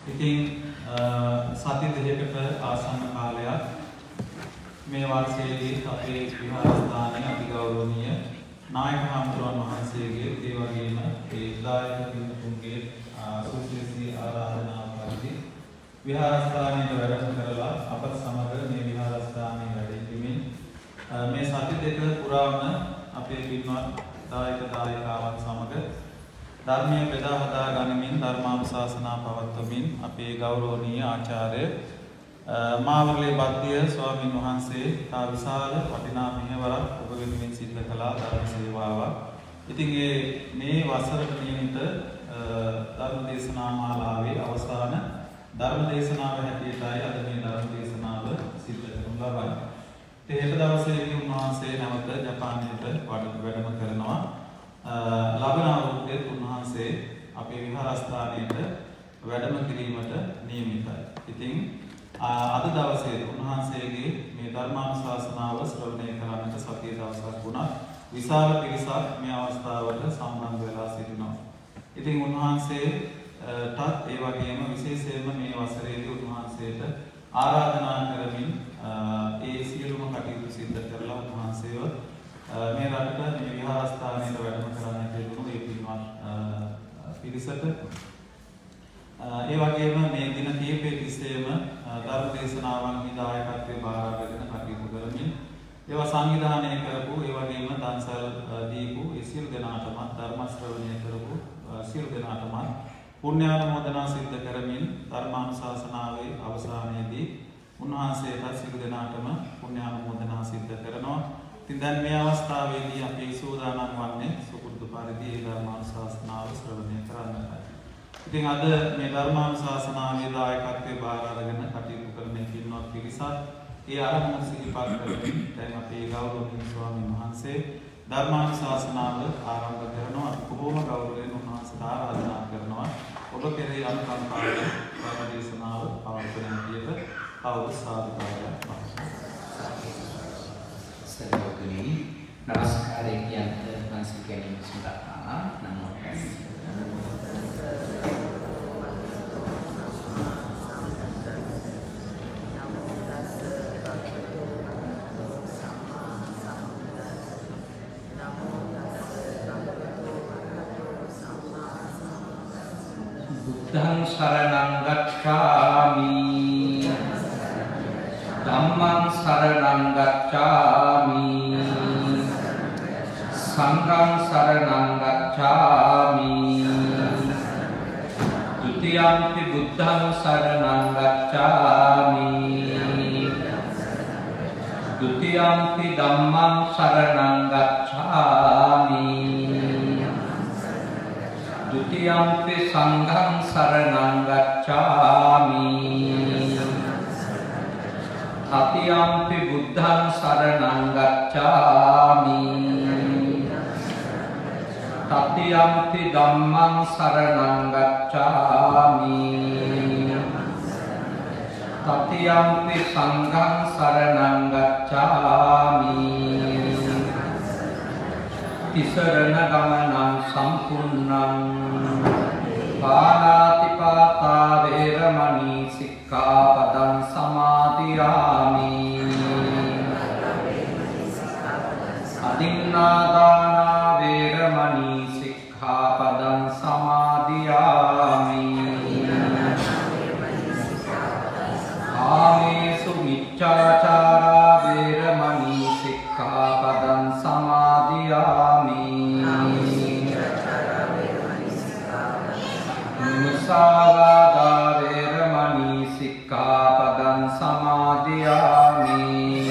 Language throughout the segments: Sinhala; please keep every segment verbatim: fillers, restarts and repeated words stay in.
ඉතින් සති දෙකකට ආසන්න කාලයක් මේ වර්ෂයේදී අපේ විහාරස්ථානයේ අතිගෞරවනීය නායක හඳුරන් වහන්සේගේ ඒ වගේම ඒ දායක පින්තුන්ගේ සුවිශේෂී ආරාධනා පරිදි විහාරස්ථානයේ වැඩම කරලා අපත් සමග මේ විහාරස්ථානයේ වැඩ සිටීමේ මේ සති දෙක පුරාම අපේ පින්වත් දායක දායකාවන් සමග ධර්මයේ බෙදා හදා ගනිමින් ධර්මානුශාසනා පවත්වමින් අපේ ගෞරවනීය ආචාර්ය මාවර්ලේ බද්දිය ස්වාමීන් වහන්සේ තා විශාල වටිනා මෙහෙවරක් ඔබ වෙනුවෙන් සිද්ධ කළා ධර්ම සේවාවක්. ඉතින් මේ වසරට නියමිත ධර්ම දේශනා මාලාවේ අවසාන ධර්ම දේශනාව හැටියටයි අද මේ ධර්ම දේශනාව සිද්ධ කරනු ලබන්නේ. හෙට දවසේදී උන්වහන්සේ නැවත ජපානයට වැඩම කරනවා. ලබන අවුරුද්දේ උන්වහන්සේ අපේ විහාරස්ථානයට වැඩම කිරීමට නියමිතයි. ඉතින් අද දවසේ උන්වහන්සේගේ මේ ධර්මානුශාසනාව ශ්‍රවණය කරන්නට සතිය දවසක් වුණා. විශාල පිරිසක් මේ අවස්ථාවට සම්බන්ධ වෙලා සිටිනවා. ඉතින් උන්වහන්සේටත් ඒ වගේම විශේෂයෙන්ම මේ වසරේදී උන්වහන්සේට ආරාධනා කරමින් ඒ සියලුම කටයුතු සිද්ධ කරලා උන්වහන්සේව මේ රටට මේ විහාරස්ථානයට වැඩම කරන්නට ලැබුණු ඒ පින්වත් පිරිසට ඒ වගේම මේ දින කීපෙ තිස්සේම ධර්ම දේශනාවන්හි දායකත්වයේ බාර අරගෙන කටයුතු කරමින් ඒවා සංවිධානය කරපු ඒ වගේම දන්සල් දීපු ඒ සියලු දෙනාටම ධර්ම ශ්‍රවණය කරපු සියලු දෙනාටම පුණ්‍යානුමෝදනා සිද්ධ කරමින් ධර්මානුශාසනාවේ අවසානයේදී උන්වහන්සේට සියලු දෙනාටම පුණ්‍යානුමෝදනා සිද්ධ කරනවා. ඉතින් දැන් මේ අවස්ථාවේදී අපි සූදානම් වන්නේ සුපුරුදු පරිදි ධර්මානුශාසනාව ශ්‍රවණය කරන්නට. ඉතින් අද මේ ධර්මානුශාසනාවේ දායකත්වයේ බාර අරගෙන කටයුතු කරන පින්වත් පිරිසක් ඒ ආරම්භ සිහිපත් කරමින් දැන් අපේ ගෞරවනීය ස්වාමීන් වහන්සේ ධර්මානුශාසනාව ආරම්භ කරනවා. බොහෝම ගෞරවයෙන් උන්වහන්සේට ආරාධනා කරනවා. ඔබ කෙරෙහි අනුකම්පාවෙන් ධර්ම දේශනාව පවත්වන විදියට අවුරුදු සාදුකාරයක් පවත්වනවා. සර්වගුණී නමස්කාරය කියන්ත මනසික ගැනීම සඳහා නමෝ තස්සේ බුද්ධං සරණං ගච්ඡාමි ධම්මං සරණං ගච්ඡාමි සංඝං සරණං ගච්ඡාමි ဒုတိယံ පි බුද්ධං සරණං ගච්ඡාමි ဒုတိယံ පි ධම්මං සරණං ගච්ඡාමි ဒုတိယံ පි සංඝං සරණං ගච්ඡාමි තතියම්පි බුද්ධං සරණං ගච්ඡාමි තතියම්පි ධම්මං සරණං ගච්ඡාමි තතියම්පි සංඝං සරණං ගච්ඡාමි තිසරණ ගමනං සම්පූර්ණං පාණාතිපාතා වේරමණී සික්ඛාපදං සමාදියාමි අදින්නාදානා වේරමණී සික්ඛාපදං සමාදියාමි ආමේසු මිච්ඡාචාරා වේරමණී සික්ඛාපදං සමාදියාමි මුසාවාදා වේරමණී සික්ඛාපදං සමාදියාමි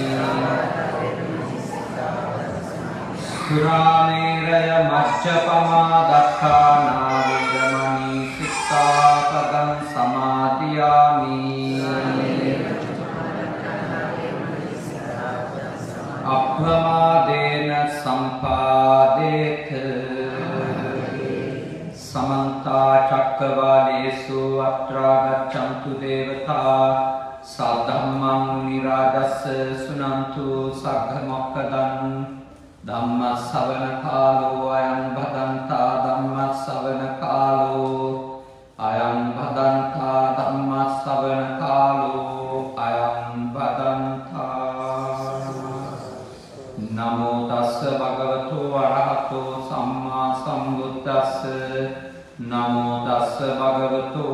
සුරාමේරය මච්ඡපමා දක්ඛානා වේරමණී සික්ඛාපදං සමාදියාමි අප්‍රමාදේන සම්පාදේත समन्ता चक्रवालेषु अत्रा गच्छन्तु देवता सद्धम्मं मुनिराजस्य सुनन्तु सग्गमोक्खदं धम्म सवන කාලෝ අයං භදන්තා ධම්ම සවන කාලෝ අයං භදන්තා ධම්ම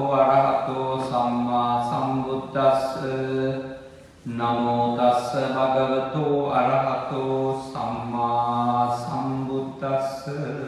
අරහතෝ සම්මා සම්බුද්දස්ස නමෝ තස්ස භගවතෝ අරහතෝ සම්මා සම්බුද්දස්ස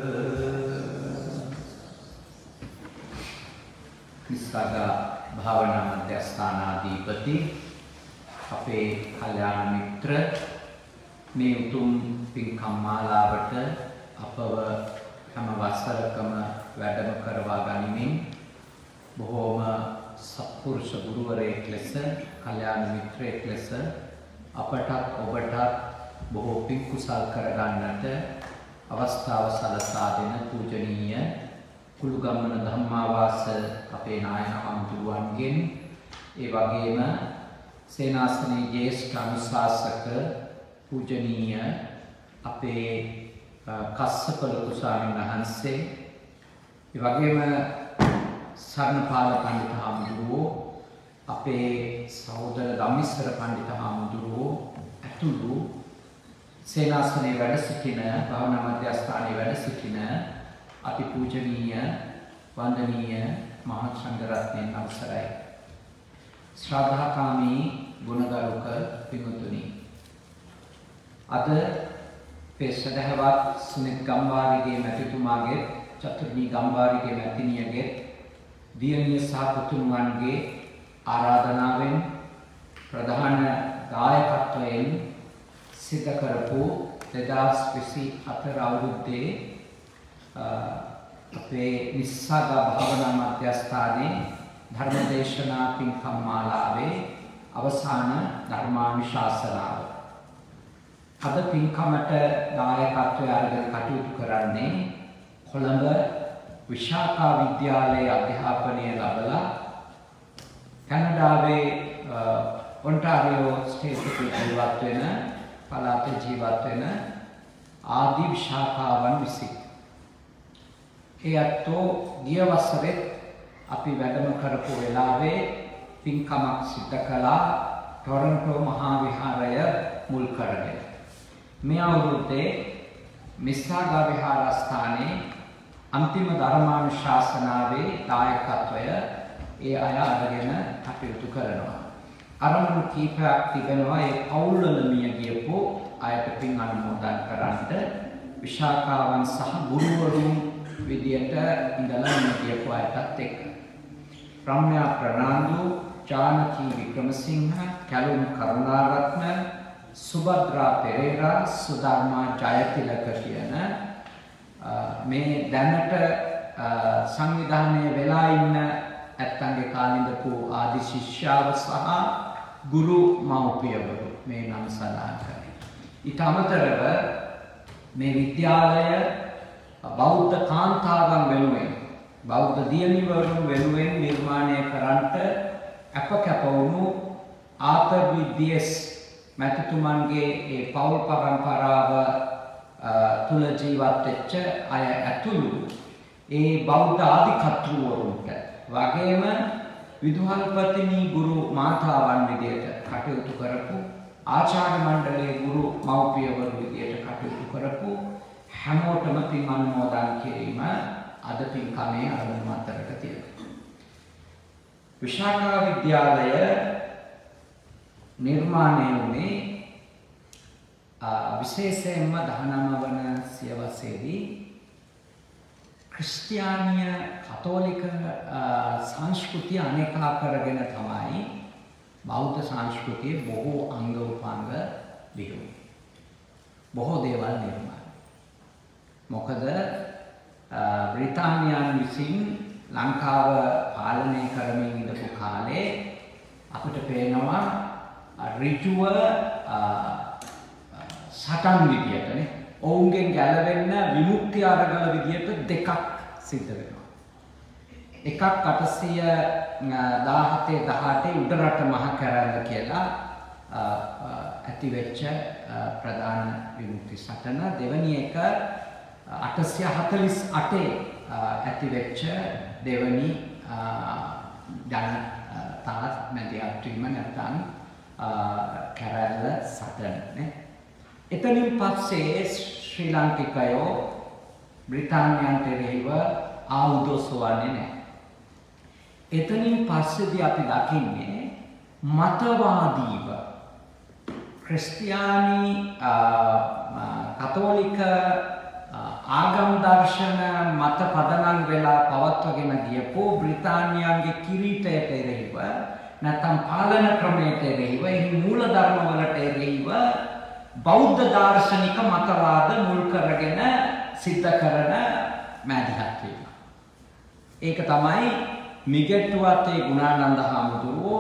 විස්සගා භාවනා මධ්‍යස්ථානාධිපති අපේ කල්‍යාණ මිත්‍ර මේ උතුම් පින්කම් මාලාවට අපව හැම වසරකම වැඩම කරවා ගනිමින් බොහෝම සත්පුරුෂ ගුරුවරයෙක් ලෙස කල්‍යාණ මිත්‍රයෙක් ලෙස අපටත් ඔබටත් බොහෝ පින් කුසල් කරගන්නට අවස්ථාව සලසා දෙන පූජනීය කුළුගම්මන ධම්මාවාස අපේ නායක හමුදුරුවන්ගෙන් ඒ වගේම සේනාසනයේ ජ්‍යෙෂ්ඨ අනුශාසක පූජනීය අපේ කස්සප ලොකු ස්වාමීන් වහන්සේ ඒ වගේම සර්ණපාල පඬිත හාමුදුරුවෝ අපේ සහෝදර ධම්මිස්සර පඬිත හාමුදුරුවෝ ඇතුළු සේනාසනයේ වැඩ සිටින භාවනා මධ්‍යස්ථානයේ වැඩ සිටින අතිපූජනීය වන්දනීය මහත් සංඝරත්නයන් අවසරයි ශ්‍රද්ධාකාමී ගුණගරුක පින්වතුනි අද පෙසදහවත් සුනිත් ගම්වාරිගේ මැතිතුමාගේ චතුර්ණී ගම්වාරිගේ මැතිණියගේ දියණිය සහ පුතුණුවන්ගේ ආරාධනාවෙන් ප්‍රධාන දායකත්වයෙන් සිදු කරපු දෙදාස් විසිහතර අවුරුද්දේ අපේ නිස්සග භාවනා මධ්‍යස්ථානයේ ධර්මදේශනා පින්කම් මාලාවේ අවසාන ධර්මානුශාසනාව. අද පින්කමට දායකත්වය අරගෙන කටයුතු කරන්නේ කොළඹ විශාඛා විද්‍යාලයේ අධ්‍යාපනය ලබලා කැනඩාවේ ඔන්ටාරියෝ ස්ටේට් එකේ ජීවත් වෙන පළාතේ ජීවත් වෙන ආදි විශාඛාවන් විසින් ඒ අතෝ ගිය වසරේ අපි වැඩම කරපු වෙලාවේ පින්කමක් සිදු කළා ටොරන්ටෝ මහා විහාරය මුල් කරගෙන මේ අවුරුද්දේ මිස්සාගා විහාරස්ථානයේ අන්තිම ධර්මානුශාසනාවේ දායකත්වය ඒ අය අරගෙන කටයුතු කරනවා. අරමුණු කීපයක් තිබෙනවා ඒ පවුල්වල මිය ගියපු අයට පින් අනුමෝදන් කරන්නට විශාඛාවන් සහ ගුරුවරුන් විදියට ඉඳලා මිය ගියපු අයටත් එක්ක. රම්‍යා ප්‍රනාන්දු, ජානකි වික්‍රමසිංහ, කැලුම් කරුණාරත්න, සුභද්‍රා පෙරේරා, සුධර්මා ජයතිලක කියන මේ දැනට සංවිධානය වෙලා ඉන්න ඇත්තන්ගේ කාලින්දපු ආදි ශිෂ්‍යාව සහ ගුරු මව්පියවරු මේ නම් සඳහන් කරේ. ඊට අමතරව මේ විද්‍යාලය බෞද්ධ කාන්තාවන් වෙනුවෙන් බෞද්ධ දියණිවරුන් වෙනුවෙන් නිර්මාණය කරන්නට අප කැප වුණු ආතර් විද්‍යස් මැතිතුමන්ගේ ඒ පෞල් පරම්පරාව තුල ජීවත් වෙච්ච අය ඇතුළු ඒ බෞද්ධ ආධිකත්වවරුන්ට වගේම විදුහල්පතිනි ගුරු මාතාවන් විදියට කටයුතු කරපු ආචාර්ය මණ්ඩලයේ ගුරු මව්පියවරු විදියට කටයුතු කරපු හැමෝටම පින් අනුමෝදන් කිරීම අද පින්කමේ අරමුණු අතරට තියෙනවා. විශාඛා විද්‍යාලය නිර්මාණය වුණේ විශේෂයෙන්ම දහනව වන සියවසේදී ක්‍රිස්තියානිය කතෝලික සංස්කෘතිය අනේකා කරගෙන තමයි බෞද්ධ සංස්කෘතියේ බොහෝ අංග උපාංග බිහිවුනේ. බොහෝ දේවල් නිර්මාණය. මොකද බ්‍රිතාන්‍යයන් විසින් ලංකාව පාලනය කරමින් ඉඳපු කාලේ අපිට පේනවා ඍජුව සටන් විදියටනේ ඔවුන්ගෙන් ගැලවෙන්න විමුක්ති අරගල විදියට දෙකක් සිද්ධ වෙනවා. එකක් අටසිය දාහතේ දහඅටේ උඩරට මහ කැරැල්ල කියලා ඇති වෙච්ච ප්‍රධාන විමුක්ති සටන. දෙවැනි එක අටසිය හතළිස් අටේ ඇති වෙච්ච දෙවැනි ජනතා මැදිහත් වීම නැත්නම් කැරැල්ල සටන නේ. එතනින් පස්සේ ශ්‍රී ලාංකිකයෝ බ්‍රිතාන්‍යයන්ට එරෙහිව ආයුධ සොයන්නේ නැහැ. එතනින් පස්සේදී අපි දකින්නේ මතවාදීව ක්‍රිස්තියානි කතෝලික ආගම් දර්ශන මත පදනම් වෙලා පවත්වගෙන ගියපු බ්‍රිතාන්‍යයන්ගේ කිරීටයට එරෙහිව නැත්නම් පාලන ක්‍රමයට එරෙහිව එහි මූල ධර්ම වලට එරෙහිව බෞද්ධ දාර්ශනික මතවාද මුල් කරගෙන සිද්ධ කරන මැදිහත් වීම. ඒක තමයි මිගෙට්ටුවතේ ගුණානන්ද හාමුදුරුවෝ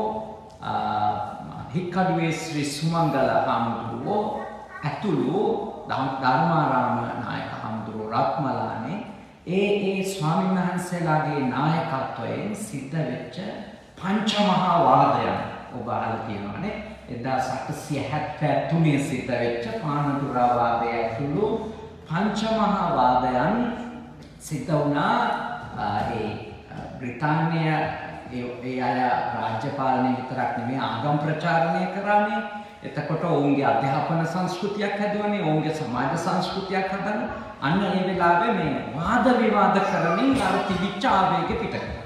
හික්කඩුවේ ශ්‍රී සුමංගල හාමුදුරුවෝ ඇතුළු ධර්මාරාම නායක හාමුදුරුවෝ රත්මලානේ ඒ ඒ ස්වාමීන් වහන්සේලාගේ නායකත්වයෙන් සිද්ධ වෙච්ච පංචමහා වාදයන් ඔබ අහලා තියෙනවානේ. එක්දාස් අටසිය හැත්තෑ තුනේ සිද්ධ වෙච්ච පානදුරා වාදය ඇතුළු පංචමහා වාදයන් සිද්ධ වුණා. ඒ බ්‍රිතාන්‍ය ඒ අය රාජ්‍ය පාලනය විතරක් නෙමෙයි ආගම් ප්‍රචාරණය කරන්නේ. එතකොට ඔවුන්ගේ අධ්‍යාපන සංස්කෘතියක් හැදුවනේ, ඔවුන්ගේ සමාජ සංස්කෘතියක් හදන. අන්න ඒ වෙලාවේ මේ වාද විවාද කරමින් අර තිබිච්ච ආවේග පිට කරනවා.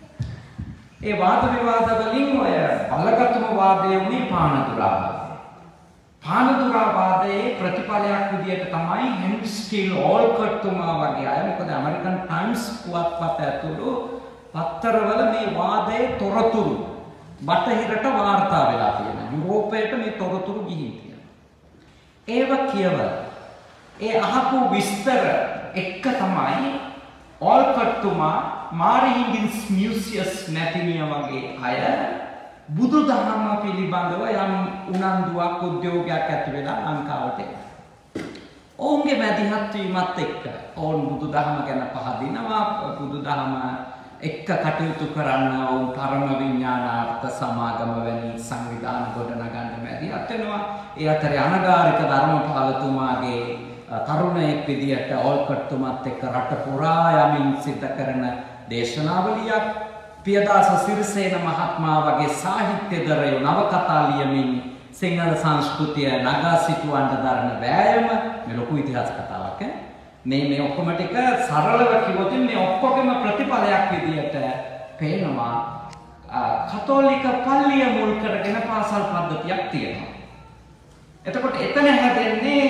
ඒ වාද විවාද වලින් ඔය බලගතුම වාදයේ උනේ පානදුරා වාදය. පානදුරා වාදයේ ප්‍රතිඵලයක් විදියට තමයි හෙන්රි ස්ටීල් ඕල්කට් තුමා වගේ අය, මොකද ඇමරිකන් ටයිම්ස් පුවත්පත ඇතුළු පත්තරවල මේ වාදයේ තොරතුරු බටහිරට වාර්තා වෙලා තියෙනවා. යුරෝපයට මේ තොරතුරු ගිහින් තියෙනවා. ඒව කියවලා ඒ අහපු විස්තර එක්ක තමයි ඕල්කට් තුමා මාරිහින්ගින්ස් මියුසියස් නැතිනිය වගේ අය බුදුදහම පිළිබඳව යම් උනන්දුවක් උද්‍යෝගයක් ඇති වෙලා ලංකාවට එනවා. ඔවුන්ගේ මැදිහත් වීමත් එක්ක ඔවුන් බුදුදහම ගැන පහදිනවා, බුදුදහම එක්ක කටයුතු කරන්න ඔවුන් පරම විඥානාර්ථ සමාගම වැනි සංවිධාන ගොඩනගන්න මැදිහත් වෙනවා. ඒ අතරේ අනගාരിക ධර්මපාලතුමාගේ තරුණයෙක් විදියට ඕල්කට් තුමත් එක්ක රට පුරා යමින් සිද්ධ කරන දේශනාවලියක්, පියදාස සිරිසේන මහත්මයා වගේ සාහිත්‍යදරයෝ නවකතා ලියමින් සිංහල සංස්කෘතිය නගා සිටුවන්න දරන වෑයම මේ ලොකු ඉතිහාස කතාවක් ඈ. මේ මේ ඔක්කොම ටික සරලව කිව්වොත් මේ ඔක්කොගේම ප්‍රතිඵලයක් විදියට පේනවා කතෝලික පල්ලිය මුල් කරගෙන පාසල් පද්ධතියක් තියෙනවා. එතකොට එතන හැදෙන්නේ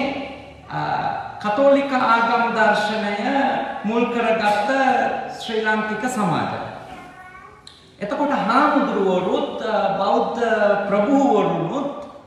කතෝලික ආගම් දර්ශනය මුල් කරගත්ත ශ්‍රී ලාංකික සමාජය. එතකොට හාමුදුරුවරුත් බෞද්ධ ප්‍රභූවරුත්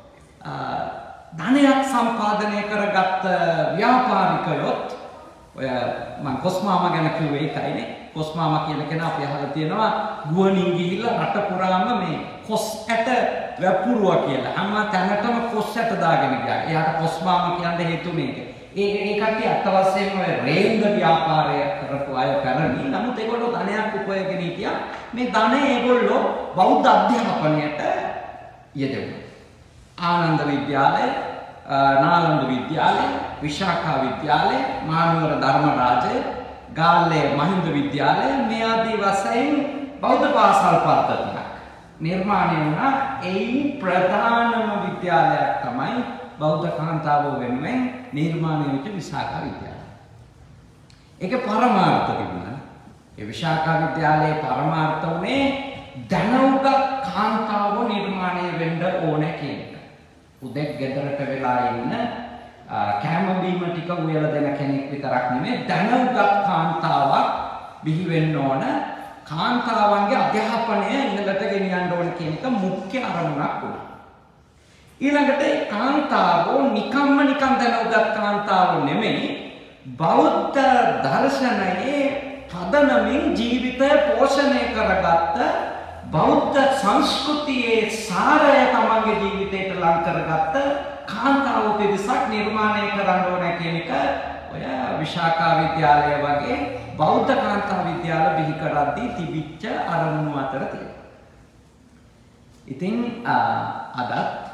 ධනයක් සම්පාදනය කරගත්ත ව්‍යාපාරිකයොත් ඔය මම කොස්මාමා ගැන කිව්වේ ඒකයිනේ. කොස්මාමා කියන කෙනා අපි අහලා තියෙනවා ගුවනින් ගිහිල්ලා රට පුරාම මේ කොස් ඇට වැපුරුවා කියලා. හැම තැනටම කොස් ඇට දාගෙන ගියා. එයාට කොස්මාමා කියන්න හේතු මේක. ඒ ඒ කට්ටිය අත් වශයෙන්ම ඔය රේන්ද ව්‍යාපාරය කරපු අය පැරණි. නමුත් ඒගොල්ලෝ ධනයක් උපයගෙන හිටියා. මේ ධනය ඒගොල්ලෝ බෞද්ධ අධ්‍යාපනයට යෙදුවා. ආනන්ද විද්‍යාලය, නාලන්ද විද්‍යාලය, විශාඛා විද්‍යාලය, මානවර ධර්මරාජය, ගාල්ලේ මහින්ද විද්‍යාලය මේ ආදී වශයෙන් බෞද්ධ පාසල් පද්ධතියක් නිර්මාණය වුණා. එයින් ප්‍රධානම විද්‍යාලයක් තමයි බෞද්ධ කාන්තාවෝ වෙනුවෙන් නිර්මාණය වෙච්ච විශාඛා විද්‍යාලය. ඒකේ පරමාර්ථ තිබුණා. ඒ විශාඛා විද්‍යාලයේ පරමාර්ථ උනේ දැනුගත් කාන්තාවෝ නිර්මාණය වෙන්න ඕනේ කියන එක. උදෙක් ගෙදරට වෙලා ඉන්න කැම බීම ටික උයලා දෙන කෙනෙක් විතරක් නෙමෙයි දැනුගත් කාන්තාවක් බිහි වෙන්න ඕන. කාන්තාවන්ගේ අධ්‍යාපනය ඉහළට ගෙනියන්න ඕන කියන එක මුඛ්‍ය අරමුණක් වුණා. ඊළඟට කාන්තාවෝ නිකම්ම නිකම් දැනුගත් කාන්තාවෝ නෙමෙයි බෞද්ධ දර්ශනයේ පදනමින් ජීවිතය පෝෂණය කරගත්ත බෞද්ධ සංස්කෘතියේ සාරය තමන්ගේ ජීවිතයට ලං කරගත්ත කාන්තාවෝ පිරිසක් නිර්මාණය කරන්න ඕන කියන එක ඔය විශාඛා විද්‍යාලය වගේ බෞද්ධ කාන්තා විද්‍යාල බිහි කරද්දී තිබිච්ච අරමුණු අතර තියෙනවා. ඉතින් අදත්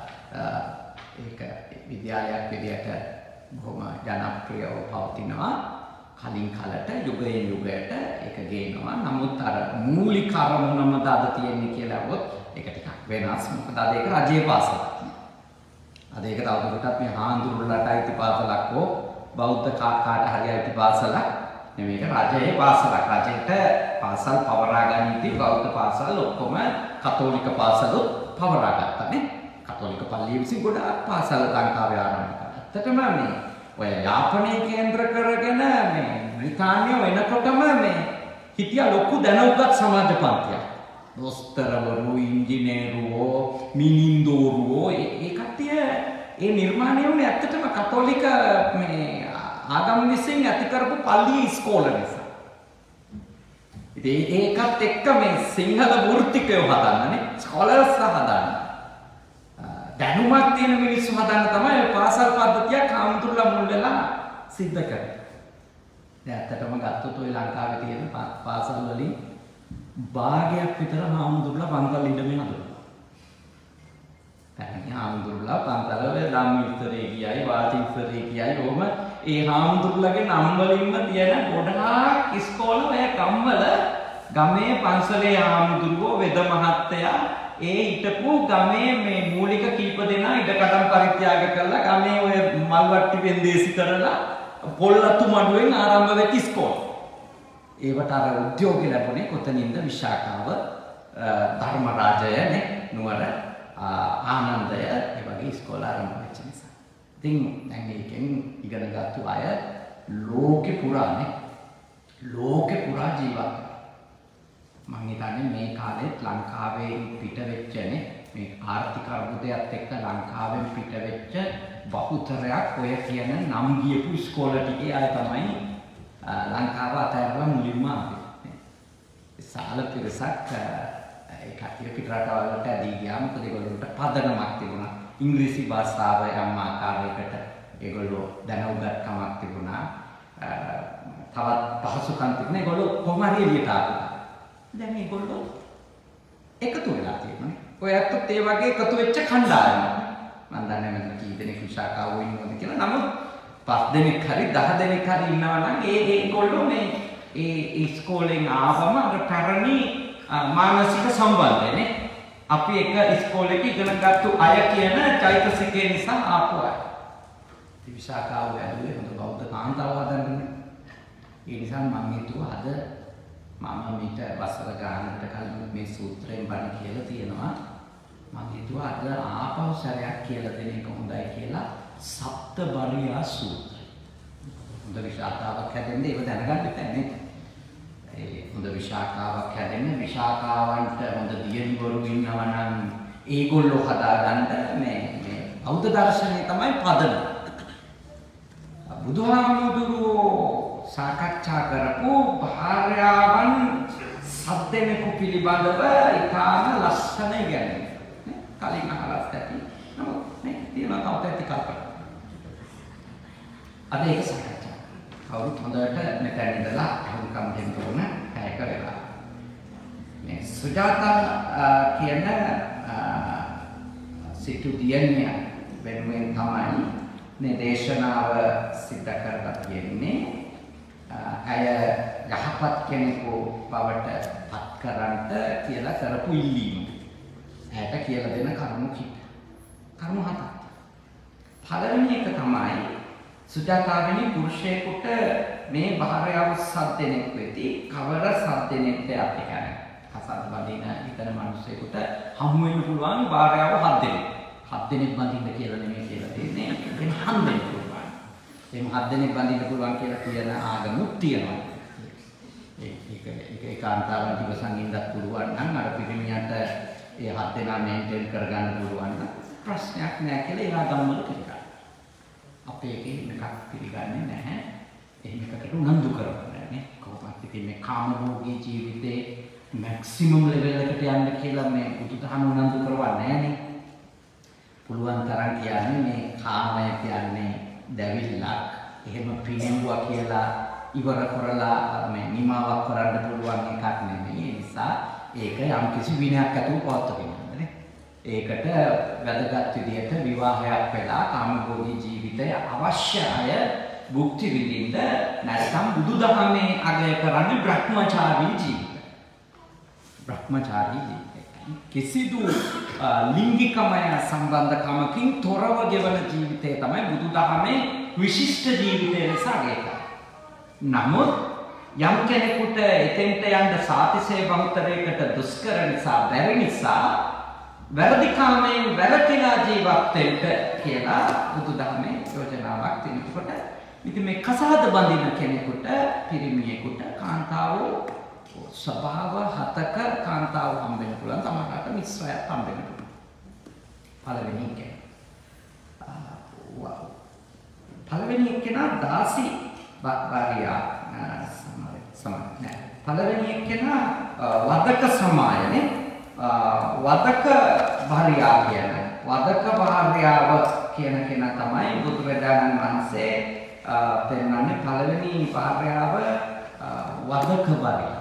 ඒක විද්‍යාලයක් විදියට බොහොම ජනප්‍රියව පවතිනවා. කලින් කාලට යුගයෙන් යුගයට ඒක ගේනවා. නමුත් අර මූලික අරමුණම අද තියෙන්නේ කියලා වොත් ඒක ටිකක් වෙනස්. මොකද අද ඒක රජයේ පාසලක්. අද ඒක තවදුරටත් මේ හාමුදුරුවෝලට අයිති පාසලක් හෝ බෞද්ධ කාට හරි අයිති පාසලක් නෙමෙයි. ඒක රජයේ පාසලක්. රජයට පාසල් පවරා ගනිද්දී බෞද්ධ පාසල් ඔක්කොම කතෝලික පාසලුත් පවරා ගත්තානේ. කතෝලික පල්ලිය විසින් ගොඩාක් පාසල් ලංකාවේ ආරම්භ කළා. ඇත්තටම මේ ඔය යාපනයේ කේන්ද්‍ර කරගෙන මේ බ්‍රිතාන්‍ය වෙනකොටම මේ හිටිය ලොකු දැනුගත් සමාජ පන්තියක්. දොස්තරවරු, ඉංජිනේරුවෝ, මිනින්දෝරුවෝ ඒ කට්ටිය ඒ නිර්මාණය වුණේ ඇත්තටම කතෝලික මේ ආගම විසින් ඇති කරපු පල්ලියේ ඉස්කෝල නිසා. ඉතින් ඒකත් එක්ක මේ සිංහල වෘත්තිකයෝ හදන්නනේ, ස්කෝලර්ස් හදන්න. දැනුමක් තියෙන මිනිස්සු හදන්න තමයි පාසල් පද්ධතියක් හාමුදුරුවෝ මුල් වෙලා සිද්ධ කරේ. දැන් ඇත්තටම ගත්තොත් ඔය ලංකාවේ තියෙන පාසල් වලින් භාගයක් විතර හාමුදුරුවෝ පන්සල් ඉඳගෙන හදනවා. දැන් හාමුදුරුවෝ පන්සල් වල ධම්මිස්තරේ කියයි වාචිස්තරේ කියයි ඕම ඒ හාමුදුරුවෝගේ නම් වලින්ම තියෙන ගොඩාක් ඉස්කෝල ඔය කම්වල ගමේ පන්සලේ හාමුදුරුවෝ වෙද මහත්තයා ඒ හිටපු ගමේ මේ මූලික කීප දෙනා ඉඩකඩම් පරිත්‍යාග කරලා ගමේ ඔය මල්වට්ටි වෙන්දේසි කරලා පොල්ලතු මඩුවෙන් ආරම්භ වෙච්ච ඉස්කෝල. ඒවට අර උද්‍යෝගය ලැබුණේ කොතනින්ද? විශාඛාව ධර්මරාජයනේ නුවර ආනන්දය ඒ වගේ ඉස්කෝල ආරම්භ වෙච්ච නිසා. ඉතින් දැන් මේකෙන් ඉගෙන ගත්තු අය ලෝකේ පුරානේ ලෝකේ පුරා ජීවත් මම හිතන්නේ මේ කාලෙත් ලංකාවේ පිට වෙච්චනේ මේ ආර්ථික අර්බුදයත් එක්ක ලංකාවෙන් පිට වෙච්ච බහුතරයක් ඔය කියන නම් ගියපු ඉස්කෝල ටිකේ අය තමයි ලංකාව අතහැරලා මුලින්ම ආවේ. සාල පිරිසක් ඒ කටිය පිට රටවලට ඇදී ගියා. මොකද ඒගොල්ලන්ට පදනමක් තිබුණා. ඉංග්‍රීසි භාෂාව යම් ආකාරයකට ඒගොල්ලෝ දැනුගත්කමක් තිබුණා. තවත් පහසුකම් තිබුණා. ඒගොල්ලෝ කොහොම හරි එළියට ආවා. දැන් මේගොල්ලෝ එකතු වෙලා තියෙනවා. ඔය අතත් ඒ වගේ එකතු වෙච්ච කණ්ඩායමක්. මම දන්නේ නැහැ කී දෙනෙක් විශාකාව ඉන්නවද කියලා. නමුත් පස් දෙනෙක් හරි දහ දෙනෙක් හරි ඉන්නවා නම් ඒ ඒගොල්ලෝ මේ ඒ ඉස්කෝලෙන් ආවම අර පැරණි මානසික සම්බන්ධයනේ. අපි එක ඉස්කෝලේක ඉගෙන ගත්තු අය කියන චෛතසිකය නිසා ආපු අය. ඉතින් විශාකාව ඇදුවේ හොඳ බෞද්ධ කාන්තාව හදන්නේ. ඒ නිසා මම හිතුවා අද මම මීට වසර ගානකට කලින් මේ සූත්‍රයෙන් බණ කියලා තියෙනවා. මම හිතුවා අද ආපහු සැරයක් කියලා දෙන එක හොඳයි කියලා සප්ත බරියා සූත්‍රය. හොඳ විශාකාවක් හැදෙන්නේ ඒක දැනගන්න බෑනේ. ඒ හොඳ විශාකාවක් හැදෙන්න විශාකාවන්ට හොඳ දියණිවරු ඉන්නවා නම් ඒගොල්ලෝ හදාගන්න මේ මේ බෞද්ධ දර්ශනය තමයි පදනම. බුදුහාමුදුරුවෝ සාකච්ඡා කරපු භාර්යාවන් සත් දෙනෙකු පිළිබඳව ඉතාම ලස්සන ඉගැන්වීම. කලින් අහලත් ඇති. නමුත් මේ තියෙනවා තවත් ඇති කල්පනා. අද ඒක සාකච්ඡා. කවුරුත් හොඳට මෙතන ඉඳලා අහුම්කම් දෙන්න ඕන පැයක වෙලා. මේ සුජාතා කියන සිටු දියණිය වෙනුවෙන් තමයි මේ දේශනාව සිද්ධ කරලා තියෙන්නේ. අය යහපත් කෙනෙකු බවට පත් කරන්ට කියලා කරපු ඉල්ලීම. ඇයට කියලා දෙන කරුණු කිප. කරුණු හතක්. පළවෙනි එක තමයි සුජාතාවෙනි පුරුෂයෙකුට මේ භාර්යාව සත් දෙනෙක් වෙති කවර සත් දෙනෙක්ද අපි කියන්නේ. කසත් බඳින ඉතන මිනිසෙකුට හමු වෙන්න පුළුවන් භාර්යාව හත් දෙනෙක්. හත් දෙනෙක් බඳින්න කියලා නෙමෙයි කියලා දෙන්නේ. එතන හම් දෙනෙක් පුළුවන්. එම් හත් දෙනෙක් බඳින්න පුළුවන් කියලා කියන ආගමුත් තියෙනවා. ඒක ඒක ඒකාන්තාවන් දිවසන් ඉඳක් පුළුවන් නම් අර පිරිමියට ඒ හත් දෙනා මේන්ටේන් කරගන්න පුළුවන් නම් ප්‍රශ්නයක් නෑ කියලා ඒවා ගම්වල කියනවා. අපේ එකේ එකක් පිළිගන්නේ නැහැ. එහෙම එකකට උනන්දු කරන්නේ නේ. කොහොමද ඉතින් මේ කාමභෝගී ජීවිතේ මැක්සිමම් ලෙවල් එකට යන්න කියලා මේ බුදුදහම උනන්දු කරවන්නේ නැහනේ. පුළුවන් තරම් කියන්නේ මේ කාමය කියන්නේ දැවිල්ලක්. එහෙම පිනෙවුවා කියලා ඉවර කරලා මේ නිමාවක් කරන්න පුළුවන් එකක් නෙමෙයි. ඒ නිසා ඒක යම් කිසි විනයක් ඇතුළු පවත්වගෙන යන්නේ. ඒකට වැදගත් විදිහට විවාහයක් වෙලා කාමභෝගී ජීවිතය අවශ්‍ය අය භුක්ති විඳින්න නැත්නම් බුදුදහමේ අගය කරන්නේ බ්‍රහ්මචාරී ජීවිතය. බ්‍රහ්මචාරී ජීවිතය. කිසිදු ලිංගිකමය සම්බන්ධකමකින් තොරව ගෙවන ජීවිතය තමයි බුදුදහමේ විශිෂ්ට ජීවිතය ලෙස අගය කරන්නේ. නමුත් යම් කෙනෙකුට එතෙන්ට යන්න සාතිශය බහුතරයකට දුෂ්කර නිසා බැරි නිසා වැරදිකාමයෙන් වැරදිලා ජීවත් වෙන්න කියලා බුදුදහමේ යෝජනාවක් තියෙනකොට ඉතින් මේ කසාද බඳින කෙනෙකුට පිරිමියෙකුට කාන්තාවෝ ස්වභාව හතක කාන්තාව හම්බෙන්න පුළුවන් සමහරකට මිශ්‍රයක් හම්බෙන්න පුළුවන්. පළවෙනි එක. වව්. පළවෙනි එකේනා දාසි භාර්යා සමාන නෑ. පළවෙනි එකේනා වදක සමායනේ වදක භාර්යා කියන වදක භාර්යාව කියන කෙනා තමයි බුදුරජාණන් වහන්සේ පෙන්වන්නේ පළවෙනි භාර්යාව වදක භාර්යාව.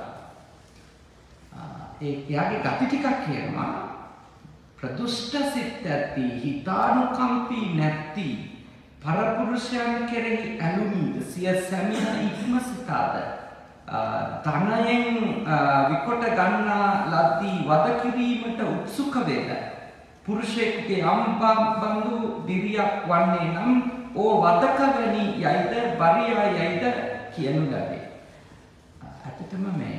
ඒ යාගේ ගති ටිකක් කියනවා ප්‍රදුෂ්ඨ සිත් ඇති හිතානුකම්පී නැති පරපුරුෂයන් කෙරෙහි ඇලුමීද සිය සැමින ඉක්ම සිතාද ධනයෙන් විකොට ගන්නා ලද්දී වද කිරීමට උත්සුක වේද පුරුෂයෙකුගේ අම්බන්දු දිරියක් වන්නේ නම් ඕ වදකවැනි යයිද බරියා යයිද කියනු ලැබේ. අතටම මේ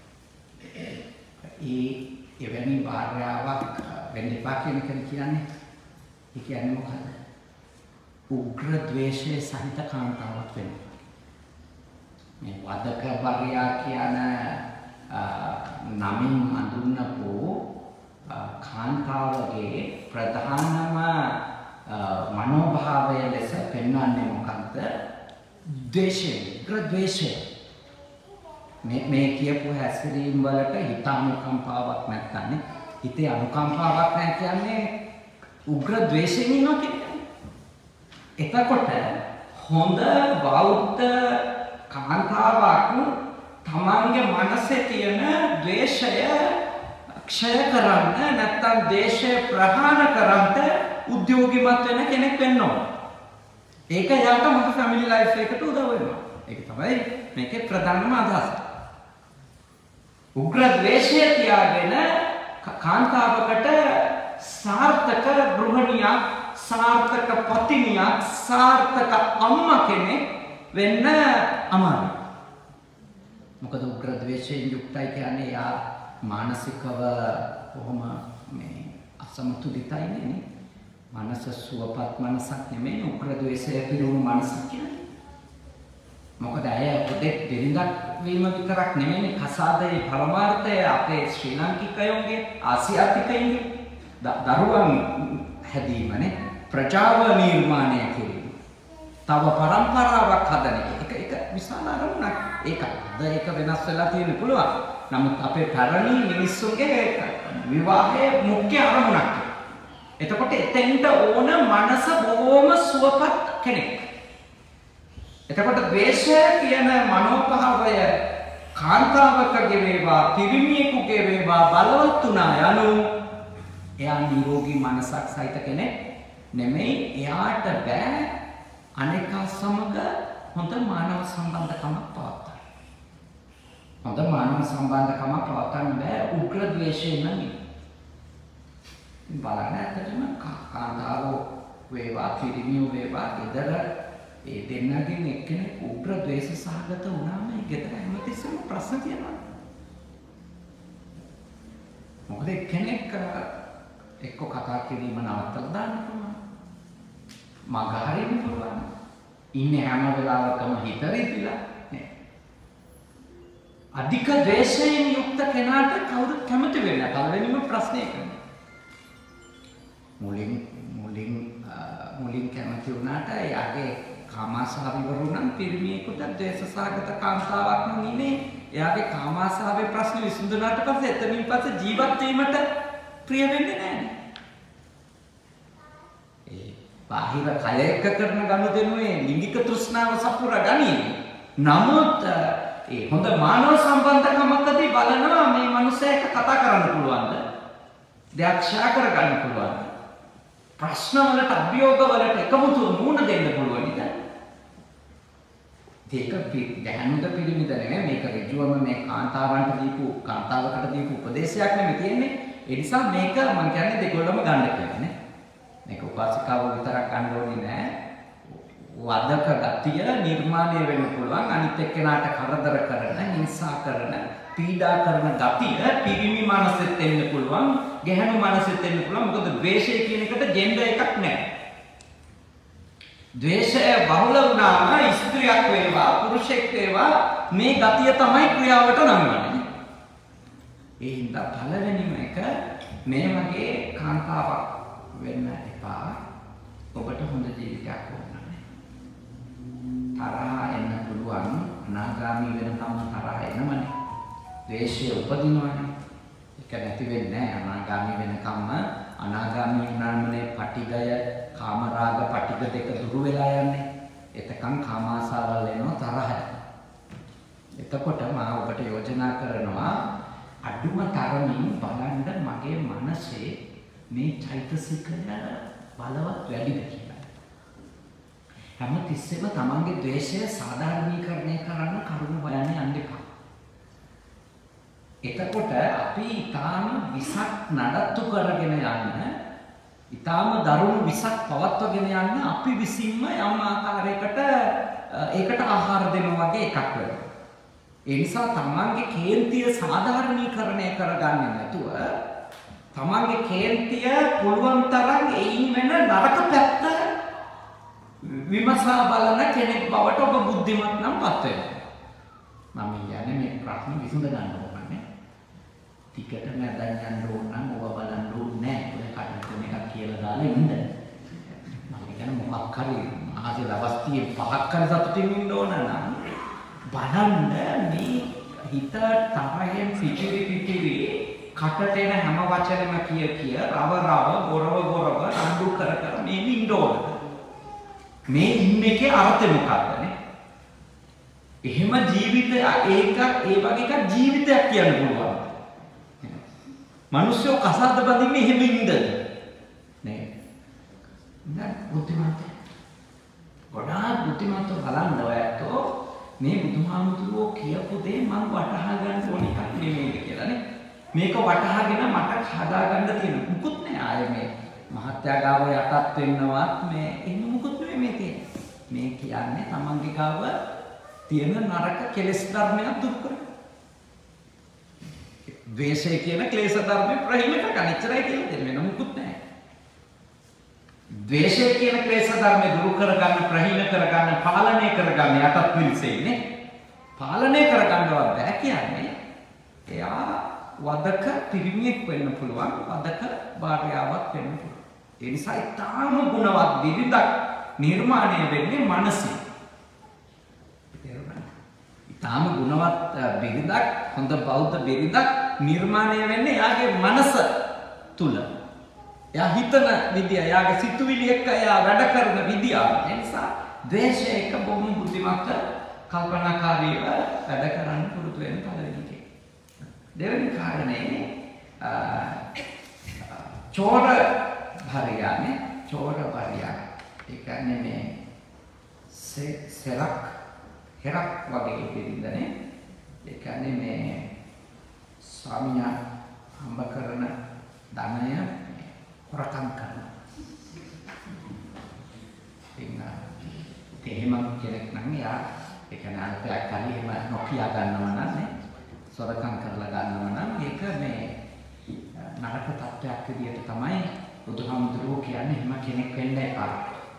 ඒ එවැනි භාර්යාවක් වෙන්න එපා කියන එක කියන්නේ ඒ කියන්නේ මොකද? උග්‍ර ද්වේෂයේ සහිත කාන්තාවක් වෙන්න. මේ වදක භාර්යා කියන නමින් හඳුන්වපු කාන්තාවගේ ප්‍රධානම මනෝභාවය ලෙස පෙන්වන්නේ මොකක්ද? ද්වේෂය, උග්‍ර ද්වේෂය. මේ මේ කියපු හැසිරීම් වලට හිත අනුකම්පාවක් නැත්නම් හිතේ අනුකම්පාවක් නැහැ කියන්නේ උග්‍ර ද්වේෂයෙන් ඉන්නවා කියන්නේ. එතකොට හොඳ බෞද්ධ කාන්තාවක් තමන්ගේ මනසේ තියෙන ද්වේෂය ක්ෂය කරන්න නැත්නම් ද්වේෂය ප්‍රහාණ කරන්න උද්‍යෝගිමත් වෙන කෙනෙක් වෙන්න ඕන. ඒක යාට මොකද ෆැමිලි ලයිෆ් එකට උදව් වෙනවා. ඒක තමයි මේකේ ප්‍රධානම අදහස. උග්‍ර ද්වේෂය තියාගෙන කාන්තාවකට සාර්ථක ගෘහණියක්, සාර්ථක පත්නියක්, සාර්ථක අම්මා කෙනෙක් වෙන්න අමාරුයි. මොකද උග්‍ර ද්වේෂයෙන් යුක්තයි කියන්නේ යා මානසිකව කොහොම මේ අසමතුලිතයි නේ. මනස සුවපත් මනසක් නෙමෙයි උග්‍ර ද්වේෂය පිරුණු මනසක් කියන්නේ. මොකද අය උදේ දෙරින්දක් වීම විතරක් නෙමෙයි කසාදේ පරමාර්ථය අපේ ශ්‍රී ලාංකිකයන්ගේ ආසියාතිකයන්ගේ දරුවන් හැදීමනේ ප්‍රජාව නිර්මාණය කිරීම. තව පරම්පරාවක් හදන එක එක විශාල අරමුණක්. ඒක අද ඒක වෙනස් වෙලා තියෙන්න පුළුවන්. නමුත් අපේ පැරණි මිනිස්සුන්ගේ විවාහයේ මුඛ්‍ය අරමුණක්. එතකොට එතෙන්ට ඕන මනස බොහොම සුවපත් කෙනෙක්. එතකොට ද්වේෂය කියන මනෝභාවය කාන්තාවකගේ වේවා පිරිමියෙකුගේ වේවා බලවත් උනා යනු එයා නිරෝගී මනසක් සහිත කෙනෙක් නෙමෙයි. එයාට බෑ අනෙකා සමග හොඳ මානව සම්බන්ධකමක් පවත්වා. හොඳ මානව සම්බන්ධකමක් පවත්වන්න බෑ උග්‍ර ද්වේෂයෙන් නම්. බලන්න ඇත්තටම කාන්තාවෝ වේවා පිරිමියෝ වේවා ගෙදර ඒ දෙන්නගෙන් එක්කෙනෙක් උග්‍ර ද්වේෂ සහගත වුණාම ඒ ගෙදර හැමතිස්සෙම ප්‍රශ්න තියෙනවා. මොකද කෙනෙක් එක්ක කතා කිරීම නවත්තලා දාන්න පුළුවන්. මග හරින්න පුළුවන්. ඉන්නේ හැම වෙලාවකම හිත රිදිලා නේ. අධික ද්වේෂයෙන් යුක්ත කෙනාට කවුරුත් කැමති වෙන්නේ නැහැ. පළවෙනිම ප්‍රශ්නේ ඒක. මුලින් මුලින් මුලින් කැමති වුණාට එයාගේ කාමාශාව ඉවරුණම් පිරිමියෙකුට ද්වේෂසහගත කාන්තාවක් නම් ඉන්නේ. එයාගේ කාමාශාවේ ප්‍රශ්න විසඳුණාට පස්සේ එතනින් පස්සේ ජීවත් වීමට ප්‍රිය වෙන්නේ නැහැ. ඒ බාහිර කලයක කරන ගනුදෙනුවේ ලිංගික තෘෂ්ණාව සපුර ගනී. නමුත් ඒ හොඳ මානව සම්බන්ධකමකදී බලනවා මේ මනුස්සයෙක් කතා කරන්න පුළුවන්ද? දෙයක් ෂෙයා කරගන්න පුළුවන්ද? ප්‍රශ්න වලට අභියෝග වලට එකමුතු මුණ දෙන්න පුළුවන් නේද? ඒක ගැහණුද පිළිමිද නෙමෙයි මේක ඍජුවම මේ කාන්තාවන්ට දීපු කාන්තාවකට දීපු උපදේශයක් නෙමෙයි තියෙන්නේ. ඒ නිසා මේක මම කියන්නේ දෙකොල්ලම ගන්න කියලා නේ. මේක උපාසිකාව විතරක් ගන්න ඕනේ නෑ. වදක ගතිය නිර්මාණය වෙන්න පුළුවන්. අනිත් එක්කෙනාට කරදර කරන, හිංසා කරන, පීඩා කරන ගතිය පිරිමි මනසෙත් එන්න පුළුවන්, ගැහැණු මනසෙත් එන්න පුළුවන්. මොකද ද්වේෂය කියන එකට ජෙන්ඩර් එකක් නැහැ. ද්වේෂය බහුල වුණාම ස්ත්‍රියක් වේවා, පුරුෂයෙක් වේවා මේ ගතිය තමයි ක්‍රියාවට නංවන්නේ. ඒ හින්දා පළවෙනිම එක මේ වගේ කාන්තාවක් වෙන්න එපා. ඔබට හොඳ ජීවිතයක් ඕන. තරහ එන්න පුළුවන්, අනාගාමී වෙනකම් තරහ එනමනේ. ද්වේෂය උපදිනවනේ. ඒක නැති වෙන්නේ නැහැ. අනාගාමී වෙනකම්ම අනාගාමී වුණාමනේ පටිගය, කාමරාග පටිග දෙක දුරු වෙලා යන්නේ. එතකන් කාමාසාවල් එනවා, තරහ. එතකොට මම ඔබට යෝජනා කරනවා අඩුම තරමින් බලන්න මගේ මනසේ මේ චෛතසිකය බලවත් වැඩිද කියලා. හැම තිස්සෙම තමන්ගේ ද්වේෂය සාධාරණීකරණය කරන්න කරුණු හොයන්න යන්න එපා. එතකොට අපි ඊටාම විසක් නඩත්තු කරගෙන යන්න, ඊටාම දරුණු විසක් පවත්වගෙන යන්න අපි විසින්ම යම් ආකාරයකට ඒකට ආහාර දෙනවා වගේ එකක් වෙනවා. ඒ නිසා තමන්ගේ කේන්තිය සාධාරණීකරණය කරගන්නේ නැතුව තමන්ගේ කේන්තිය පුළුවන් තරම් එයින් වෙන නරක පැත්ත විමසා බලන කෙනෙක් බවට ඔබ බුද්ධිමත් නම් පත් වෙනවා. මම කියන්නේ මේ ප්‍රශ්න විසඳ ගන්න ඕනේ. ටිකට නැදන් යන්න ඕන නම් ඔබ බලන්න ඕනේ නැහැ. ඔය කඩන එකක් කියලා දාලා ඉන්න. මම කියන්නේ මොකක් හරි ආදී දවස්තියේ පහක් හරි සතුටින් ඉන්න ඕන නම් බලන්න මේ හිත තරහෙන් පිටිවි පිටිවි කටට එන හැම වචනෙම කිය කිය රව රව ගොරව ගොරව රණ්ඩු කර කර මේ ඉන්න ඕන. මේ ඉන්න එකේ අර්ථය මොකක්දනේ? එහෙම ජීවිතය ඒක ඒ වගේ එකක් ජීවිතයක් කියන්න පුළුවන්. මිනිස්සු කසාද බඳින්නේ එහෙම ඉන්නද? නේ. නෑ බුද්ධිමත්. ගොඩාක් බුද්ධිමත්ව බලන්න ඔයත්ෝ මේ බුදුහාමුදුරුවෝ කියපු දේ මම වටහා ගන්න ඕන එකක් නෙමෙයිද කියලානේ. මේක වටහාගෙන මට හදාගන්න තියෙන මුකුත් නෑ. ආයේ මේ මහත්යා ගාව යටත් වෙන්නවත් මේ එහෙම මුකුත් නෙමෙයි මේ තියෙන්නේ. මේ කියන්නේ තමන්ගේ ගාව තියෙන නරක කෙලෙස් ධර්මයක් දුරු කරන. ද්වේෂය කියන ක්ලේශ ධර්මේ ප්‍රහීන කරගන්න ඉච්චරයි කියන්නේ වෙන මුකුත් නෑ. ද්වේෂය කියන ක්ලේශ ධර්මේ දුරු කරගන්න, ප්‍රහීන කරගන්න, පාලනය කරගන්න යටත් පිළිසෙන්නේ. පාලනය කරගන්නවත් බෑ කියන්නේ එයා වදක පිරිමියෙක් වෙන්න පුළුවන්, වදක භාර්යාවක් වෙන්න පුළුවන්. ඒ නිසා ඊටාම ගුණවත් විවිධක් නිර්මාණය වෙන්නේ මනසින්. ඊටාම ගුණවත් විවිධක් හොඳ බෞද්ධ විවිධක් නිර්මාණය වෙන්නේ එයාගේ මනස තුල. එයා හිතන විදිය, එයාගේ සිතුවිලි එක්ක එයා වැඩ කරන විදිය. ඒ නිසා ද්වේෂය එක බොහොම බුද්ධිමත් කල්පනාකාරීව වැඩ කරන්න පුරුදු වෙන පළවෙනි එක. දෙවෙනි කාරණේ චෝර භාර්යානේ, චෝර භාර්යා. ඒ කියන්නේ මේ සෙරක් හෙරක් වගේ පිළිඳනේ. ඒ කියන්නේ මේ ස්වාමියා හම්බ කරන ධනය හොරකම් කරනවා. එහෙම කෙනෙක් නම් යා ඒ කියන්නේ අල්පයක් කලින් එහෙම නොකියා ගන්නවා නම් නේ සොරකම් කරලා ගන්නවා නම් ඒක මේ නරක තත්ත්වයක් විදියට තමයි බුදුහාමුදුරුවෝ කියන්නේ. එහෙම කෙනෙක් වෙන්න එපා.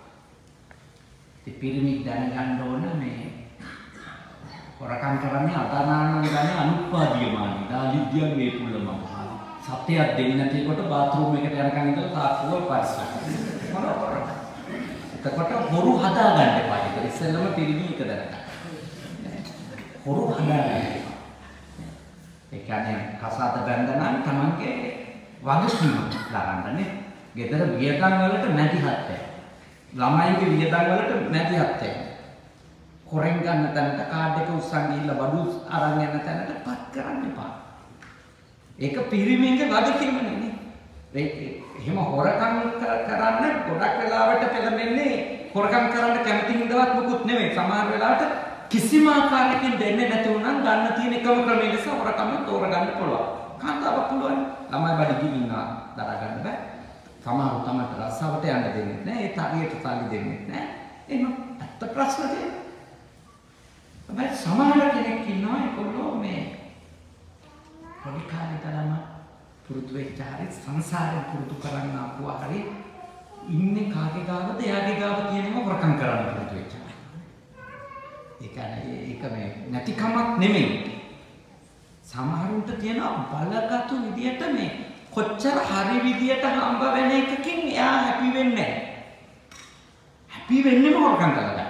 පිරිමි දැනගන්න ඕන මේ හොරකම් කරන්නේ අදානානන් ගන්නේ අනුපාදීයමානි දාලිද්‍යන් මේ පුල්ලම සත්‍යයක් දෙන්නේ නැතිකොට බාත්රූම් එකට යනකන් ඉඳලා තාක්කුව පරිස්සම්. එතකොට හොරු හදා ගන්න එපා. ඒක ඉස්සෙල්ලම පිරිමි එක දැනගන්න. හොරු හදා ගන්න. ඒ කියන්නේ කසාද බැඳනනම් තමන්ගේ වගකීම දාගන්නනේ. ගෙදර වියදම් වලට නැති හත්ය. ළමයින්ගේ වියදම් වලට නැති හත්ය. කොරෙන් ගන්න තැනට කාඩ් එක උස්සන් ගිහිල්ලා බඩු අරන් යන තැනට පත් කරන්න එපා. ඒක පිරිමින්ගේ වගකීමනේ නේ. ඒ එහෙම හොරකම් කරන්න ගොඩක් වෙලාවට පෙළඹෙන්නේ හොරකම් කරන්න කැමති හින්දාවත් මුකුත් නෙමෙයි. සමහර වෙලාවට කිසිම ආකාරයකින් දෙන්නේ නැති වුණා ගන්න තියෙන එකම ක්‍රමය නිසා හොරකම් තෝරගන්න පුළුවන්. කාන්තාවක් පුළුවන්. ළමයි බඩ ගිහින්නවා දරා ගන්න බෑ. සමහරව තමයි රස්සාවට යන්න දෙන්නේ නැහැ. ඒ තාරියට සල්ලි දෙන්නේ නැහැ. එහෙනම් ඇත්ත ප්‍රශ්න තියෙනවා. හැබැයි සමහර කෙනෙක් ඉන්නවා ඒගොල්ලෝ මේ පොඩි කාලේ ඉඳලම පුරුදු වෙච්ච හරි සංසාරේ පුරුදු කරන්න ආපුවා හරි ඉන්නේ කාගේ ගාවද එයාගේ ගාව කියනම වරකම් කරන්න පුරුදු වෙච්ච. ඒක ඒක මේ නැතිකමක් නෙමෙයි. සමහරුන්ට තියෙනවා බලගත්තු විදියට මේ කොච්චර හරි විදියට හම්බ වෙන එකකින් එයා හැපි වෙන්නේ නැහැ. හැපි වෙන්නේම වරකම් කරලා.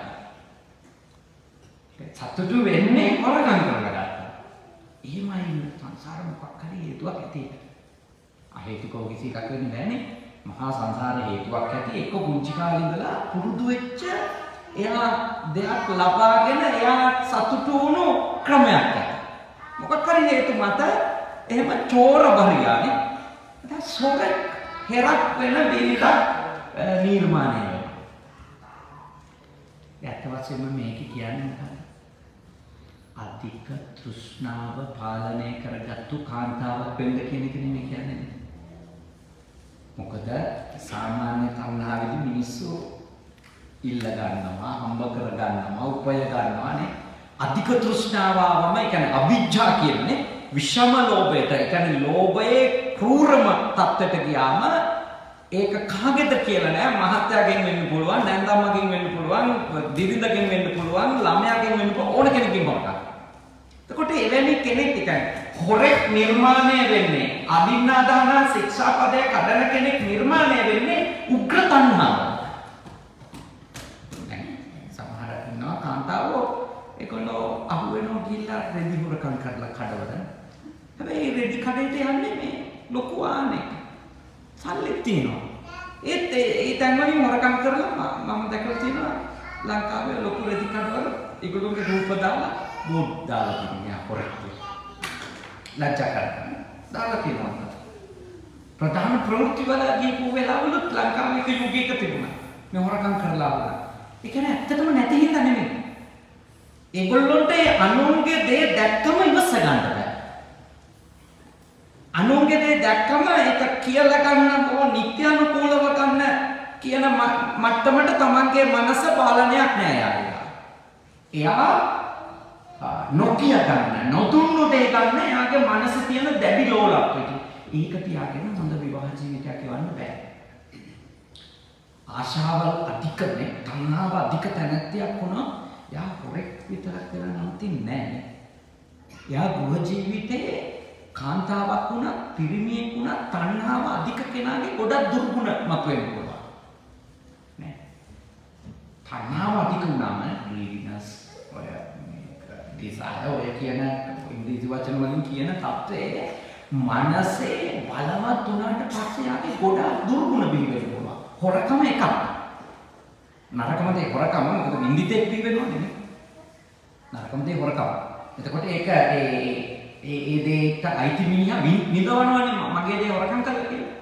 සතුටු වෙන්නේ වරකම් කරලා. එහෙමයි සංසාර මොකක් හරි හේතුවක් ඇති. අහේතුකව කිසි එකක් වෙන්නේ නැහනේ. මහා සංසාර හේතුවක් ඇති. එක්ක පුංචි කාලේ ඉඳලා පුරුදු වෙච්ච එයා දෙයක් ලබාගෙන එයා සතුටු වුණු ක්‍රමයක් ඇති. මොකක් හරි හේතු මත එහෙම චෝර බරියානේ. දැන් සොර හෙරක් වෙන බිරිඳ නිර්මාණය වෙනවා. ඇත්ත වශයෙන්ම මේක කියන්නේ මොකක්ද? අධික තෘෂ්ණාව පාලනය කරගත්තු කාන්තාවක් වෙන්න කියන එක නෙමෙයි කියන්නේ. මොකද සාමාන්‍ය තණ්හාවේදී මිනිස්සු ඉල්ල ගන්නවා, හම්බ කර ගන්නවා, උපය ගන්නවානේ. අධික තෘෂ්ණාවවම ඒ කියන්නේ අවිජ්ජා කියන්නේ විෂම ලෝභයට, ඒ කියන්නේ ලෝභයේ ක්‍රූරම තත්ත්වයට ගියාම ඒක කාගෙද කියලා නෑ. මහත්යාගෙන් වෙන්න පුළුවන්, නැන්දම්මගෙන් වෙන්න පුළුවන්, දිරිඳගෙන් වෙන්න පුළුවන්, ළමයාගෙන් වෙන්න පුළුවන්, ඕන කෙනකින් හොරකම්. එතකොට එවැනි කෙනෙක් කියන්නේ හොරෙක් නිර්මාණය වෙන්නේ අදින්නාදාන ශික්ෂාපදය කඩන කෙනෙක් නිර්මාණය වෙන්නේ උග්‍ර තණ්හාව. දැන් සමහර ඉන්නවා කාන්තාවෝ ඒගොල්ලෝ අහු වෙනවා කියලා රෙදි හොරකම් කරලා කඩවන. හැබැයි රෙදි කඩේට යන්නේ මේ ලොකු ආනේ. සල්ලි තියෙනවා. ඒත් ඒ තැන් වලින් හොරකම් කරලා මම දැකලා තියෙනවා ලංකාවේ ලොකු රෙදි කඩවල ඒගොල්ලෝගේ රූප දාලා බෝඩ් දාලා තියෙනවා හොරෙක්. ලැජ්ජා කරන්න. දාලා තියෙනවා. ප්‍රධාන ප්‍රවෘත්ති වල ගිහපු වෙලාවලුත් ලංකාවේ එක යුගයක තිබුණා. මේ හොරකම් කරලා ආවා. ඒ කියන්නේ ඇත්තටම නැති හින්දා නෙමෙයි. ඒගොල්ලොන්ට අනුන්ගේ දේ දැක්කම ඉවස ගන්න බෑ. අනුන්ගේ දේ දැක්කම ඒක කියලා ගන්න ඕන නිත්‍යානුකූලව ගන්න කියන මට්ටමට තමන්ගේ මනස පාලනයක් නෑ යාළුවා. එයා නොකිය ගන්න, නොදුන්නු දේ ගන්න එයාගේ මනසේ තියෙන දැඩි ලෝලත්වයට. ඒක තියාගෙන හොඳ විවාහ ජීවිතයක් ගෙවන්න බෑ. ආශාවල් අධිකනේ, තණ්හාව අධික තැනැත්තියක් වුණා. යා හොරෙක් විතරක් වෙලා නවතින්නේ නෑ. යා ගෘහ ජීවිතේ කාන්තාවක් වුණා, පිරිමියෙක් වුණා, තණ්හාව අධික කෙනාගේ ගොඩක් දුර්ගුණ මතුවෙන්න පුළුවන්. නේ? තණ්හාව අධික වුණාම greediness ඔය desire ඔය කියන ඉංග්‍රීසි වචන වලින් කියන தත්ත්වයේ මනසේ බලවත් වුණාට පස්සේ යාගේ ගොඩක් දුර්ගුණ බිහි වෙන්න පුළුවන්. හොරකම එකක්. නරකම දේ හොරකම මොකද නින්දිතෙක් බිහි වෙනවනේ නේ. නරකම දේ හොරකම. එතකොට ඒක ඒ ඒ ඒ දේට අයිති මිනිහා නිදවනවනේ මගේ දේ හොරකම් කළා කියලා.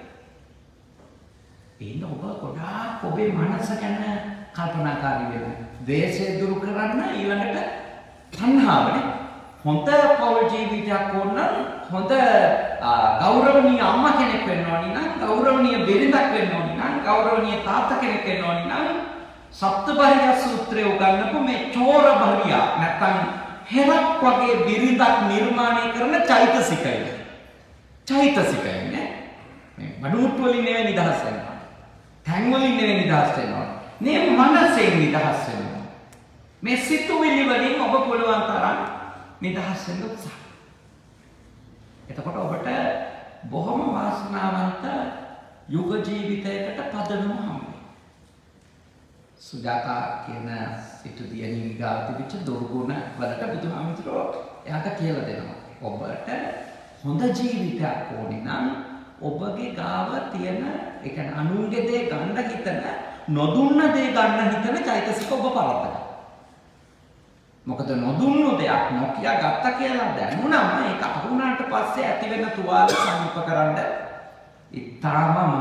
එන්න ඔබ ගොඩාක් ඔබේ මනස ගැන කල්පනාකාරී වෙන්න. ද්වේෂය දුරු කරන්න ඊළඟට තණ්හාවනේ. හොඳ පෞල් ජීවිතයක් ඕන නම් හොඳ ගෞරවනීය අම්මා කෙනෙක් වෙන්න ඕනි නම්, ගෞරවනීය බිරිඳක් වෙන්න ඕනි නම්, ගෞරවනීය තාත්තා කෙනෙක් වෙන්න ඕනි නම් සප්තභාර්යා සූත්‍රය උගන්වපු මේ චෝර භාර්යා නැත්නම් හෙරක් වගේ බිරිඳක් නිර්මාණය කරන චෛතසිකය. චෛතසිකය නේ. මේ බඩුත් වලින් නෙවෙයි නිදහස් වෙනවා. තැන් වලින් නෙවෙයි නිදහස් වෙනවා. මේ මනසෙන් නිදහස් වෙනවා. මේ සිතුවිලි වලින් ඔබ පුළුවන් තරම් නිදහස් වෙන්න උත්සාහ. එතකොට ඔබට බොහොම වාසනාවන්ත යුග ජීවිතයකට පදනම හම්බ වෙනවා. සුජාතා කියන සිටු දියණිය ගාව තිබිච්ච දුර්ගුණ වලට බුදුහාමුදුරුවෝ එයාට කියලා දෙනවා. ඔබට හොඳ ජීවිතයක් ඕනේ නම් ඔබගේ ගාව තියෙන ඒ කියන්නේ අනුන්ගේ දේ ගන්න හිතන නොදුන්න දේ ගන්න හිතන චෛතසික ඔබ පරද්දගන්න. මොකද නොදුන්නු දෙයක් නොකිය ගත්ත කියලා දැනුණම ඒක අහුණාට පස්සේ ඇති වෙන තුවාල සමීප කරන්න ඉතාමම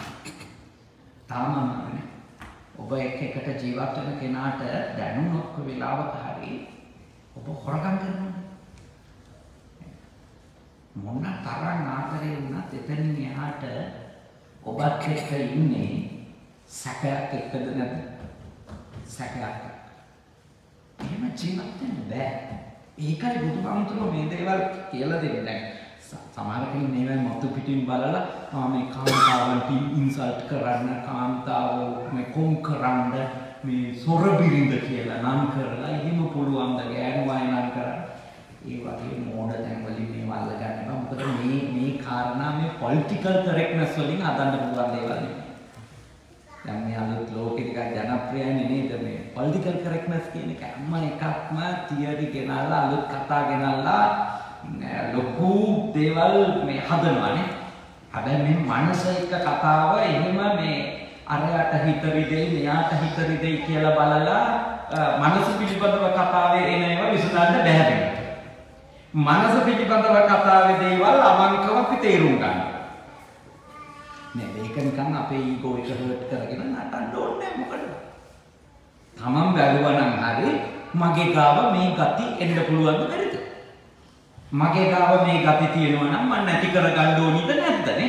තාමමනේ ඔබ එක එකට ජීවත් වෙන කෙනාට දැනුණොත් වෙලාවක හරි ඔබ හොරගම් කරනවා මොන තරම් ආදරේ වුණත් එතනින් එහාට ඔබත් එක්ක ඉන්නේ සැපයක් එක්කද නැද්ද සැකයක්. එහෙම ජීවත් වෙන්න බෑ. ඒකයි බුදුහාමුදුරුවෝ මේ දේවල් කියලා දෙන්නේ. දැන් සමහර කෙනෙක් මේවයි මතු පිටින් බලලා ආ මේ කාන්තාවන් ඉන්සල්ට් කරන්න, කාන්තාවෝ මේ කොම් කරන්න, මේ සොරබිරිඳ කියලා නම් කරලා එහෙම පුළුවන් ද ගෑනු වයින් කරන්න. ඒ වගේ මෝඩ තැන් වලින් මේව අල්ලගන්න එපා. මොකද මේ මේ කාරණා මේ පොලිටිකල් කරෙක්ට්නස් වලින් හදන්න පුළුවන් දේවල් නෙමෙයි. දැන් මේ අලුත් ලෝකෙ ටිකක් ජනප්‍රියයි නේද මේ පොලිටිකල් කරෙක්ට්නස් කියන එක. අම්ම එකක්ම තියරි ගෙනල්ලා අලුත් කතා ගෙනල්ලා ලොකු දේවල් මේ හදනවානේ. හැබැයි මේ මනස එක කතාව එහෙම මේ අරයට හිත රිදෙයි මෙයාට හිත රිදෙයි කියලා බලලා මනස පිළිබඳව කතාවේ එන ඒවා විසඳන්න බැහැ වෙනවා. මනස පිළිබඳව කතාවේ දේවල් අවංකව අපි තේරුම් ගන්න. නේද? ඒක නිකන් අපේ ඊගෝ එක හර්ට් කරගෙන නටන්න ඕනේ මොකද? තමන් බැලුවා නම් හරි මගේ ගාව මේ ගති එන්න පුළුවන්ද බැරිද? මගේ ගාව මේ ගති තියෙනවා නම් මම නැති කරගන්න ඕනිද නැද්ද නේ?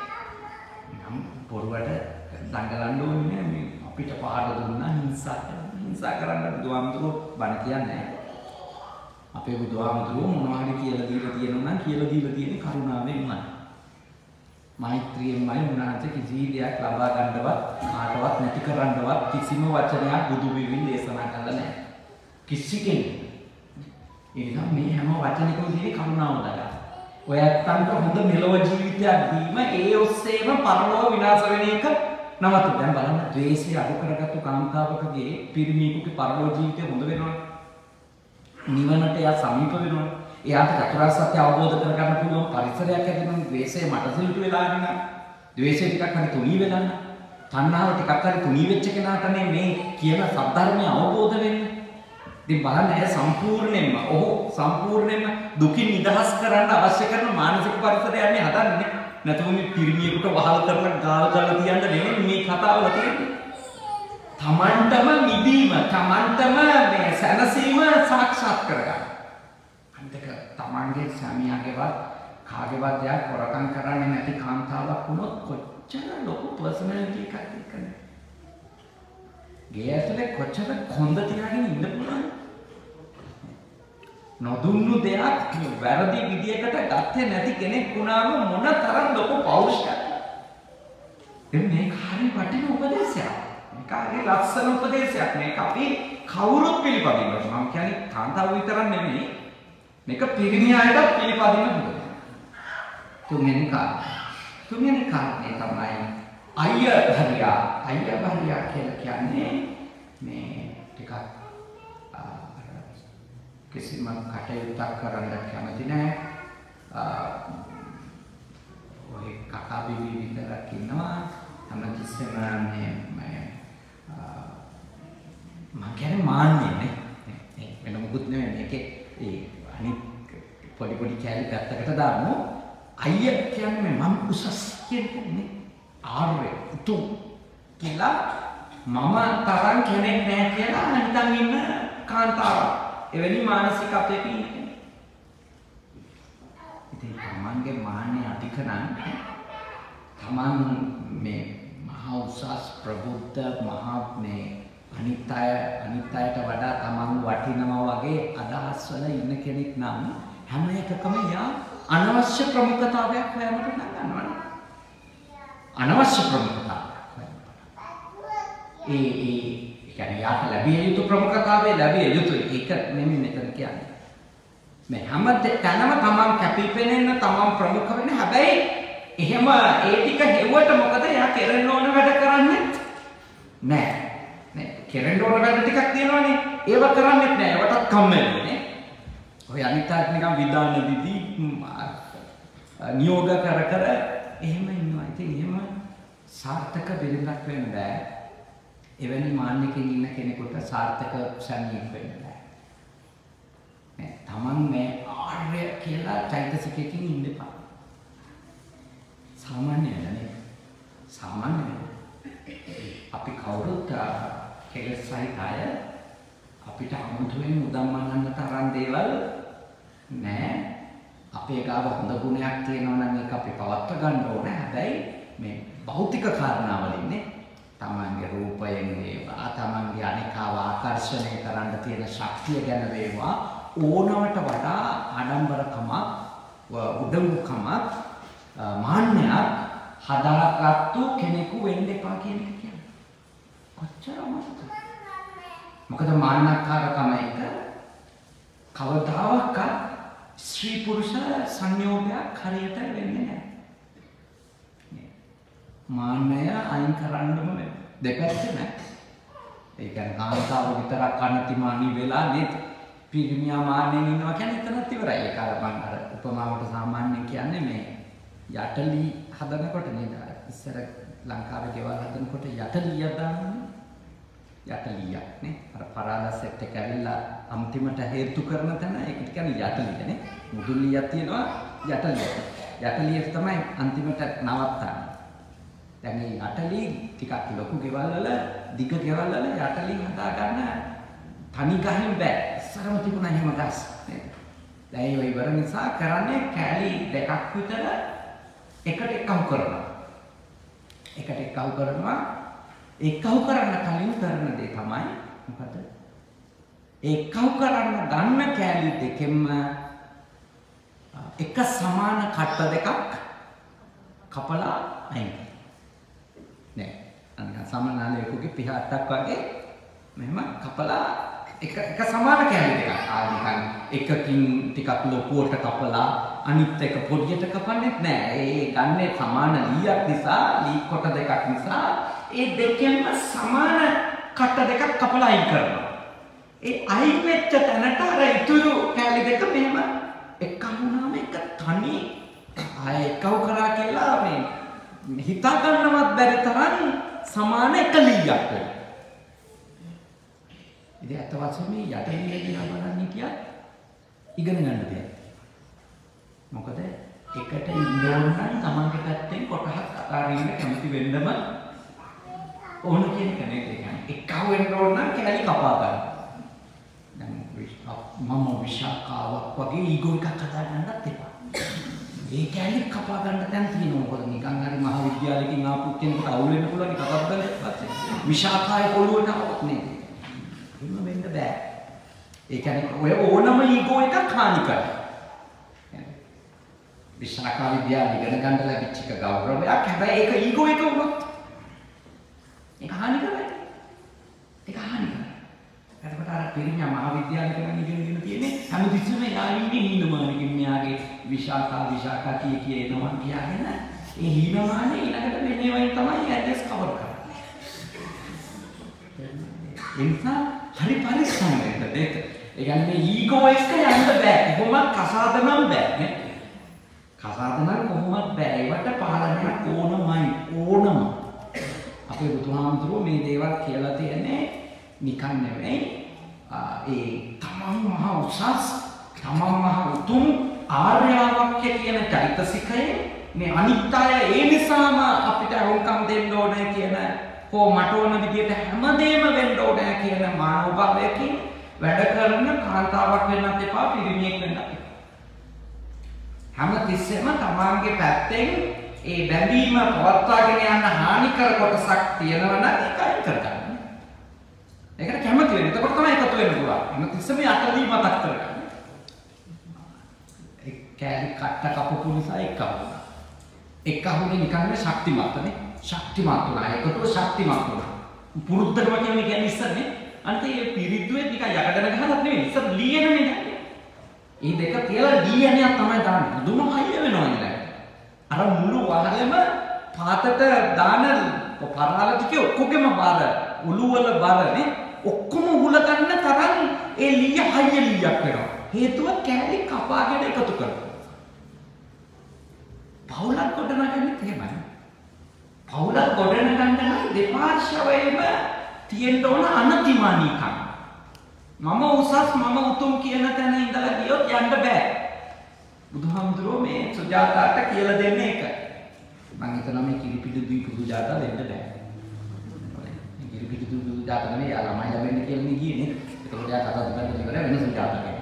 නම් පොරුවට දඟලන්න ඕනේ මේ අපිට පහර දුන්නා හිංසා හිංසා කරන්න බුදුහාමුදුරුවෝ බණ කියන්නේ නැහැ. අපේ බුදුහාමුදුරුවෝ මොනවා හරි කියලා දීලා තියෙනවා නම් කියලා දීලා තියෙන්නේ කරුණාවෙන්මයි. මෛත්‍රියෙන්මයි උන්වහන්සේ කිසි දෙයක් ලබා ගන්නවත් කාටවත් නැති කරන්නවත් කිසිම වචනයක් බුදු විවින් දේශනා කළා නැහැ. කිසි කෙනෙක්. ඒ නිසා මේ හැම වචනයකම තියෙන කරුණාව දරා. ඔය ඇත්තන්ට හොඳ මෙලොව ජීවිතයක් දීම ඒ ඔස්සේම පරලොව විනාශ වෙන එක නවත්ත. දැන් බලන්න ද්වේෂය අඩු කරගත්තු කාන්තාවකගේ පිරිමියෙකුගේ පරලොව ජීවිතය හොඳ වෙනවා. නිවනට එයා සමීප වෙනවා. එයාට චතුරාර්ය සත්‍ය අවබෝධ කරගන්න පුළුවන් පරිසරයක් ඇතිවෙනවා. ද්වේෂය මටසිලුට වෙලා ඉන්නවා. ද්වේෂය ටිකක් හරි තුනී වෙලා ඉන්නවා. තණ්හාව ටිකක් හරි තුනී වෙච්ච කෙනාටනේ මේ කියන සත්‍යධර්මය අවබෝධ වෙන්නේ. ඉතින් බලන්න ඇය සම්පූර්ණයෙන්ම ඔහු සම්පූර්ණයෙන්ම දුකින් නිදහස් කරන්න අවශ්‍ය කරන මානසික පරිසරය යන්නේ හදන්නේ. නැතුව මේ පිරිමියෙකුට වහල් කරලා ගාල් කරලා තියන්න නෙමෙයි මේ කතාවල තියෙන්නේ. තමන්ටම නිදීම, තමන්ටම මේ සැනසීම සාක්ෂාත් කරගන්න. අන්තික තමන්ගේ සාමියාගේවත් කාගේවත් දෙයක් හොරකම් කරන්නේ නැති කාන්තාවක් වුණොත් කොච්චර ලොකු පර්සනැලිටි එකක් එක්කනේ. ගේ ඇතුලේ කොච්චර කොන්ද තියාගෙන ඉන්න පුළුවන්. නොදුන්නු දෙයක් වැරදි විදියකට ගත්තේ නැති කෙනෙක් වුණාම මොන තරම් ලොකු පෞරුෂයක්ද. එන්නේ මේක හරි වටින උපදේශයක්. මේක හරි ලස්සන උපදේශයක්. මේක අපි කවුරුත් පිළිපදින්න. මම කියන්නේ කාන්තාව විතරක් නෙමෙයි. මේක පිරිමි අයටත් පිළිපදින්න ඕනේ. තුන්වෙනි කාරණය. තුන්වෙනි කාරණය තමයි අයියා භාර්යා. අයියා භාර්යා කියලා කියන්නේ මේ ටිකක් කිසිම කටයුත්තක් කරන්න කැමති නැහැ. ඔය කකා බිබි විතරක් ඉන්නවා. හැමතිස්සෙම මේ මම කියන්නේ මාන්නේ නේ. වෙන මොකුත් නෙමෙයි මේකේ ඒ අනිත් පොඩි පොඩි කැලි පැත්තකට දාමු. අයියා කියන්නේ මම උසස් කියන්නේ ආර්ය උතුම් කියලා මම තරම් කෙනෙක් නැහැ කියලා හිතන් ඉන්න කාන්තාවක්. එවැනි මානසිකත්වයක ඉන්න කෙනෙක්. ඉතින් තමන්ගේ මාන්නේ අධික නම් තමන් මේ මහා උසස් ප්‍රබුද්ධ මහා මේ අනිත් අය අනිත් අයට වඩා තමන් වටිනවා වගේ අදහස් වල ඉන්න කෙනෙක් නම් හැම එකකම යා අනවශ්‍ය ප්‍රමුඛතාවයක් හොයන්නට ගන්නවා. අනවශ්‍ය ප්‍රමුඛතාවයක් හොයන්න. ඒ ඒ කියන්නේ යාට ලැබිය යුතු ප්‍රමුඛතාවය ලැබිය යුතුයි. ඒක නෙමෙයි මෙතන කියන්නේ. මේ හැම තැනම තමන් කැපිපෙනෙන්න තමන් ප්‍රමුඛ වෙන්න. හැබැයි එහෙම ඒ ටික හෙව්වට මොකද එයා කෙරෙන්න ඕන වැඩ කරන්නේ නැහැ. නේ කෙරෙන්න ඕන වැඩ ටිකක් තියෙනවනේ. ඒව කරන්නේ නැහැ. ඒවටත් කම්මැලි නේ. ඔය අනිත් අය නිකන් විදාන දිදී නියෝග කර කර එහෙම ඉන්නවා. ඉතින් එහෙම සාර්ථක බිරිඳක් වෙන්න බෑ. එවැනි මාන්නකින් ඉන්න කෙනෙකුට සාර්ථක සැමියෙක් වෙන්න බෑ. නේ තමන් මේ ආර්ය කියලා චෛතසිකයකින් ඉන්න එපා. සාමාන්‍යයි නේ. සාමාන්‍යයි. අපි කවුරුත් කෙලෙස් සහිත අය අපිට අමුතුවෙන් උදම්මනන්න තරම් දේවල් නෑ. අපේ ගාව හොඳ ගුණයක් තියෙනවා නම් ඒක අපි පවත්වා ගන්න ඕනේ. හැබැයි මේ භෞතික කාරණා වලින් නේ තමන්ගේ රූපයෙන් වේවා තමන්ගේ අනිකාව ආකර්ෂණය කරන්න තියෙන ශක්තිය ගැන වේවා ඕනවට වඩා ආඩම්බරකමක් උඩඟුකමක් මාන්නයක් හදාගත්තු කෙනෙකු වෙන්න එපා කියන එක කියන්නේ. කොච්චර අමාරුද? මොකද මාන්නකාරකම එක කවදාවත් ස්ත්‍රී පුරුෂ සංයෝගයක් හරියට වෙන්නේ නැහැ. මාන්නය අයින් කරන්නම දෙපැත්තේ නැහැ. ඒ කියන්නේ කාන්තාව විතරක් අනතිමානී වෙලා නේද? පිරිමියා මාන්නෙන් ඉන්නවා කියන්නේ එතනත් ඉවරයි. ඒක අර මම අර උපමාවට සාමාන්‍යයෙන් කියන්නේ මේ යටලි හදනකොට නේද? ඉස්සර ලංකාවේ ගෙවල් හදනකොට යටලියක් දාන්නේ. යටලියක් නේ. අර පරාදා සෙට් එක ඇවිල්ලා අන්තිමට හේතු කරන තැන ඒකට කියන්නේ යටලිය නේ. මුදුල්ලියක් තියෙනවා යටලිය. යටලිය තමයි අන්තිමට නවත්තන්නේ. දැන් මේ යටලි ටිකක් ලොකු ගෙවල් වල දිග ගෙවල් වල යටලි හදා ගන්න තනි ගහින් බෑ. ඉස්සරම තිබුණා එහෙම ගස් නේද? දැන් ඒ ඉවර නිසා කරන්නේ කැලි දෙකක් විතර එකට එකතු කරනවා. එකට එකතු කරනවා. එකතු කරන්න කලින් කරන දේ තමයි මොකද? එකතු කරන්න ගන්න කැලි දෙකෙන්ම එක සමාන කට්ට දෙකක් කපලා අයින් නෑ අන්න සමනාලයකගේ පිහට්ටක් වගේ මෙහෙම කපලා එක එක සමාන කැලි දෙකක් ආදිකන් එකකින් ටිකක් ලොකුවට කපලා අනිත් එක පොඩියට කපන්නේ නෑ ඒ ගන්නේ සමාන ලීයක් නිසා ලී කොට දෙකක් නිසා ඒ දෙකෙන්ම සමාන කට්ට දෙකක් කපලා අයින් කරනවා ඒ අයින් වෙච්ච තැනට අර ඉතුරු කැලි දෙක මෙහෙම එක වුණාම එක තනි ආය එකව කරා කියලා මේ හිතා ගන්නවත් බැරි තරම් සමාන එක ලීයක් වෙනවා. ඉතින් අත වශයෙන් මේ යටින් දිහා බලන්නේ කියක් ඉගෙන ගන්න දෙයක්. මොකද එකට ඉන්න නම් තමන්ගේ පැත්තෙන් කොටහක් අතාරින්න කැමති වෙන්නම ඕන කියන එක නේද? ඒ කියන්නේ එකව වෙන්න ඕන නම් කැලි කපා ගන්න. දැන් මම විශාකාවක් වගේ ඊගෝ එකක් හදා ගන්නත් එපා. ඒ කැලි කපා ගන්න තැන් තියෙනවා. මොකද නිකන් හරි මහ විද්‍යාලයකින් ආපු කෙනෙකුට අවුල් වෙන්න පුළුවන් නේ කතා කරලා පස්සේ. විශාකායේ පොළුවට આવොත් නේ. එහෙම වෙන්න බෑ. ඒ කියන්නේ ඔය ඕනම ඊගෝ එකක් හානි කරයි. විශාකා විද්‍යාව ඉගෙන ගන්න ලැබිච්ච එක ගෞරවයක්. හැබැයි ඒක ඊගෝ එක වුණොත් ඒක හානි කරයි. ඒක හානි කරයි. එතකොට අර පිරිණියා මහ විද්‍යාලයක නම් ඉගෙනගෙන තියෙන්නේ හැමතිස්සෙම යාළුවනේ හීනමානකින් මෙයාගේ විශාකා විශාකා කිය කිය එනවා කියලාගෙන ඒ හීනමානේ ඊළඟට මෙන්නේ වයින් තමයි ඇඩ්‍රස් කවර් කරන්නේ. එනිසා හරි පරිස්සම් වෙන්න දෙක. ඒ කියන්නේ මේ ඊගෝ එක යන්න බෑ. කොහොමද කසාද නම් බෑ නේ. කසාද නම් කොහොමද බෑ. ඒවට පාලනයක් ඕනමයි ඕනම. අපේ බුදුහාමුදුරුවෝ මේ දේවල් කියලා තියෙන්නේ නිකන් නෙවෙයි ඒ තමන් මහ උසස් තමන් මහ උතුම් ආර්යාවක්ය කියන චෛතසිකයේ මේ අනිත් අය ඒ නිසාම අපිට වුන්කම් දෙන්න ඕනේ කියන කො මට ඕන විදියට හැමදේම වෙන්න ඕනේ කියන මානවභාවයකින් වැඩ කරන කාන්තාවක් වෙන්නත් එපා පිරිමියෙක් වෙන්නත් එපා හැම තිස්සෙම තමන්ගේ පැත්තෙන් ඒ බැඳීම පවත්වාගෙන යන හානිකර කොටසක් තියෙනවා නම් ඒක අයින් කරගන්න. ඒකට කැමති වෙන්න. එතකොට තමයි එකතු වෙන්න පුළුවන්. හැම තිස්සෙම යටදී මතක් කරගන්න. ඒ කැලි කට්ට කපපු නිසා එක්ක වුණා. එක්ක වුණේ නිකන් ශක්තිමත් නේ. ශක්තිමත් වුණා. ඒකටෝ ශක්තිමත් වුණා. පුරුද්දකම කියන්නේ කියන්නේ ඉස්සරනේ. අන්තිම මේ පිරිද්දුවේ නිකන් යකඩන ගහලත් නෙවෙයි. ඉස්සර ලීයනේ නේද? මේ දෙක කියලා ලීයනියක් තමයි දාන්නේ. දුම හයිය වෙනවා නේද? අර මුළු වහලෙම පාතට දාන පරාල ටිකේ ඔක්කොගෙම බාර උළු වල බාරනේ ඔක්කොම උල ගන්න තරම් ඒ ලීය හයිය ලීයක් වෙනවා. හේතුව කැලි කපාගෙන එකතු කරනවා. පවුලක් ගොඩනගන්නේ එහෙමයි. පවුලක් ගොඩනගන්න නම් දෙපාර්ශ්වයේම තියෙන්න ඕන අනතිමානීකම්. මම උසස් මම උතුම් කියන තැන ඉඳලා ගියොත් යන්න බෑ. බුදුහාමුදුරුවෝ මේ සුජාතාට කියලා දෙන්නේ ඒක. මම හිතනවා මේ කිරිපිටි දීපු සුජාතා දෙන්න බෑ. මේ කිරිපිටි දීපු සුජාතා නෙමෙයි යා ළමයි ලැබෙන්න කියලා ගියේ නේ. ඒකට යා කතා දෙන්න ඉවර වෙන සුජාතා කෙනෙක්.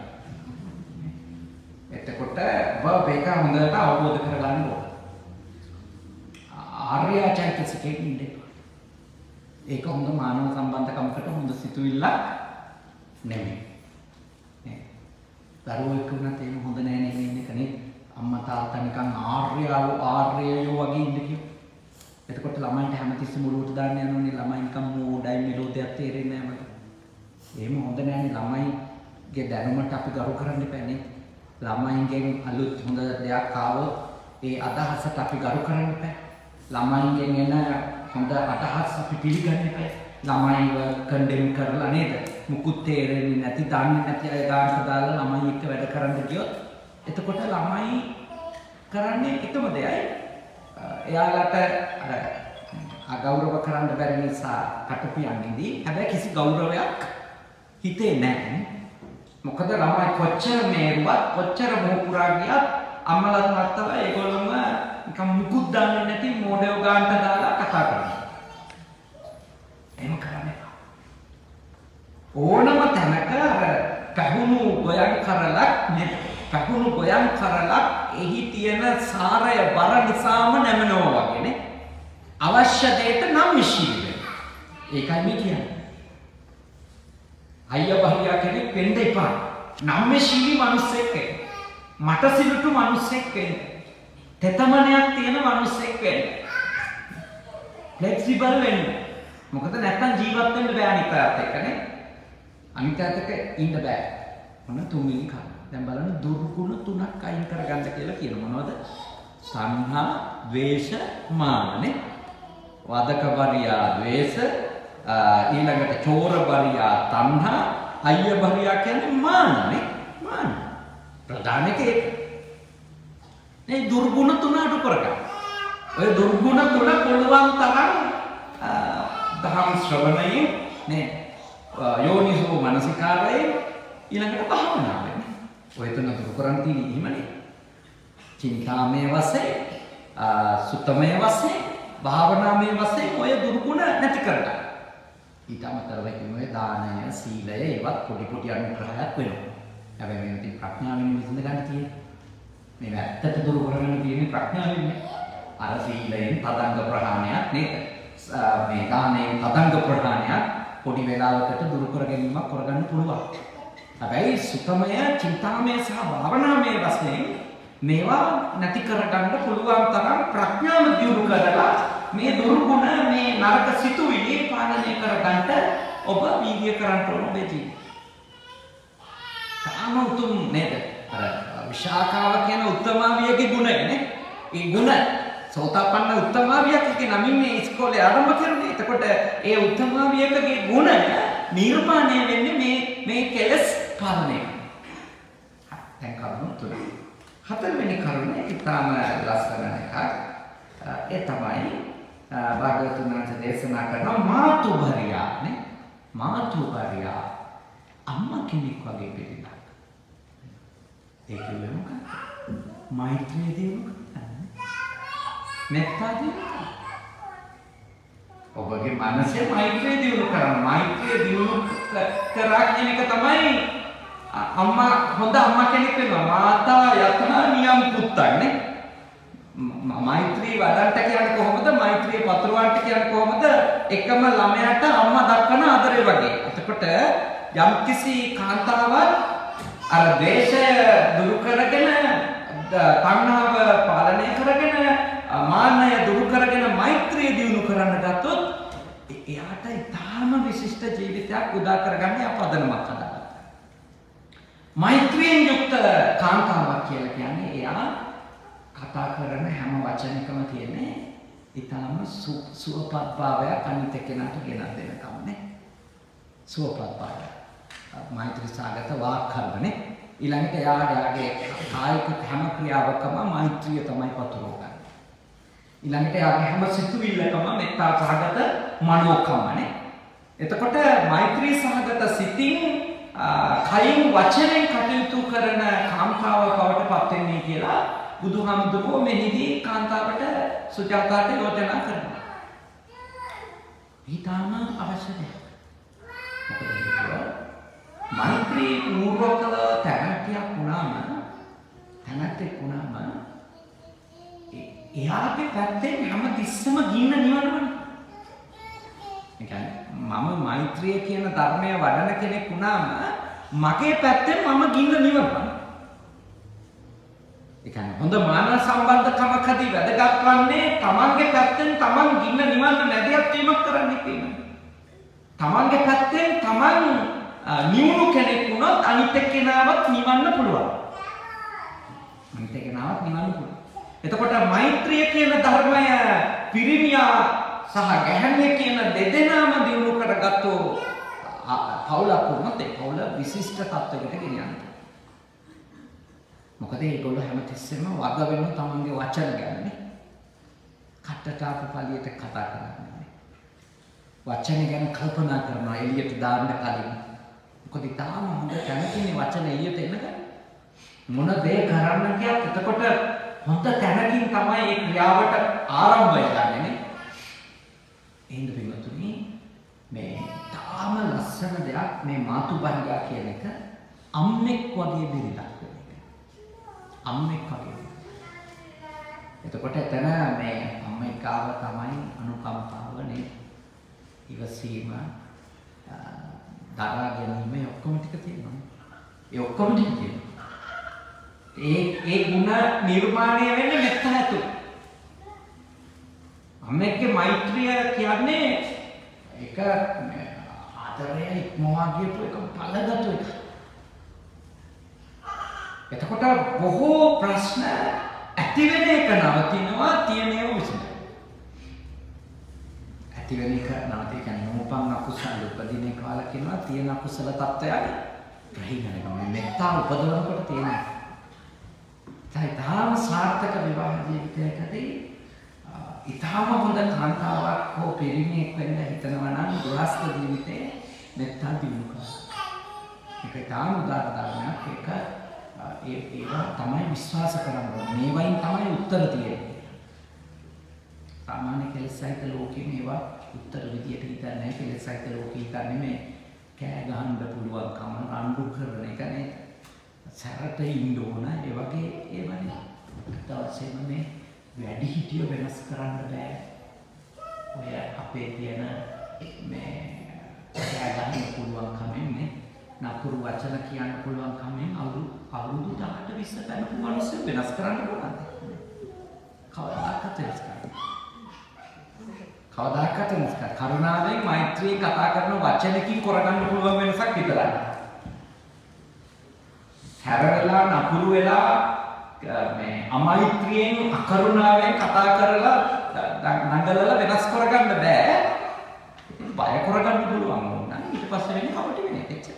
එතකොට ඔබ මේක හොඳට අවබෝධ කරගන්න ඕන. ආර්ය චෛතසිකයේ ඉන්නේ. ඒක හොඳ මානව සම්බන්ධකමකට හොඳ සිතුවිල්ලක් නෙමෙයි. නේ. දරුවෝ එක්ක උනත් එහෙම හොඳ නෑ නේ ඉන්න එකනේ. අම්මා තාත්තා නිකන් ආර්යයෝ ආර්යයෝ වගේ ඉන්න කියෝ. එතකොට ළමයින්ට හැමතිස්සෙම උරුවට දාන්න යනෝනේ ළමයි නිකන් මෝඩයි මෙලෝදයක් තේරෙන්නේ නෑ මට. එහෙම හොඳ නෑනේ ළමයිගේ දැනුමට අපි ගරු කරන්න එපානේ. ළමයින්ගෙන් අලුත් හොඳ දෙයක් ආවොත් ඒ අදහසට අපි ගරු කරන්න එපා. ළමයින්ගෙන් එන හොඳ අදහස් අපි පිළිගන්න එපා. ළමයිව කන්ඩෙම් කරලා නේද? මුකුත් තේරෙන්නේ නැති දන්නේ නැති අය ගානට දාලා ළමයි එක්ක වැඩ කරන්න ගියොත් එතකොට ළමයි කරන්නේ එකම දෙයයි. එයාලට අර අගෞරව කරන්න බැරි නිසා කටුපියන්නේදී හැබැයි කිසි ගෞරවයක් හිතේ නැහැ. මොකද ළමයි කොච්චර මේරුවත් කොච්චර මොහුකුරා ගියත් අම්මලා තාත්තලා ඒගොල්ලොම නිකන් මුකුත් දන්නේ නැති මොඩේව ගානට දාලා කතා කරනවා. එහෙම කරන්නේ ඕනම තැනක අර කහුණු ගොයන් කරලක් නේ කහුණු ගොයන් කරලක් එහි තියෙන සාරය බර නිසාම නැමනවා වගේනේ අවශ්‍ය දෙයට නම් විශ්ීවේ. ඒකයි මේ කියන්නේ. අයියා බහියා කෙනෙක් වෙන්න එපා. නම්මේශීලී මිනිස්සෙක් වෙන්න. මට සිලුටු මිනිස්සෙක් වෙන්න. තෙතමනයක් තියෙන මිනිස්සෙක් වෙන්න. ෆ්ලෙක්සිබල් වෙන්න. මොකද නැත්තම් ජීවත් වෙන්න බෑ අනිත් පැත්තට එක්කනේ. අනිත් පැත්තට ඉන්න බෑ. මොන තුන්වෙනි කාරණා. දැන් බලන්න දුර්ගුණ තුනක් අයින් කරගන්න කියලා කියන මොනවද? සංහා, ද්වේෂ, මානනේ. වදක බරියා ද්වේෂ, ඊළඟට චෝර බරියා තණ්හා, අය්‍ය බරියා කියන්නේ මානනේ. මාන. ප්‍රධාන එක ඒක. මේ දුර්ගුණ තුන අඩු කරගන්න. ඔය දුර්ගුණ තුන පුළුවන් තරම් දහම් ශ්‍රවණයෙන් නේ යෝනිසෝ මනසිකාරයෙන් ඊළඟට භාවනාවෙන් ඔය තුන දුරු කරන් තියෙන්නේ එහෙමනේ. චින්තාමය වශයෙන් සුත්තමය වශයෙන් භාවනාමය වශයෙන් ඔය දුර්ගුණ නැති කරගන්න. ඊට අමතරව කිව්වේ දානය සීලය ඒවත් පොඩි පොඩි අනුග්‍රහයක් වෙනවා. හැබැයි මේ ඉතින් ප්‍රඥාවෙන් විසඳ ගන්න තියෙන්නේ. මේ ඇත්තට දුරු කරගන්න තියෙන්නේ ප්‍රඥාවෙන් නේ. අර සීලයෙන් පදංග ප්‍රහාණයක් නේද? මේ දානයෙන් පදංග ප්‍රහාණයක් පොඩි වේලාවකට දුරු කර ගැනීමක් කරගන්න පුළුවන්. හැබැයි සුතමය, චින්තාමය සහ භාවනාමය වශයෙන් මේවා නැති කරගන්න පුළුවන් තරම් ප්‍රඥාව දියුණු කරලා මේ දුර්ගුණ මේ නරක සිතුවිලි පාලනය කරගන්න ඔබ වීර්ය කරන්න ඕන දෙදී. තාම උතුම් නේද? අර විශාකාව කියන උත්තමාවියගේ ගුණයනේ. ඒ ගුණ සෝතාපන්න උත්තමාවියක් කියන නමින් මේ ඉස්කෝලේ ආරම්භ කරන්නේ. එතකොට ඒ උත්තමාවියකගේ ගුණ නිර්මාණය වෙන්නේ මේ මේ කෙලස් පාලනය. දැන් කරුණු තුන. හතරවෙනි කරුණ ඉතාම ලස්සන එකක්. ඒ තමයි භාග්‍යවතුන් වහන්සේ දේශනා කරන මාතුභාරියා නේ. මාතුභාරියා අම්මා කෙනෙක් වගේ පිළිගන්න. ඒක වෙනකන් මෛත්‍රිය දිනු මෙත්තා දිනු ඔබගේ මනසේ මෛත්‍රිය දිනු කරන්න. මෛත්‍රිය දිනු කරා කියන එක තමයි අම්මා හොඳ අම්මා කෙනෙක් වෙනවා. මාතා යතනා නියම් පුත්තන් නේ. මෛත්‍රී වඩන්ට කියන්නේ කොහොමද? මෛත්‍රිය පතුරවන්න කියන්නේ කොහොමද? එකම ළමයාට අම්මා දක්වන ආදරය වගේ. එතකොට යම්කිසි කාන්තාවක් අර ද්වේෂය දුරු කරගෙන තණ්හාව පාලනය කරගෙන මාන්නය දුරු කරගෙන මෛත්‍රිය දියුණු කරන්න ගත්තොත් එයාට ඊටාම විශිෂ්ට ජීවිතයක් උදා කරගන්න අපදනමක් හදාගන්නවා. මෛත්‍රියෙන් යුක්ත කාන්තාවක් කියලා කියන්නේ එයා කතා කරන හැම වචනයකම තියෙන්නේ ඊටාම සුවපත් භාවයක් අනිත් කෙනාට ගෙනත් දෙනකම් නේ. සුවපත් භාවය. මෛත්‍රී සාගත වාක්කල්පනේ. ඊළඟට එයාගේ කායික හැම ක්‍රියාවකම මෛත්‍රිය තමයි පතුරවන්නේ. ඊළඟට එයාගේ හැම සිතුවිල්ලකම මෙත්තා සහගත මනෝකම්මනේ. එතකොට මෛත්‍රී සහගත සිතින් කයින් වචනෙන් කටයුතු කරන කාන්තාව බවට පත් වෙන්නේ කියලා බුදුහාමුදුරුවෝ මෙහිදී කාන්තාවට සුජාතාට යෝජනා කරනවා. ඊටාම අවශ්‍ය දෙයක්. මොකද හේතුව මෛත්‍රී පූර්වකව තැනටියක් වුණාම තැනටෙක් වුණාම එයාගේ පැත්තෙන් හැම තිස්සම ගින්න නිවනවනේ. ඒ කියන්නේ මම මෛත්‍රිය කියන ධර්මය වඩන කෙනෙක් වුණාම මගේ පැත්තෙන් මම ගින්න නිවනවා. ඒ කියන්නේ හොඳ මානව සම්බන්ධකමකදී වැදගත් වන්නේ තමන්ගේ පැත්තෙන් තමන් ගින්න නිවන්න නැදියත් වීමක් කරන්න තියෙනවා. තමන්ගේ පැත්තෙන් තමන් නිවුණු කෙනෙක් වුණොත් අනිත් එක්කෙනාවත් නිවන්න පුළුවන්. අනිත් එක්කෙනාවත් නිවන්න පුළුවන්. එතකොට මෛත්‍රිය කියන ධර්මය පිරිමියා සහ ගැහැණිය කියන දෙදෙනාම දිනු කරගත්තෝ පවුලක් වුණොත් ඒ පවුල විශිෂ්ට තත්වයකට ගෙනියනවා. මොකද ඒගොල්ලෝ හැමතිස්සෙම වග වෙන තමන්ගේ වචන ගැන කටට ආපු පළියට කතා කරන්නේ. වචන ගැන කල්පනා කරනවා එළියට දාන්න කලින්. මොකද තාම හොඳ කැමතිනේ වචන එළියට එනකන්. මොන දේ කරන්න කියත් එතකොට හොඳ තැනකින් තමයි ඒ ක්‍රියාවට ආරම්භය ගන්නෙ. එහෙනම් පින්වතුනි මේ තාම ලස්සන දෙයක් මේ මාතුබංගා කියන එක අම්මෙක් වගේ බිරිඳක් වෙන එක. අම්මෙක් වගේ. එතකොට එතන මේ අම්මෙක්ව තමයි අනුකම්පාවනේ ඉවසීම දරා ගැනීම ඔක්කොම ටික තියෙනවා. ඒ ඔක්කොම ටික තියෙනවා. ඒ ඒ ගුණ නිර්මාණය වෙන්නේ මෙතන ඇතුළේ. අම්මෙක්ගේ මෛත්‍රිය කියන්නේ ඒක ආදරය ඉක්මවා ගියපු එක පළගතු එක. එතකොට බොහෝ ප්‍රශ්න ඇති වෙන එක නවතිනවා තියෙනව විසඳ. ඇති වෙන එක නවතින කියන්නේ නෝපන් අකුසල උපදින කාල කියනවා තියෙන අකුසල තත්ත්වයයි ප්‍රහීන වෙනවා. මේ මෙත්තා උපදවනකොට තියෙන තාම සාර්ථක විවාහ ජීවිතයකදී ඊටාම හොඳ කාන්තාවක් හෝ පිරිමියෙක් වෙන්න හිතනවා නම් ගෘහස්ත ජීවිතේ මෙත්තා දිනු කරනවා. ඒක ඊටාම උදාහරණයක්. ඒක ඒ ඒවා තමයි විශ්වාස කරන්න ඕනේ. මේවයින් තමයි උත්තර තියෙන්නේ. සාමාන්‍ය කෙලෙසයිත ලෝකේ මේවා උත්තර විදියට හිතන්නේ නැහැ. කෙලෙසයිත ලෝකේ හිතන්නේ මේ කෑ ගහන්න පුළුවන්කම රණ්ඩු කරන එක නේ. සැරට ඉන්න ඕන ඒ වගේ ඒවනේ. තවසෙම මේ වැඩි හිටිය වෙනස් කරන්න බෑ. ඔය අපේ තියෙන මේ කෑ ගහන්න පුළුවන්කමෙන් නේ. නපුරු වචන කියන්න පුළුවන්කමෙන් අවුරුදු අවුරුදු දහකට විස්ස පැනපු මිනිස්සු වෙනස් කරන්න පුළුවන්. කවදාකවත් වෙනස් කරන්න. කවදාකවත් වෙනස් කරන්න. කරුණාවෙන් මෛත්‍රියෙන් කතා කරන වචනකින් කරගන්න පුළුවන් වෙනසක් විතරයි. හැරෙලා නපුරු වෙලා මේ අමෛත්‍රියෙන් අකරුණාවෙන් කතා කරලා නඟලලා වෙනස් කරගන්න බෑ. බය කරගන්න පුළුවන් වුණා. ඊට පස්සේ වෙන්නේ කවට වෙන්නේ එච්චරයි.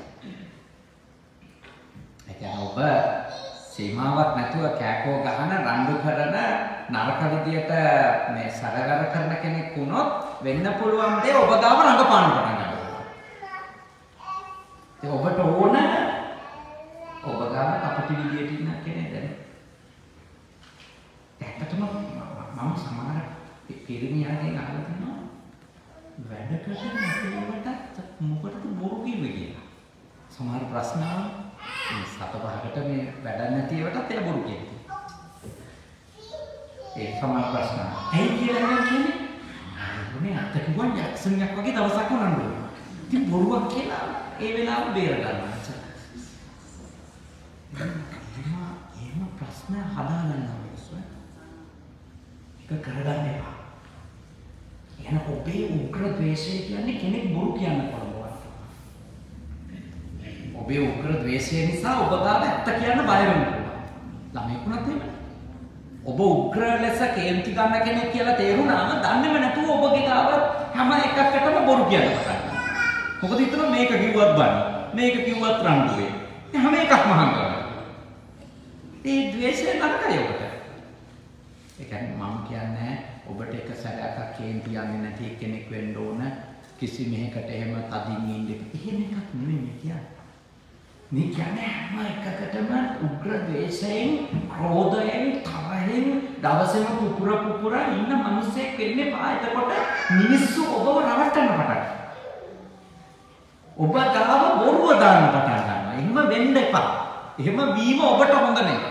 ඒ කියන්නේ ඔබ සීමාවක් නැතුව කෑකෝ ගහන රණ්ඩු කරන නරක විදියට මේ සරගර කරන කෙනෙක් වුණොත් වෙන්න පුළුවන් දේ ඔබ ගාව රඟපාන්න පටන් ගන්නවා. ඒ ඔබට ඕන ඔබ ගාව කපටි විදියට ඉන්න කෙනෙක් දැන්. ඇත්තටම මම සමහර පිරිමියාගෙන් අහලා තියෙනවා වැඩ කරන අපේකට මොකටද බොරු කිව්වේ කියලා. සමහර ප්‍රශ්න මේ සත පහකට මේ වැඩ නැති ඒවටත් එලා බොරු කියනවා. ඒ සමහර ප්‍රශ්න. ඇයි කියලා නම් කියන්නේ? අනේ අත කිව්වන් යක්ෂණයක් වගේ දවසක් වුණා. ඉතින් බොරුවක් කියලා ඒ වෙලාව බේර ගන්නවා. එහෙම ප්‍රශ්න හදාගන්න ඕනේ. ඒක කරගන්න එපා. එහෙනම් ඔබේ උග්‍ර ද්වේෂය කියන්නේ කෙනෙක් බොරු කියන්න පුළුවන්. ඔබේ උග්‍ර ද්වේෂය නිසා ඔබ ගාව ඇත්ත කියන්න බය වෙනවා. ළමයෙකුණත් එහෙම. ඔබ උග්‍ර ලෙස කේන්ති ගන්න කෙනෙක් කියලා තේරුණාම දන්නේම නැතුව ඔබගේ ගාව හැම එකකටම බොරු කියන්න පටන් ගන්නවා. මොකද හිතනවා මේක කිව්වත් බන. මේක කිව්වත් රණ්ඩුවේ. හැම එකක්ම හංගනවා. ඒ ද්වේෂය නරකයි ඔබට. ඒ කියන්නේ මම කියන්නේ ඔබට එක සැරයක් කේන්ති යන්නේ නැති කෙනෙක් වෙන්න ඕන කිසි මෙහෙකට එහෙම තදින් ඉන්න එක. එහෙම එකක් නෙමෙයි කියන්නේ. මේ කියන්නේ හැම එකකටම උග්‍ර ද්වේෂයෙන්, ක්‍රෝධයෙන්, තරහෙන් දවසේම පුපුර පුපුර ඉන්න මිනිස්සෙක් වෙන්නේ පා. එතකොට මිනිස්සු ඔබව රවට්ටන්න පටන් ගන්නවා. ඔබ ගාව බොරුව දාන්න පටන් ගන්නවා. එහෙම වෙන්න එපා. එහෙම වීම ඔබට හොඳ නැහැ.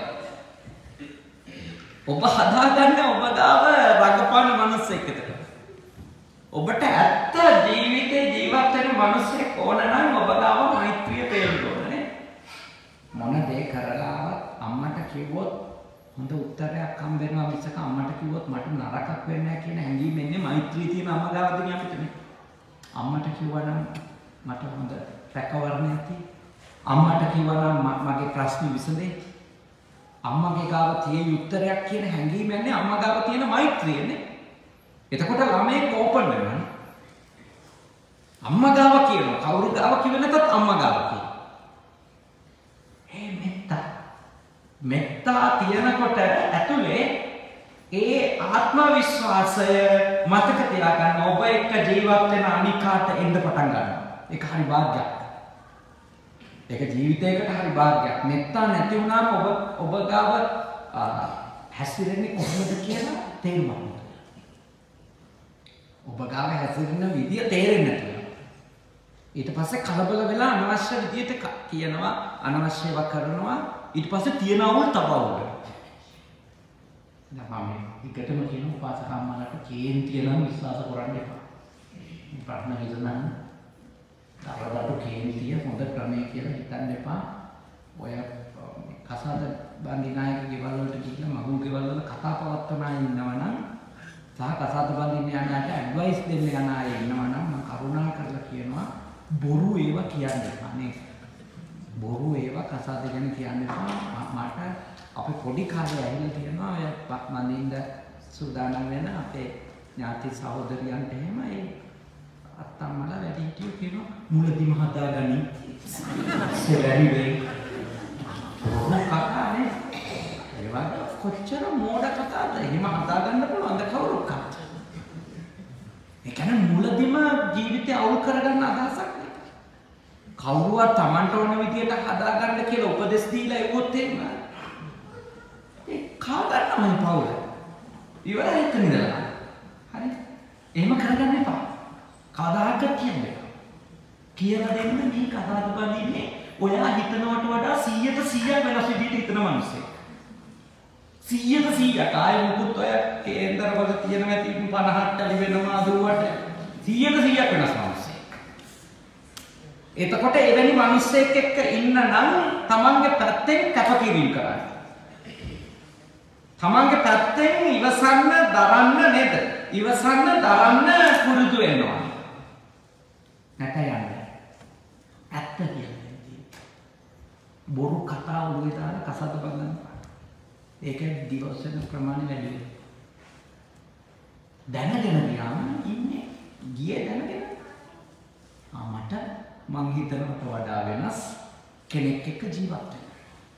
ඔබ හදාගන්න ඔබ ගාව රඟපාන මිනිස්සෙක් එතකොට. ඔබට ඇත්ත ජීවිත මිනිස්සෙක් ඕන නම් ඔබ ගාව මෛත්‍රිය පේන්න ඕනේ. මොන දේ කරලාවත් අම්මට කිව්වොත් හොඳ උත්තරයක් හම්බ වෙනවා මිසක අම්මට කිව්වොත් මට නරකක් වෙන්නේ නැහැ කියන හැඟීම එන්නේ මෛත්‍රිය තියෙන අම්මා ගාවදී අපිට. අම්මට කිව්වනම් මට හොඳ රැකවරණයක් තියෙයි. අම්මට කිව්වනම් මගේ ප්‍රශ්න විසඳේ. අම්මගේ ගාව තියෙන උත්තරයක් කියන හැඟීම යන්නේ අම්මා ගාව තියෙන මෛත්‍රියනේ. එතකොට ළමයි ඕපන් වෙනවා. අම්මා ගාව කියනවා කවුරු ගාව කිව්ව නැතත් අම්මා ගාව කියනවා. ඒ මෙත්තා මෙත්තා තියනකොට ඇතුලේ ඒ ආත්ම විශ්වාසය මතක තියාගන්න ඔබ එක්ක ජීවත් වෙන අනිකාට එන්න පටන් ගන්නවා. ඒක හරි භාග්යක්. ඒක ජීවිතයකට හරි භාග්යක්. මෙත්තා නැති වුණාම ඔබ ඔබ ගාව හැසිරෙන්නේ කොහොමද කියලා තේරුම් ගන්න. ඔබ ගාව හැසිරෙන විදිය තේරෙන්නේ නැතුව. ඊට පස්සේ කලබල වෙලා අනවශ්‍ය විදියට කියනවා අනවශ්‍යව කරනවා ඊට පස්සේ තියනව තබවුවා. දැන් මම එකටම කියන උපාසකම්මලට කේන්තිය නම් විශ්වාස කරන්න එපා. ප්‍රශ්න විසඳන්න තරකට කේන්තිය හොඳ ක්‍රමයේ කියලා හිතන්න එපා. ඔය කසාද බන්දිනායක ගෙවල් වලට ගිහිල්ලා මගුල් ගෙවල් වල කතා පවත්වන අය ඉන්නවනම් සහ කසාද බන්දින්න යන අයට ඇඩ්වයිස් දෙන්න යන අය ඉන්නවනම් මම කරුණා කරලා කියනවා බොරු ඒවා කියන්න එපා නේ. බොරු ඒවා කසාද ගැන කියන්න එපා. මට අපේ පොඩි කාලේ ඇවිල්ලා තියෙනවා ඔය මන්දින්ද සූදානම් වෙන අපේ ඥාති සහෝදරියන්ට එහෙම ඒ අත්තම්මලා වැඩි හිටියෝ කියනවා මුලදිම හදාගනි. සෙවැරි වෙයි. කතානේ ඒ වගේ කොච්චර මෝඩ කතාවද එහෙම හදාගන්න පුළුවන්ද කවුරුත් කතා. ඒ කියන්නේ මුලදිම ජීවිතය අවුල් කරගන්න අදහසක් නේ. කවුරුවත් Tamanට ඕන විදියට හදාගන්න කියලා උපදෙස් දීලා එවුවොත් එහෙම ඒ කා ගන්නමයි පවුල. ඉවරයි එතන ඉඳලා. හරි. එහෙම කරගන්න එපා. කවදාකවත් කියන්නේ. කියලා දෙන්න මේ කතාව බඳින්නේ ඔයා හිතනවට වඩා සීයට සීයක් වෙනස් විදිහට හිතන මිනිස්සෙක්. සීයට සීයක් ආයෙ මුකුත් ඔය කේන්දර වල තියෙන නැති පනහට ටලි වෙනවා අදුවට සීයට සීයක් වෙනස් මිනිස්සෙක්. එතකොට එවැනි මිනිස්සෙක් එක්ක ඉන්න නම් තමන්ගේ පැත්තෙන් කැපකිරීම කරන්න. තමන්ගේ පැත්තෙන් ඉවසන්න දරන්න නේද? ඉවසන්න දරන්න පුරුදු වෙනවා. නැත යන්නේ. ඇත්ත කියන්නේ. බොරු කතා ඔළුවේ දාලා කසාද බඳින්න. ඒක දිවස් වෙන ප්‍රමාණය වැඩි වෙනවා. දැනගෙන ගියාම ඉන්නේ ගියේ දැනගෙන. ආ මට මං හිතනකට වඩා වෙනස් කෙනෙක් එක්ක ජීවත් වෙන්න.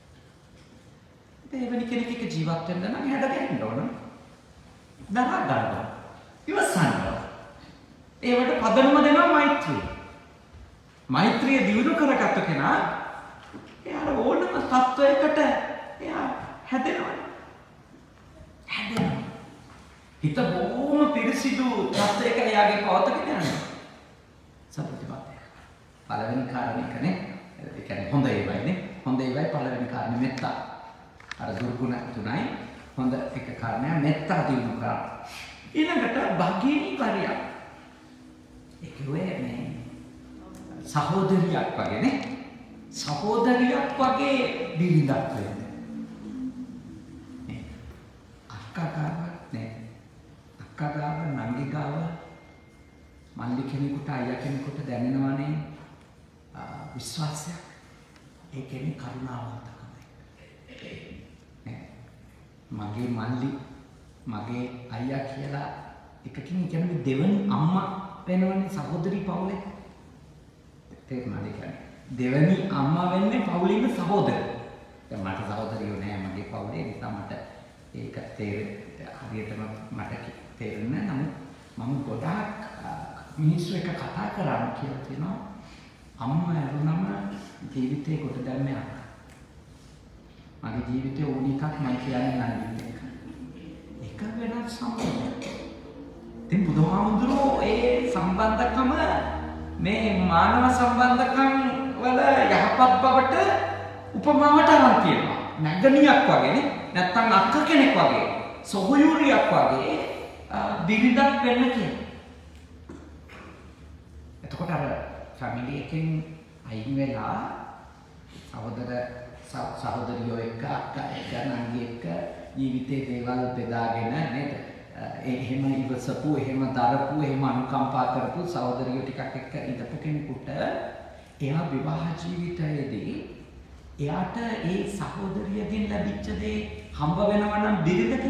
ඒ වෙන කෙනෙක් එක්ක ජීවත් වෙන්න නම් හැදෙන්න ඕන. දරා ගන්න. ඉවසන්න. ඒවට පදනම දෙනවා මෛත්‍රිය. මෛත්‍රිය දියුණු කරගත්ත කෙනා එයාට ඕනම තත්වයකට එයා හැදෙනවා. හැදෙනවා. හිත බොහොම පිරිසිදු තත්වයක එයාගේ පවතගෙන යනවා. සතුටුමත්. පළවෙනි කාරණේකනේ ඒ කියන්නේ හොඳ ඒවයිනේ. හොඳ ඒවයි පළවෙනි කාරණේ මෙත්තා. අර දුර්ගුණ තුනයි හොඳ එක කාරණයක් මෙත්තා දිනු කරා. ඊළඟට භගිනී පරිය. ඒ කියන්නේ මේ සහෝදරියක් වගේ නේ. සහෝදරියක් වගේ බිරිඳක් වෙන්නේ. නේ. අක්කා ගාව නේ. අක්කා ගාව නංගි ගාව මල්ලි කෙනෙකුට අයියා කෙනෙකුට දැනෙනවනේ විශ්වාසයක්. ඒ කියන්නේ කරුණාවන්තකමයි. නේ. මගේ මල්ලි මගේ අයියා කියලා එකකින් කියන්නේ දෙවනි අම්මා වෙනවනේ සහෝදරි පවුලේ. තේරුණාද කියන්නේ? දෙවනි අම්මා වෙන්නේ පවුලේ ඉන්න සහෝදරය. දැන් මට සහෝදරියෝ නෑ මගේ පවුලේ නිසා මට ඒක තේරෙන්නේ හරියටම මට තේරෙන්නේ නැහැ. නමුත් මම ගොඩාක් මිනිස්සු එක්ක කතා කරා කියලා තියෙනවා. අම්මා ඇරුණම ජීවිතේ කොට දැම්මේ අක්කා. මගේ ජීවිතේ ඕන එකක් මම කියන්නේ නැහැ. එක වෙනස් සම්බන්ධයක්. ඉතින් බුදුහාමුදුරුවෝ ඒ සම්බන්ධකම මේ මානව සම්බන්ධකම් වල යහපත් බවට උපමාවට අරන් තියෙනවා. නැගණියක් වගේ නේ. නැත්තම් අක්ක කෙනෙක් වගේ. සොහොයුරියක් වගේ බිරිඳක් වෙන්න කියන. එතකොට අර ෆැමිලි එකෙන් අයින් වෙලා සහෝදර සහෝදරියෝ එක්ක අක්කා එක්ක නංගි එක්ක ජීවිතේ දේවල් බෙදාගෙන නේද? එහෙම ඉවසපු, එහෙම දරපු, එහෙම අනුකම්පා කරපු සහෝදරියෝ ටිකක් එක්ක ඉඳපු කෙනෙකුට එයා විවාහ ජීවිතයේදී එයාට ඒ සහෝදරියගෙන් ලැබිච්ච දේ හම්බ වෙනවා නම් බිරිඳකින්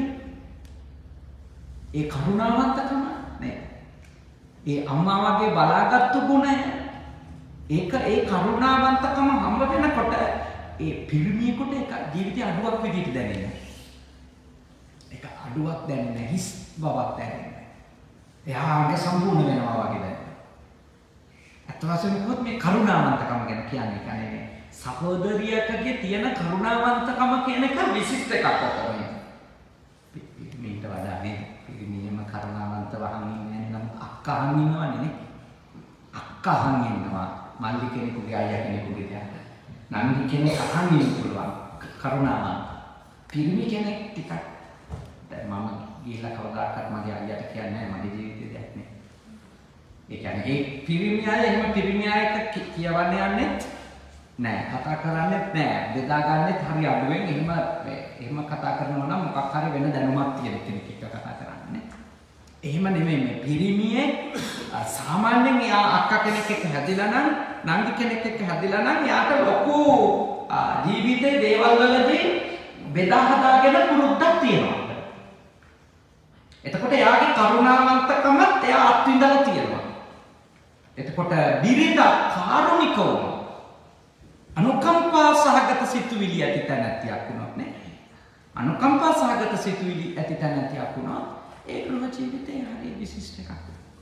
ඒ කරුණාවන්තකම නේද? ඒ අම්මා වගේ බලාගත්තු ගුණය ඒක ඒ කරුණාවන්තකම හම්බ වෙනකොට ඒ පිරිමියෙකුට ඒක ජීවිතේ අඩුවක් විදිහට දැනෙනවා. ඒක අඩුවක් දැනෙන්නේ හිස් බවක් දැනෙන්නේ. එයාගේ සම්පූර්ණ වෙනවා වගේ දැනෙනවා. අත් වශයෙන්ම කිව්වොත් මේ කරුණාවන්තකම ගැන කියන්නේ කියන්නේ සහෝදරියකගේ තියෙන කරුණාවන්තකම කියන එක විශිෂ්ට එකක් කොහොමද? මේකට වඩා නේ පිරිමියම කරුණාවන්තව හංගින්නේ නම් අක්කහන් ඉන්නවනේ නේ. අක්කහන් ඉන්නවා මල්ලි කෙනෙකුගේ අයියා කෙනෙකුගේ දෙයක්. නංගි කෙනෙක් අහන් ඉන්න පුළුවන් කරුණාවන්ත. පිරිමි කෙනෙක් ටිකක් දැන් මම ගිහිල්ලා කවදාකවත් මගේ අයියාට කියන්නේ නැහැ මගේ ජීවිතේ දෙයක් නේ. ඒ කියන්නේ ඒ පිරිමි අය එහෙම පිරිමි අයට කියවන්න යන්නේ නෑ කතා කරන්නේ නෑ බෙදා ගන්නෙත් හරි අඩුවෙන් එහෙම එහෙම කතා කරනවා නම් මොකක් හරි වෙන දැනුමක් තියෙන කෙනෙක් එක්ක කතා කරන්නේ. එහෙම නෙමෙයි මේ පිරිමියේ සාමාන්‍යයෙන් එයා අක්කා කෙනෙක් එක්ක හැදිලා නම් නංගි කෙනෙක් එක්ක හැදිලා නම් එයාට ලොකු ජීවිතේ දේවල් වලදී බෙදා හදාගෙන පුරුද්දක් තියෙනවා. එතකොට එයාගේ කරුණාවන්තකමත් එයා අත්විඳලා තියෙනවා. එතකොට බිරිඳ කාරුණිකව අනුකම්පා සහගත සිතුවිලි ඇති තැනැත්තියක් වුණොත් නේ අනුකම්පා සහගත සිතුවිලි ඇති තැනැත්තියක් වුණොත් ඒ ගෘහ ජීවිතේ හරි විශිෂ්ට එකක්.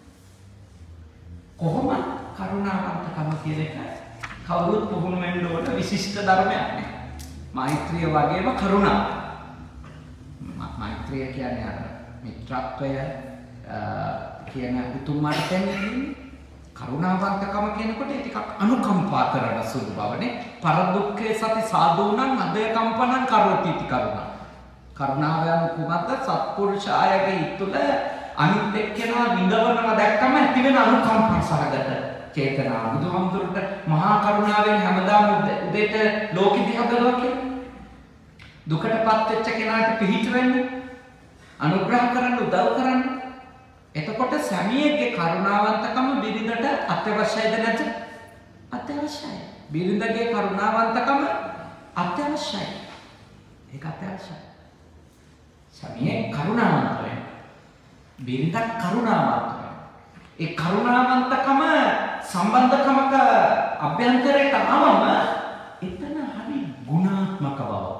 කොහොම කරුණාවන්තකම කියන එක කවුරුත් පුහුණු වෙන්න ඕන විශිෂ්ට ධර්මයක් නේ. මෛත්‍රිය වගේම කරුණාව. මෛත්‍රිය කියන්නේ අර මිත්‍රත්වය කියන උතුම්මට කියන්නේ කරුණාවන්තකම කියනකොට ඒ ටිකක් අනුකම්පා කරන සුළු බවනේ. පරදුක්ඛේ සති සාධූනං අදය කම්පනං කරෝති इति කරුණා. කරුණාව යන කුමක්ද? සත්පුරුෂයාගේ තුළ අනිත් එක්කෙනා විඳවනවා දැක්කම ඇති වෙන අනුකම්පා සහගත චේතනාව. බුදුහාමුදුරට මහා කරුණාවෙන් හැමදාම උදේට ලෝකෙ දිහා බලනවා කියන්නේ. දුකටපත් වෙච්ච කෙනාට පිහිට වෙන්න, අනුග්‍රහ කරන්න, උදව් කරන්න. එතකොට සැමියෙක්ගේ කරුණාවන්තකම බිරිඳට අත්‍යවශ්‍යයිද නැද්ද? අත්‍යවශ්‍යයි. බිරිඳගේ කරුණාවන්තකම අත්‍යවශ්‍යයි. ඒක අත්‍යවශ්‍යයි. සැමියෙක් කරුණාවන්ත වෙන්න. බිරිඳ කරුණාවන්ත වෙන්න. ඒ කරුණාවන්තකම සම්බන්ධකමක අභ්‍යන්තරයට ආවම එතන හරි ගුණාත්මක බවක්.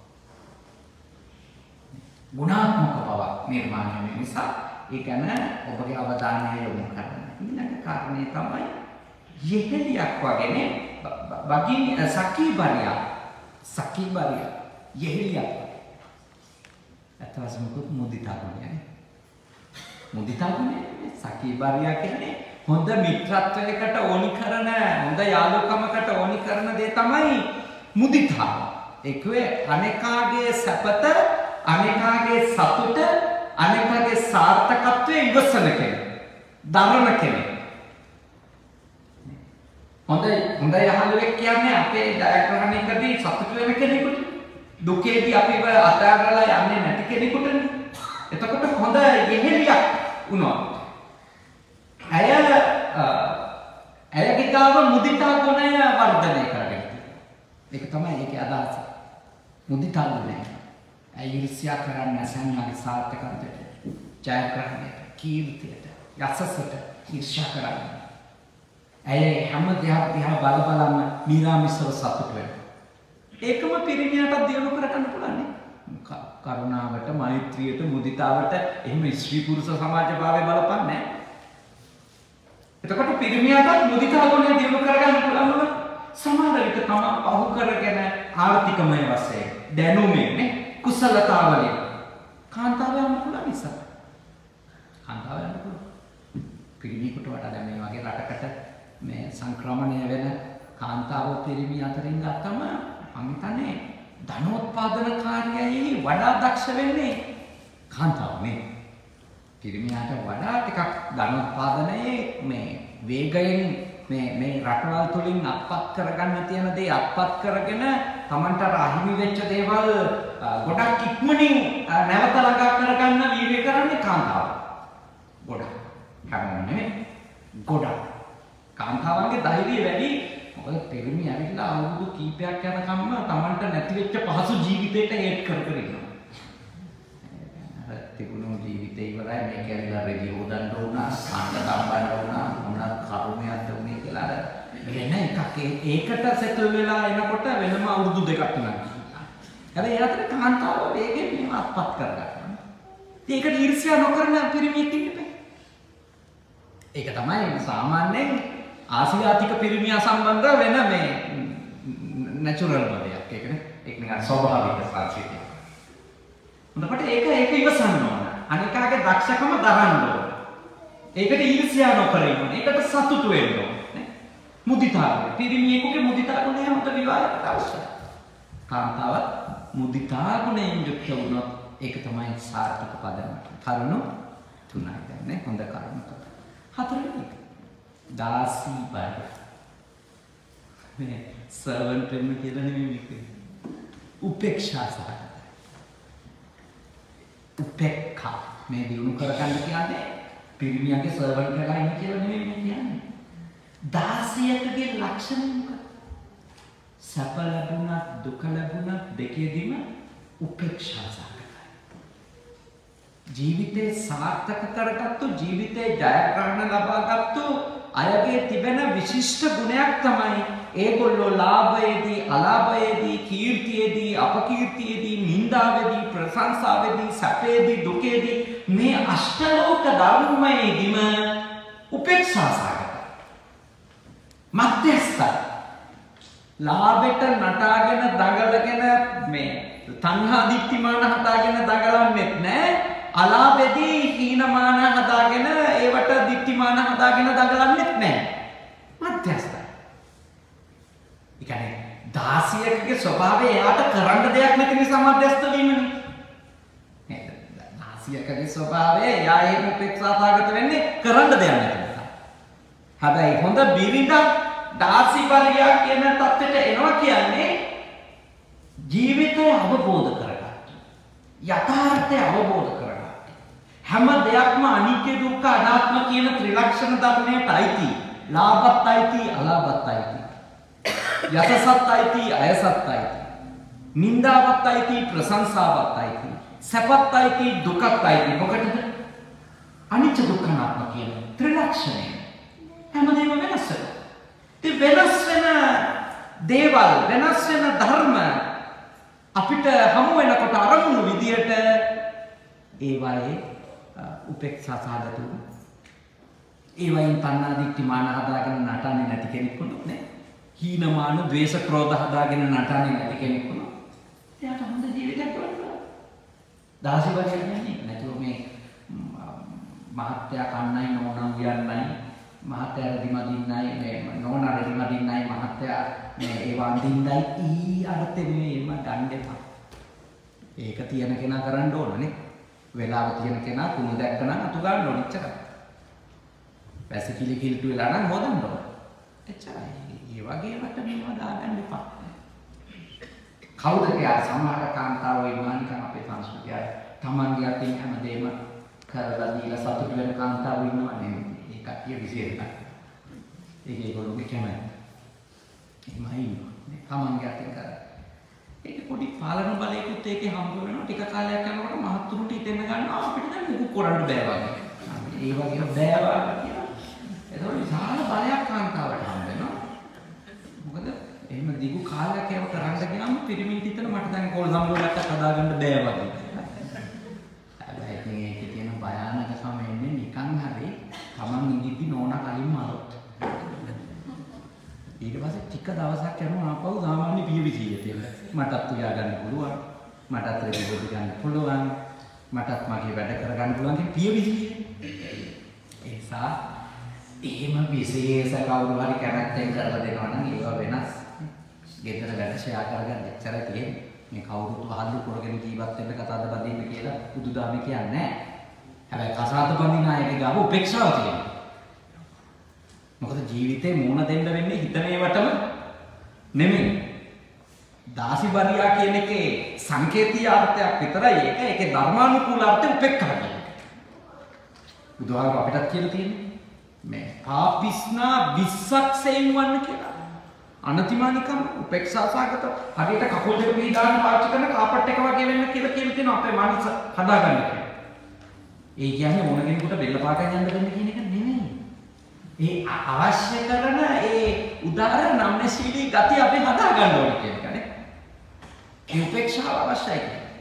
ගුණාත්මක බවක් නිර්මාණය වෙන නිසා ඒ කියන්නේ ඔබගේ අවධානය යොමු කරන්න. ඊළඟ කාරණේ තමයි යෙහෙලියක් වගේනේ බගින් සකීබරිය. සකීබරිය යෙහෙලියක්. අතවසම කුත් මුදිතා ගුණයනේ. මුදිතා ගුණය සකීබරිය කියන්නේ හොඳ මිත්‍රත්වයකට ඕනි කරන හොඳ යාළුකමකට ඕනි කරන දේ තමයි මුදිතාව. ඒකේ අනේකාගේ සැපත අනේකාගේ සතුට අනෙකගේ සාර්ථකත්වයේ ඉවසන කෙනෙක්, දරන කෙනෙක්. හොඳයි හොඳ යහළුවෙක් කියන්නේ අපේ ජයග්‍රහණයකදී සතුට වෙන කෙනෙකුට. දුකේදී අපිව අතහැරලා යන්නේ නැති කෙනෙකුටනේ. එතකොට හොඳ යෙහෙලියක් වුණා. ඇය ඇයගේ ගාව මුදිතා ගුණය වර්ධනය කරගන්න. ඒක තමයි ඒකේ අදහස. මුදිතා ගුණය. ඊර්ෂ්‍යා කරන්න සංඥාගේ සාර්ථකත්වයට, ජයග්‍රහණයට, කීර්තියට, යසසට ඊර්ෂ්‍යා කරන්න. ඇය හැම දෙයක් දිහා බල බලම නිරාමිසව සතුට වෙනවා. ඒකම පිරිමියාට දියුණු කරගන්න පුළුවන් නේ. කරුණාවට, මෛත්‍රියට, මුදිතාවට එහෙම ස්ත්‍රී පුරුෂ සමාජ භාවය බලපන්නේ නැහැ. එතකොට පිරිමියාට මුදිතා ගුණය දියුණු කරගන්න පුළුවන්. සමහර විට තමයි පහු කරගෙන ආර්ථිකමය වශයෙන් දැනුමේ නේ කුසලතාවලින් කාන්තාව යන්න පුළුවන් නිසා. කාන්තාව යන්න පුළුවන්. පිරිමියෙකුට වඩා දැන් මේ වගේ රටකට මේ සංක්‍රමණය වෙන කාන්තාව පිරිමි අතරින් ගත්තම මම හිතන්නේ ධනෝත්පාදනකාරියයි වඩා දක්ෂ වෙන්නේ කාන්තාව නේ. පිරිමියාට වඩා ටිකක් ධනෝත්පාදනයේ මේ වේගයෙන් මේ මේ රටවල් තුලින් අත්පත් කරගන්න තියෙන දේ අත්පත් කරගෙන Tamanට අහිමි වෙච්ච දේවල් ගොඩක් ඉක්මනින් නැවත ළඟා කරගන්න වීර්ය කරන්නේ කාන්තාව. ගොඩක්. හැමෝම නෙමෙයි. ගොඩක්. කාන්තාවන්ගේ ධෛර්යය වැඩි. මොකද පිරිමි ඇවිල්ලා අවුරුදු කීපයක් යනකම්ම Tamanට නැති වෙච්ච පහසු ජීවිතයට හේත් කර කර ඉන්නවා. තිබුණු ජීවිතේ ඉවරයි මේක ඇවිල්ලා රෙදි හොදන්න උනා, කාණ්ඩ තම්බන්න උනා, මොනක් කර්මයක්ද උනේ කියලා වෙන එකක්. ඒකට සෙටල් වෙලා එනකොට වෙනම අවුරුදු දෙකක් තුනක්. හැබැයි ඒ අතර කාන්තාව වේගෙන් මේව අත්පත් කරගන්නවා. ඒකට ඊර්ෂ්‍යා නොකරන පිරිමියෙක් ඉන්න බෑ. ඒක තමයි සාමාන්‍යයෙන් ආසියාතික පිරිමියා සම්බන්ධ වෙන මේ නැචරල් බඩයක්. ඒකනේ. ඒක නිකන් ස්වභාවික සංස්කෘතියක්. හොඳට ඒක ඒක ඉවසන්න ඕන. අනිකාගේ දක්ෂකම දරන්න ඕන. ඒකට ඊර්ෂ්‍යා නොකර ඉන්න ඕන. ඒකට සතුටු වෙන්න ඕන. මුදිතාව. පිරිමියෙකුගේ මුදිතා ගුණය හොඳ විවාහයකට අවශ්‍යයි. කාන්තාව මුදිතා ගුණයෙන් යුක්ත වුණොත් ඒක තමයි සාර්ථක පදනම. කරුණු තුනයි දැන් නේ හොඳ කරුණු තුන. හතරවෙනි එක. දාසී බය. මේ සර්වන්ට් වෙන්න කියලා නෙමෙයි මේක. උපේක්ෂා සහගත. උපේක්ඛා මේ දිනු කරගන්න කියන්නේ පිරිමියන්ගේ සර්වන්ට් වෙලා ඉන්න කියලා නෙමෙයි මේ කියන්නේ. දාසියකගේ ලක්ෂණ මොකක්ද? සැප ලැබුණත් දුක ලැබුණත් දෙකේදීම උපේක්ෂා සහගතයි. ජීවිතේ සාර්ථක කරගත්තු ජීවිතේ ජයග්‍රහණ ලබාගත්තු අයගේ තිබෙන විශිෂ්ට ගුණයක් තමයි ඒගොල්ලෝ ලාභයේදී අලාභයේදී කීර්තියේදී අපකීර්තියේදී නින්දාවේදී ප්‍රශංසාවේදී සැපේදී දුකේදී මේ අෂ්ටලෝක ධර්මයේදීම උපේක්ෂා සහගතයි. මධ්‍යස්ථ ලාභයට නටාගෙන දඟලගෙන මේ තණ්හා දික්තිමාන හදාගෙන දඟලන්නෙත් නෑ. අලාභෙදී හීනමාන හදාගෙන ඒවට දික්තිමාන හදාගෙන දඟලන්නෙත් නෑ. මධ්‍යස්ථයි. ඒ කියන්නේ දාසියකගේ ස්වභාවය එයාට කරන්න දෙයක් නැති නිසා මධ්‍යස්ථ වීමනේ. නේද? දාසියකගේ ස්වභාවය එයා ඒක උපේක්ෂාසහගත වෙන්නේ කරන්න දෙයක් නැති නිසා. හැබැයි හොඳ බිරිඳක් දාසිපරියා කියන තත්ත්වයට එනවා කියන්නේ ජීවිතය අවබෝධ කරගන්න. යථාර්ථය අවබෝධ කරගන්න. හැම දෙයක්ම අනිත්‍ය දුක්ඛ අනාත්ම කියන ත්‍රිලක්ෂණ ධර්මයට අයිති. ලාභත් අයිති, අලාභත් අයිති. යසසත් අයිති, අයසත් අයිති. නින්දාවත් අයිති, ප්‍රශංසාවත් අයිති. සැපත් අයිති, දුකත් අයිති. මොකටද? අනිත්‍ය දුක්ඛ අනාත්ම කියන ත්‍රිලක්ෂණය. හැමදේම වෙනස් වෙනවා. ඒ වෙනස් වෙන දේවල්, වෙනස් වෙන ධර්ම අපිට හමු වෙනකොට අරමුණු විදියට ඒවායේ උපේක්ෂා සාධතු ඒ වයින් තණ්හා දික්ටි මාන හදාගෙන නටන්නේ නැති කෙනෙක් වුණොත් නේ හීනමාන ද්වේෂ ක්‍රෝධ හදාගෙන නටන්නේ නැති කෙනෙක් වුණොත් එයාට හොඳ ජීවිතයක් ගන්න. දාසිවර කියන්නේ නැතුව මේ මහත්යා කන්නයි නෝනම් කියන්නයි මහත්යා රෙදි මදින්නයි මේ නෝනා රෙදි මදින්නයි මහත්යා මේ ඒවා අඳින්නයි ඊ අරතේ මේම ගන්න එපා. ඒක තියන කෙනා කරන්න ඕනනේ. වෙලාව තියෙන කෙනා කුණු දැක්කනම් අතු ගන්න ඕන ඉච්චරයි. වැසි කිලි කිල්ටු වෙලා නම් හොදන්න ඕන. එච්චරයි. ඒ වගේ වට මේවා දාගන්න එපා. කවුද කියලා සමහර කාන්තාවෝ ඉමානිකන් අපේ සංස්කෘතිය තමන්ගේ අතින් හැමදේම කරලා දීලා සතුට වෙන කාන්තාවෝ ඉන්නව නෙමෙයි. ඒ කට්ටිය විශේෂයි. ඒක ඒගොල්ලෝගේ කැමැත්ත. එහෙමයි නේ. තමන්ගේ අතින් කරලා ඒක පොඩි පාලන බලයකුත් ඒකේ හම්බ වෙනවා. ටික කාලයක් යනකොට මහත්තුරුට හිතෙන්න ගන්නවා අපිට දැන් මොකක් කරන්න බෑ වගේ. ඒ වගේ බෑ වගේ කියලා. ඒතකොට විශාල බලයක් කාන්තාවට හම්බ වෙනවා. මොකද එහෙම දිගු කාලයක් ඒව කරන්න ගියාම පිරිමින් හිතන මට දැන් කෝල් සම්බෝලයක් හදාගන්න බෑ වගේ. හැබැයි ඉතින් ඒකේ තියෙන භයානකකම එන්නේ නිකන් හරි තමන් ඉඳිද්දි නෝනා කලින්ම අරොත්. ඊට පස්සේ ටික දවසක් යනවා ආපහු සාමාන්‍ය පියවිසියට එන්න. මටත් උයා ගන්න පුළුවන්. මටත් රෙදි ගන්න පුළුවන්. මටත් මගේ වැඩ කරගන්න පුළුවන් කියන පියවිසිය. ඒසා එහෙම විශේෂ කවුරු හරි කැමැත්තෙන් කරලා දෙනවා නම් ඒවා වෙනස්. ගෙදර වැඩ ෂෙයා කරගන්න එච්චරයි තියෙන්නේ. මේ කවුරුත් වහල්ලු කරගෙන ජීවත් වෙන්න කතාද බඳින්න කියලා බුදුදහමේ කියන්නේ නැහැ. හැබැයි කසාද බඳින අයගේ ගාව උපේක්ෂාව තියෙනවා. මොකද ජීවිතේ මුණ දෙන්න වෙන්නේ හිතනේවටම නෙමෙයි. දාසිබරියා කියන එකේ සංකේතීය අර්ථයක් විතරයි ඒක. ඒකේ ධර්මානුකූල අර්ථය උපේක්ඛා කියන එක. බුදුහාම අපිටත් කියලා තියෙන්නේ මේ පාපිස්නා විස්සක්සෙන් වන්න කියලා. අනතිමානිකම් උපේක්ෂා සාගත හරියට කකුල් දෙක පිහදාන පාවිච්චි කරන කාපට් එක වගේ වෙන්න කියලා කියලා තියෙනවා අපේ මනස හදාගන්න කියලා. ඒ කියන්නේ ඕන කෙනෙකුට බෙල්ල පාටෙන් යන්න දෙන්න කියන එක නෙමෙයි. ඒ අවශ්‍ය කරන ඒ උදාර නම්‍යශීලී ගති අපි හදා ගන්න ඕනේ කියන එකනේ. ඒ උපේක්ෂාව අවශ්‍යයි.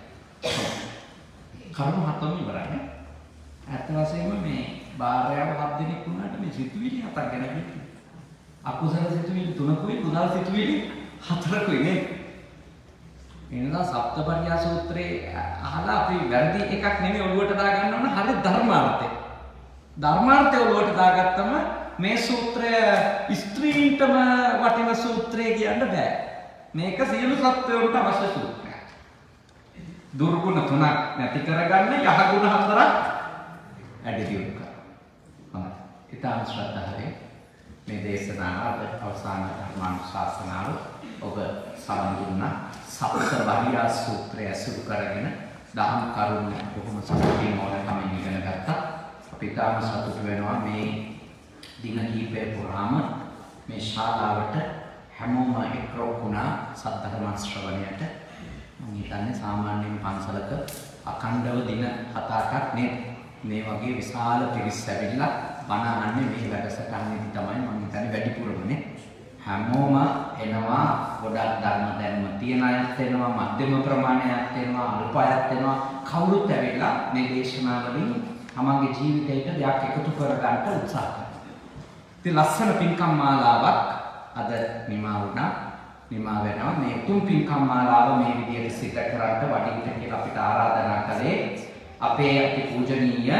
කරුණු හතම ඉවරයි. ඇත්ත වශයෙන්ම මේ භාර්යාව හත් දෙනෙක් වුණාට මේ සිතුවිලි හතක් ගැන කිව්වේ. අකුසල සිතුවිලි තුනකුයි කුසල සිතුවිලි හතරකුයි නේ. එනවා සප්තපරියා සූත්‍රයේ අහලා අපි වැරදි එකක් නෙමෙයි ඔළුවට දාගන්න ඕන හරි ධර්මාර්ථය. ධර්මාර්ථය ඔළුවට දාගත්තම මේ සූත්‍රය ස්ත්‍රීන්ටම වටින සූත්‍රය කියන්න බෑ. මේක සියලු සත්වයන්ට අවශ්‍ය සූත්‍රයක්. දුර්ගුණ තුනක් නැති කරගන්න යහගුණ හතරක් ඇඩ දියුණු කරනවා. හොඳයි. ඊටම ශ්‍රද්ධාවෙන් මේ දේශනාව අවසාන ධර්මානුශාසනාව ඔබ සමන් දුන්නා. සප්තපරියා සූත්‍රය අසුරු කරගෙන දහම් කරුණු බොහොම සතුටින් ඕනකමින් ඉගෙන ගත්තා. අපි තාම සතුටු වෙනවා මේ දින කිහිපය පුරාම මේ ශාලාවට හැමෝම එක්රොක්ුණා සද්ධර්ම ශ්‍රවණයට. මම හිතන්නේ සාමාන්‍යයෙන් පන්සලක අඛණ්ඩව දින හත අටක් නේ මේ වගේ විශාල පිරිස් ඇවිල්ලා බණ අහන්නේ මේ වැඩසටහනේදී තමයි මම හිතන්නේ වැඩිපුරමනේ. හැමෝම එනවා ගොඩක් ධර්ම දැනුම තියන අයත් එනවා මධ්‍යම ප්‍රමාණයක් එනවා අල්ප අයත් එනවා කවුරුත් ඇවිල්ලා මේ දේශනාවලින් තමන්ගේ ජීවිතයට දෙයක් එකතු කර ගන්න උත්සාහ කරනවා. ඉතින් ලස්සන පින්කම් මාලාවක් අද නිමා වුණා. නිමා වෙනවා මේ උතුම් පින්කම් මාලාව මේ විදිහට සිද්ධ කරන්න වඩින්න කියලා අපිට ආරාධනා කළේ අපේ අති පූජනීය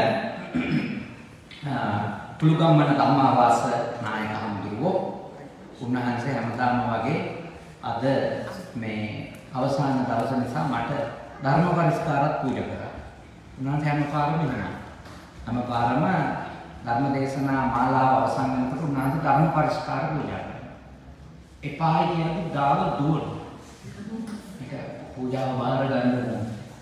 පුලුගම්මන ධම්මාවාස නායක හඳුරුවෝ. උන්වහන්සේ හැමදාම වගේ අද මේ අවසාන දවස නිසා මට ධර්ම පරිස්කාරත් පූජා කරා. උන්වහන්සේ හැම පාරම ඉන්නවා. හැම පාරම ධර්ම දේශනා මාලාව අවසන් වෙනකොට උන්වහන්සේ ධර්ම පරිස්කාර පූජා කරනවා. එපායි කියන්නේ ගාව දුවන. මේක පූජාව බාර ගන්න.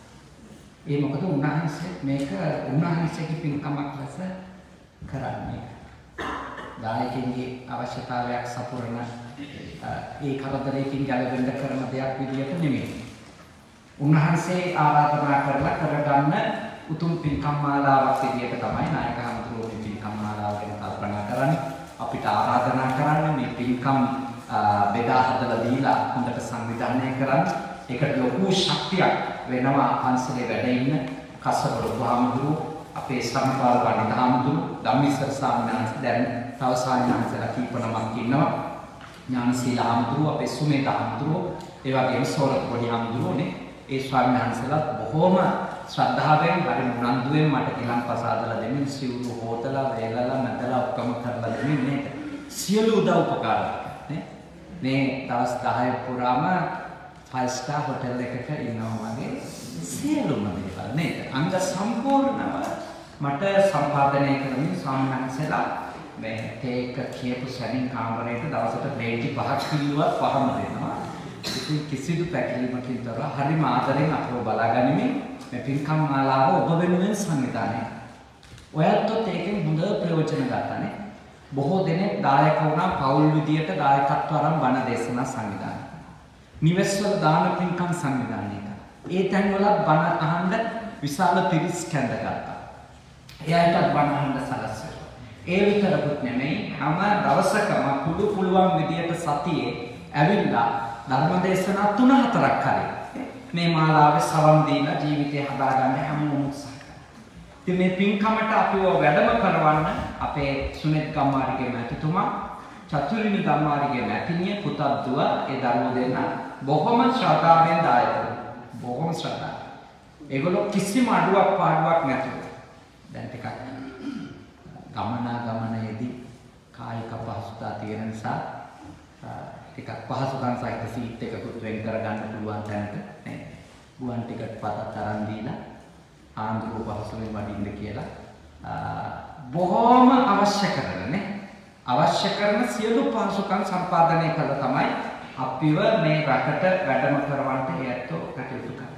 ඒ මොකද උන්වහන්සේ මේක උන්වහන්සේගේ පින්කමක් ලෙස කරන්නේ. දායකයන්ගේ අවශ්‍යතාවයක් සපුරන ඒ කරදරයකින් ගැලවෙන්න කරන දෙයක් විදියට නෙමෙයි. උන්වහන්සේ ආරාධනා කරලා කරගන්න උතුම් පින්කම් මාලාවක් විදියට තමයි නායක හඳුරුවෝ පින්කම් මාලාව ගැන කල්පනා කරන්නේ. අපිට ආරාධනා කරන්නේ මේ පින්කම් බෙදා හදලා දීලා හොඳට සංවිධානය කරන්න. ඒකට ලොකු ශක්තියක් වෙනවා පන්සලේ වැඩ ඉන්න කස්සප රොබ්බාමුදුරු අපේ සම්පාල වණිදාමුදුරු ධම්මිස්සර ස්වාමීන් වහන්සේ දැන් තව සාමිනාන්සලා කීප නමක් ඉන්නවා. ඥානශීල හඳුරු අපේ සුමේත හඳුරු ඒ වගේම සෝරත් පොඩි හඳුරුනේ ඒ ස්වාමීන් වහන්සේලා බොහොම ශ්‍රද්ධාවෙන් හරි උනන්දුවෙන් මට කිලම් පසාදලා දෙමින් සිවුරු හොතලා වේලලා නැතලා ඔක්කොම කරලා දෙමින් නේද සියලු උදව් උපකාර නේ මේ දවස් දහය පුරාම ෆයිව් ස්ටාර් හොටෙල් එකක ඉන්නවා වගේ සියලුම දේවල් නේද අංග සම්පූර්ණව මට සම්පාදනය කරමින් ස්වාමීන් වහන්සේලා මේ තේක කියපු සැනින් කාමරයට දවසට ප්ලේටි පහක් කිල්ලුවක් පහම දෙනවා. ඉතින් කිසිදු පැකිලීමකින් තොරව හරිම ආදරෙන් අපව බලාගනිමින් මේ පින්කම් මාලාව ඔබ වෙනුවෙන් සංවිධානය. ඔයත්ත් ඒකෙන් හොඳ ප්‍රයෝජන ගන්නනේ. බොහෝ දෙනෙක් දායක වුණා පෞල් විදියට දායකත්ව අරන් බණ දේශනා සංවිධානය. නිවෙස්වල දාන පින්කම් සංවිධානය කරා. ඒ තැන්වල බණ අහන්න විශාල පිරිස් කැඳගත්තා. එයාටත් බණ අහන්න සලස්වලා ඒ විතරකුත් නෙමෙයි හැම දවසකම කුඩු පුළුවන් විදියට සතියේ ඇවිල්ලා ධර්ම දේශනා තුන හතරක් කරේ මේ මාලාවේ සවන් දීලා ජීවිතය හදාගන්න හැමෝම උත්සාහ කරනවා. ඉතින් මේ පින්කමට අපිව වැඩම කරවන්න අපේ සුනිත් ගම්මාරිගේ මැතිතුමා චතුරිනි ගම්මාරිගේ මැතිණිය පුතත් දුව ඒ දරුවෝ දෙන්න බොහොම ශ්‍රද්ධාවෙන් දායක වුණා. බොහොම ශ්‍රද්ධාව. ඒගොල්ලෝ කිසිම අඩුවක් පාඩුවක් නැතුව දැන් ටිකක් ගමනාගමනයේදී කායික පහසුතා තියෙන නිසා ටිකක් පහසුකම් සහිත සීට් එකකුත් වෙන් කරගන්න පුළුවන් තැනක නේ ගුවන් ටිකට් පතක් අරන් දීලා ආන්දරෝ පහසුවෙන් වඩින්න කියලා බොහොම අවශ්‍ය කරන නේ අවශ්‍ය කරන සියලු පහසුකම් සම්පාදනය කළ තමයි අපිව මේ රටට වැඩම කරවන්න හේතු කටයුතු කරන්නේ.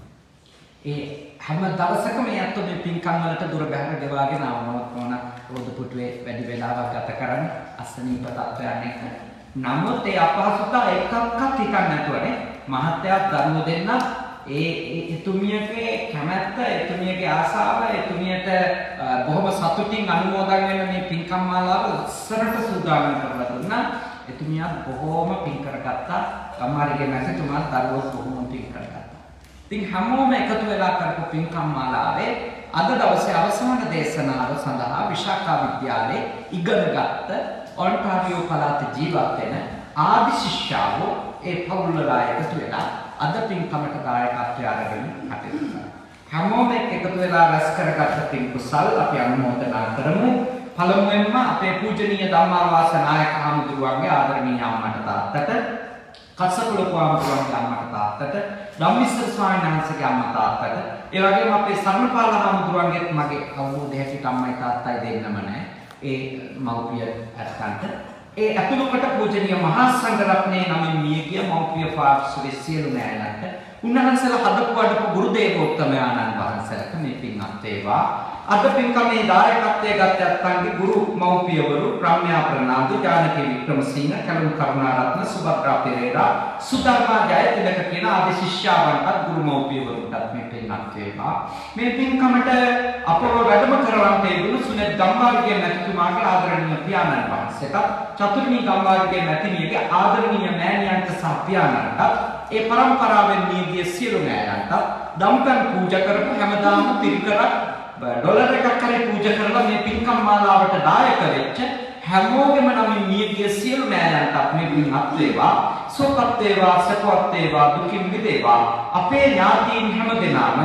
ඒ හැම දවසකම මේ අත්තු මේ පින්කම් වලට දුර බැහැර ගෙවාගෙන ආවමත් මොන රෝද පුටුවේ වැඩි වෙලාවක් ගත කරන්නේ අසනීප තත්ත්වයන් එක්ක. නමුත් ඒ අපහසුතා එකක්වත් හිතන්නේ නැතුවනේ මහත්යක් දරුවෝ දෙන්න ඒ එතුමියගේ කැමැත්ත එතුමියගේ ආසාව එතුමියට බොහොම සතුටින් අනුමෝදන් වෙන මේ පින්කම් මාලාව ලස්සනට සූදානම් කරලා දුන්නා. එතුමියත් බොහොම පින් කරගත්තා. ගම්මාරිගේ මැතිතුමා දරුවෝ බොහොම පින් කරගත්තා. ඉතින් හැමෝම එකතු වෙලා කරපු පින්කම් මාලාවේ අද දවසේ අවසාන දේශනාව සඳහා විශාඛා විද්‍යාලයේ ඉගෙනගත්ත ඔන්ටාරියෝ පළාතේ ජීවත් වෙන ආදි ශිෂ්‍යාවෝ ඒ පවුල්වලා එකතු වෙලා අද පින්කමට දායකත්වය අරගෙන කටයුතු කරනවා. හැමෝම එකතු වෙලා රැස් කරගත්ත පින් කුසල් අපි අනුමෝදනා කරමු. පළමුවෙන්ම අපේ පූජනීය ධම්මාවාස නායක හමුදුරුවන්ගේ ආදරණීය අම්මට තාත්තට, කස්සපුල පුවම්තුරුවන්ගේ අම්මට තාත්තට, ධම්මිස්සර ස්වාමීන් වහන්සේගේ අම්මා තාත්තට, ඒ වගේම අපේ සරණපාල හමුදුරුවන්ගේත් මගේ කවුරුද හැටියට අම්මයි තාත්තයි දෙන්නම නැහැ. ඒ මව්පිය ඇත්තන්ට ඒ අතුලකට පූජනීය මහා සංඝරත්නයේ නමින් මියගිය මව්පිය පාර්ශ්වයේ සියලු නෑනට උන්වහන්සේලා හදපු වඩපු ගුරු දේවෝත්තමයන්න් වහන්සේලාට මේ පින්වත් වේවා. අද පින්කමේ දායකත්වයේ ගත් ඇත්තන්ගේ ගුරු මව්පියවරු ප්‍රඥා ප්‍රනාන්දු, ජානකී වික්‍රමසිංහ, කලුම් කරුණාරත්න, සුභද්‍රා පෙරේරා, සුධර්මා ජයතිලක කියන ආදී ශිෂ්‍යාවන්ටත් ගුරු මව්පියවරුන්ටත් මේ පින්වත් වේවා. මේ පින්කමට අපව වැඩම කරවන්න ලැබුණු සුනෙත් ගම්මාරිගේ මැතිතුමාගේ ආදරණීය පියාණන් වහන්සේට, චතුර්ණී ගම්මාරිගේ මැතිණියගේ ආදරණීය මෑණියන්ට සහ පියාණන්ට, ඒ පරම්පරාවෙන් නියගිය සියලු මෑණන්ට දම්පැන් පූජා කරපු හැමදාම පිරිකරක් ඩොලර් එකක් කරේ පූජා කරලා මේ පින්කම් මාලාවට දායක වෙච්ච හැමෝගෙම නමින් මියගිය සියලු මෑණන්ටත් මේ පින්වත් වේවා. සුවපත් වේවා, සපවත් වේවා, දුකින් මිදේවා. අපේ ඥාතීන් හැමදෙනාම